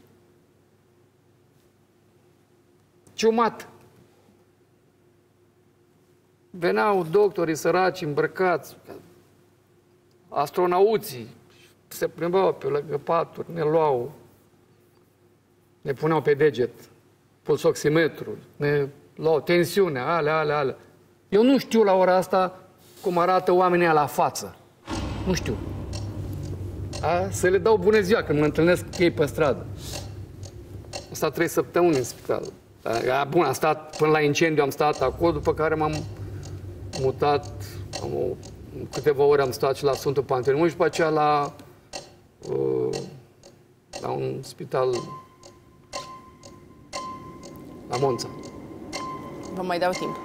ciumat. Veneau doctorii săraci îmbrăcați, astronauții, se plimbau pe lângă paturi, ne luau, ne puneau pe deget pulsoximetrul, ne luau tensiunea, alea, alea, alea. Eu nu știu la ora asta cum arată oamenii la față. Nu știu. A? Să le dau bună ziua când mă întâlnesc ei pe stradă. Am stat trei săptămâni în spital. A, bun, am stat până la incendiu, am stat acolo, după care m-am mutat, am o, câteva ore am stat și la Sfântul Pantelimon și după aceea la, uh, la un spital la Monța. Vă mai dau timp.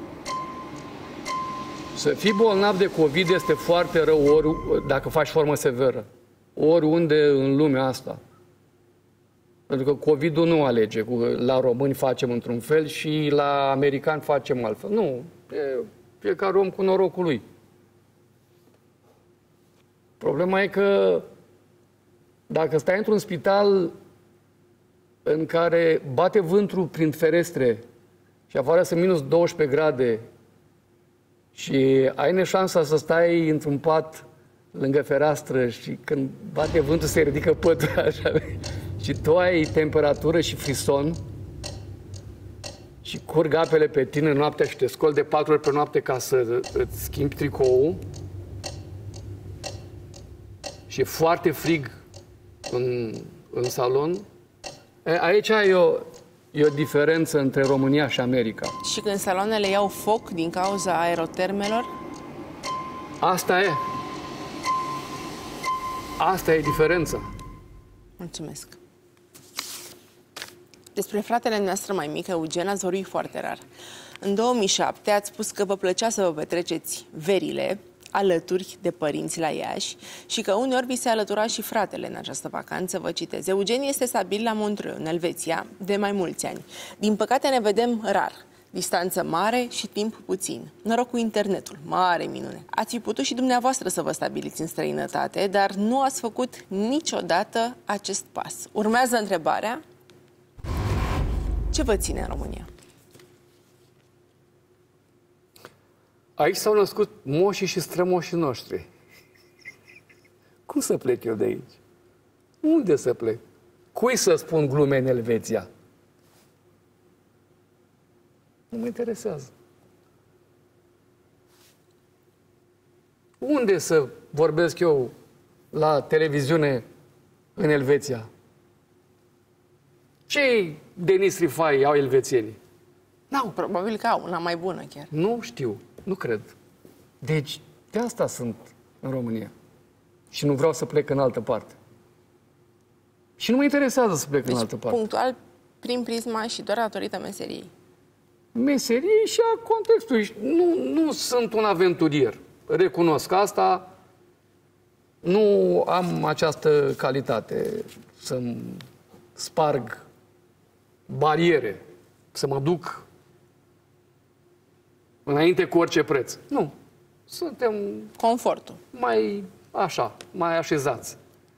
Să fii bolnav de COVID este foarte rău ori dacă faci formă severă. Oriunde în lumea asta. Pentru că COVID-ul nu alege. La români facem într-un fel și la americani facem altfel. Nu. E fiecare om cu norocul lui. Problema e că dacă stai într-un spital în care bate vântul prin ferestre și afară sunt minus douăsprezece grade și ai neșansa să stai într-un pat lângă fereastră și când bate vântul se ridică pătura așa și tu ai temperatură și frison și curg apele pe tine noaptea și te scoli de patru ori pe noapte ca să îți schimbi tricoul și e foarte frig în, în salon, aici e o, e o diferență între România și America. Și când saloanele iau foc din cauza aerotermelor? Asta e. Asta e diferența. Mulțumesc. Despre fratele noastră mai mic, Eugen, ați vorbit foarte rar. În două mii șapte ați spus că vă plăcea să vă petreceți verile alături de părinți la Iași și că uneori vi se alătura și fratele în această vacanță, vă citez. Eugen este stabil la Montreux, în Elveția, de mai mulți ani. Din păcate ne vedem rar. Distanță mare și timp puțin. Noroc cu internetul. Mare minune. Ați fi putut și dumneavoastră să vă stabiliți în străinătate, dar nu ați făcut niciodată acest pas. Urmează întrebarea: ce vă ține în România? Aici s-au născut moșii și strămoșii noștri. Cum să plec eu de aici? Unde să plec? Cui să spun glume în Elveția? Nu mă interesează. Unde să vorbesc eu la televiziune în Elveția? Ce Denis Rifai au elvețienii? N-au, probabil că au una mai bună chiar. Nu știu, nu cred. Deci, de asta sunt în România. Și nu vreau să plec în altă parte. Și nu mă interesează să plec deci, în altă parte. Punctual, prin prisma și doar datorită meseriei. Meserie și a contextului. Nu, nu sunt un aventurier. Recunosc asta. Nu am această calitate să-mi sparg bariere, să mă duc înainte cu orice preț. Nu. Suntem confortul. Mai așa, mai așezați.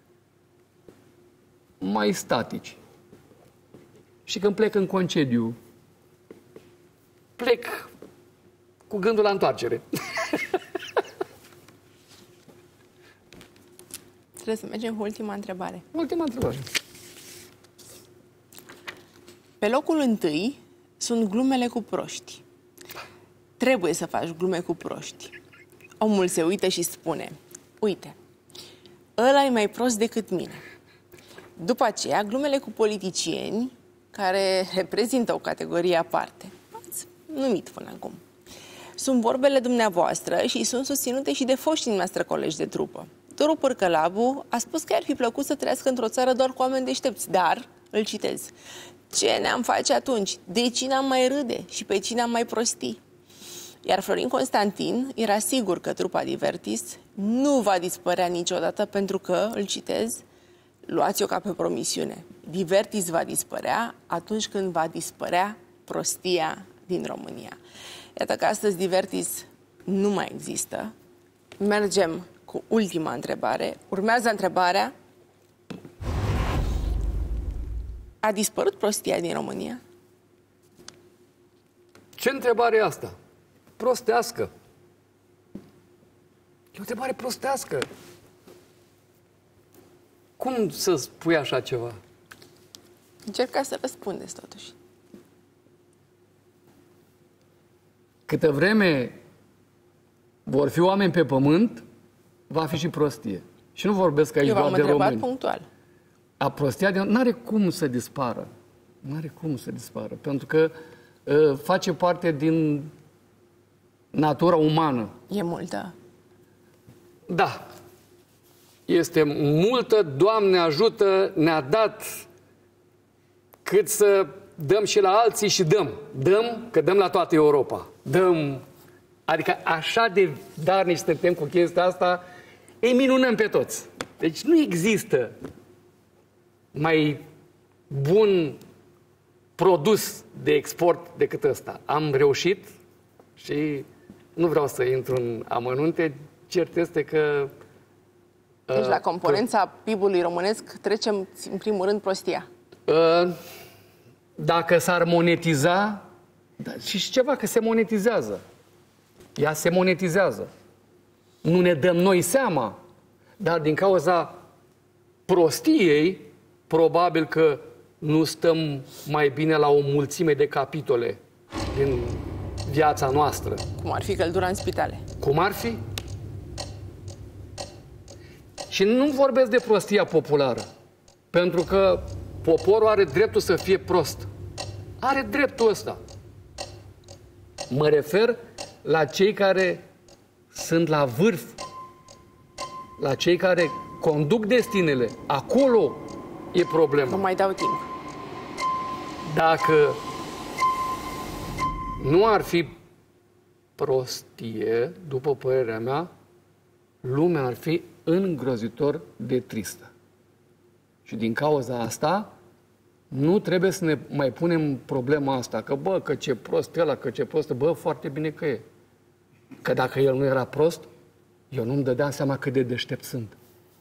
Mai statici. Și când plec în concediu, plec cu gândul la întoarcere. Trebuie să mergem cu ultima întrebare. Ultima întrebare. Pe locul întâi sunt glumele cu proști. Trebuie să faci glume cu proști. Omul se uită și spune: uite, ăla e mai prost decât mine. După aceea, glumele cu politicieni, care reprezintă o categorie aparte. Ați numit până acum. Sunt vorbele dumneavoastră și sunt susținute și de foștii dumneavoastră colegi de trupă. Doru Părcălabu a spus că ar fi plăcut să trăiască într-o țară doar cu oameni deștepți, dar, îl citez, ce ne-am face atunci? De cine am mai râde și pe cine am mai prosti? Iar Florin Constantin era sigur că trupa Divertis nu va dispărea niciodată pentru că, îl citez, luați-o ca pe promisiune. Divertis va dispărea atunci când va dispărea prostia din România. Iată că astăzi Divertis nu mai există. Mergem cu ultima întrebare. Urmează întrebarea: a dispărut prostia din România? Ce întrebare e asta? Prostească. E o întrebare prostească. Cum să spui așa ceva? Încercați să răspundeți totuși. Câtă vreme vor fi oameni pe pământ, va fi și prostie. Și nu vorbesc aici doar de români. Eu v-am întrebat punctual. A prostia de... n-are cum să dispară. N-are cum să dispară. Pentru că uh, face parte din natura umană. E multă. Da. Este multă. Doamne ajută, ne-a dat cât să dăm și la alții și dăm. Dăm, că dăm la toată Europa. Dăm. Adică așa de darnici suntem cu chestia asta, îi minunăm pe toți. Deci nu există mai bun produs de export decât ăsta. Am reușit și nu vreau să intru în amănunte, cert este că... Deci la componența P I B-ului românesc trecem în primul rând prostia. Uh, dacă s-ar monetiza, da, și ceva că se monetizează. Ea se monetizează. Nu ne dăm noi seama, dar din cauza prostiei, probabil că nu stăm mai bine la o mulțime de capitole din viața noastră. Cum ar fi căldura în spitale. Cum ar fi? Și nu vorbesc de prostia populară, pentru că poporul are dreptul să fie prost. Are dreptul ăsta. Mă refer la cei care sunt la vârf, la cei care conduc destinele. Acolo e problema. Nu mai dau timp. Dacă nu ar fi prostie, după părerea mea, lumea ar fi îngrozitor de tristă. Și din cauza asta, nu trebuie să ne mai punem problema asta, că bă, că ce prost ăla, că ce prost, bă, foarte bine că e. Că dacă el nu era prost, eu nu-mi dădeam seama cât de deștept sunt.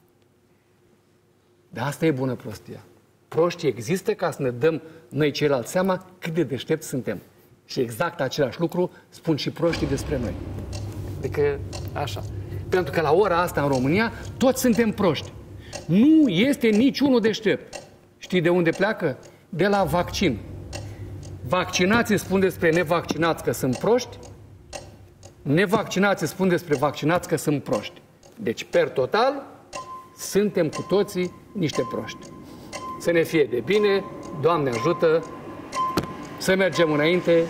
De asta e bună prostia. Proștii există ca să ne dăm noi ceilalți seama cât de deștept suntem. Și exact același lucru spun și proștii despre noi. Adică așa. Pentru că la ora asta în România toți suntem proști. Nu este niciunul deștept. Știi de unde pleacă? De la vaccin. Vaccinații spun despre nevaccinați că sunt proști, nevaccinații spun despre vaccinați că sunt proști. Deci, per total, suntem cu toții niște proști. Să ne fie de bine, Doamne ajută, să mergem înainte,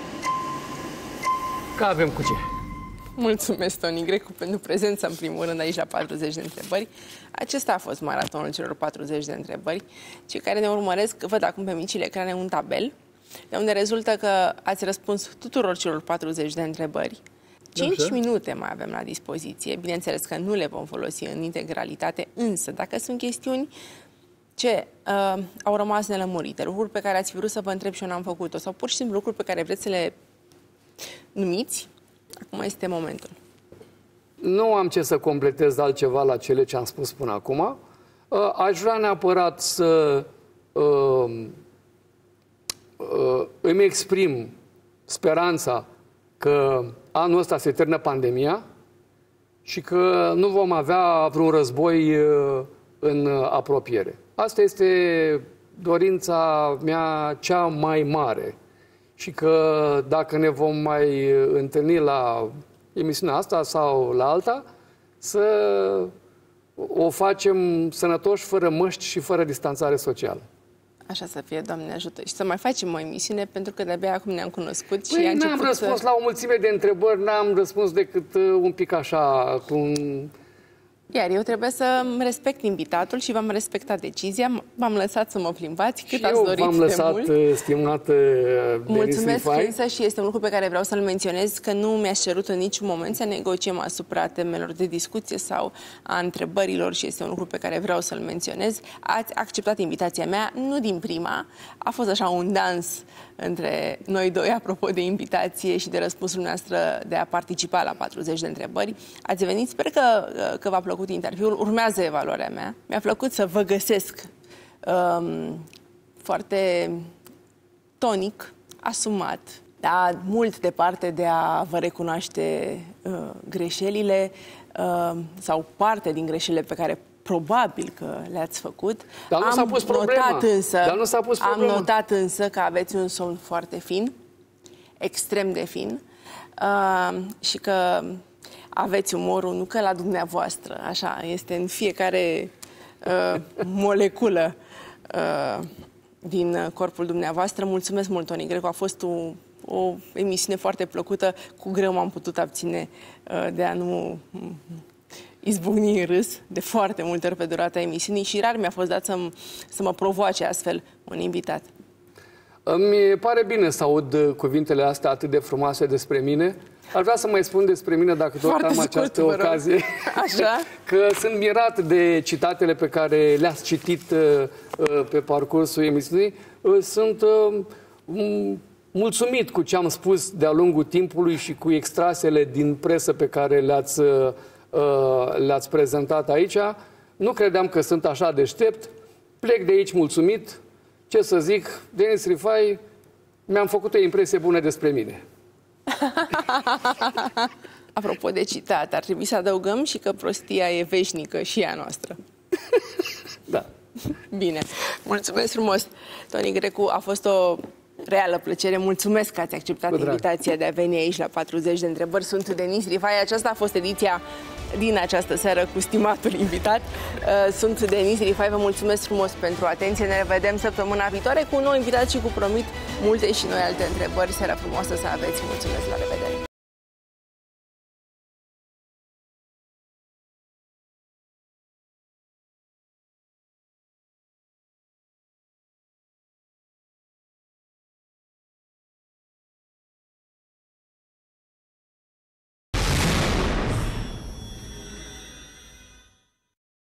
că avem cu ce. Mulțumesc, Toni Grecu, pentru prezența, în primul rând, aici la patruzeci de întrebări. Acesta a fost maratonul celor patruzeci de întrebări. Cei care ne urmăresc, văd acum pe micile ecrane un tabel, de unde rezultă că ați răspuns tuturor celor patruzeci de întrebări. cinci Așa. minute mai avem la dispoziție. Bineînțeles că nu le vom folosi în integralitate, însă dacă sunt chestiuni ce uh, au rămas nelămurite, lucruri pe care ați fi vrut să vă întreb și eu n-am făcut-o, sau pur și simplu lucruri pe care vreți să le numiți, acum este momentul. Nu am ce să completez altceva la cele ce am spus până acum. Aș vrea neapărat să uh, uh, îmi exprim speranța că anul ăsta se termină pandemia și că nu vom avea vreun război uh, în apropiere. Asta este dorința mea cea mai mare. Și că dacă ne vom mai întâlni la emisiunea asta sau la alta, să o facem sănătoși, fără măști și fără distanțare socială. Așa să fie, Doamne ajută. Și să mai facem o emisiune, pentru că de-abia acum ne-am cunoscut. Păi, și a n-am răspuns să... la o mulțime de întrebări, n-am răspuns decât un pic așa, cu un... Iar eu trebuie să respect invitatul și v-am respectat decizia. V-am lăsat să mă plimbați cât și ați eu dorit v-am lăsat, de mult. stimată Mulțumesc însă și este un lucru pe care vreau să-l menționez, că nu mi-aș cerut în niciun moment să negociem asupra temelor de discuție sau a întrebărilor și este un lucru pe care vreau să-l menționez. Ați acceptat invitația mea, nu din prima, a fost așa un dans între noi doi, apropo de invitație și de răspunsul noastră de a participa la patruzeci de întrebări. Ați venit, sper că, că v-a plăcut interviul. Urmează evaluarea mea. Mi-a plăcut să vă găsesc um, foarte tonic, asumat, dar mult departe de a vă recunoaște uh, greșelile uh, sau parte din greșelile pe care probabil că le-ați făcut. Dar nu s-a pus problema. Notat însă, Dar nu s-a pus problema. Am notat însă că aveți un somn foarte fin, extrem de fin, uh, și că aveți umorul, nu că la dumneavoastră, așa, este în fiecare uh, moleculă uh, din corpul dumneavoastră. Mulțumesc mult, Toni Grecu, a fost o, o emisiune foarte plăcută, cu greu m-am putut abține uh, de a nu izbucni în râs de foarte multe ori pe durata emisiunii și rar mi-a fost dat să, să mă provoace astfel un invitat. Îmi pare bine să aud cuvintele astea atât de frumoase despre mine. Ar vrea să mai spun despre mine, dacă tot am această ocazie, Așa? că sunt mirat de citatele pe care le-ați citit uh, pe parcursul emisiunii. Uh, sunt uh, mulțumit cu ce am spus de-a lungul timpului și cu extrasele din presă pe care le-ați uh, le-ați prezentat aici. Nu credeam că sunt așa deștept. Plec de aici mulțumit. Ce să zic, Denis Rifai mi-am făcut o impresie bună despre mine. Apropo de citat, ar trebui să adăugăm și că prostia e veșnică și a noastră. Da. Bine. Mulțumesc frumos, Toni Grecu. A fost o reală plăcere. Mulțumesc că ați acceptat invitația de a veni aici la patruzeci de întrebări. Sunt Denis Rifai. Aceasta a fost ediția din această seară cu stimatul invitat. Sunt Denis Rifai. Vă mulțumesc frumos pentru atenție. Ne revedem săptămâna viitoare cu un nou invitat și cu, promit, multe și noi alte întrebări. Seara frumoasă să aveți. Mulțumesc. La revedere.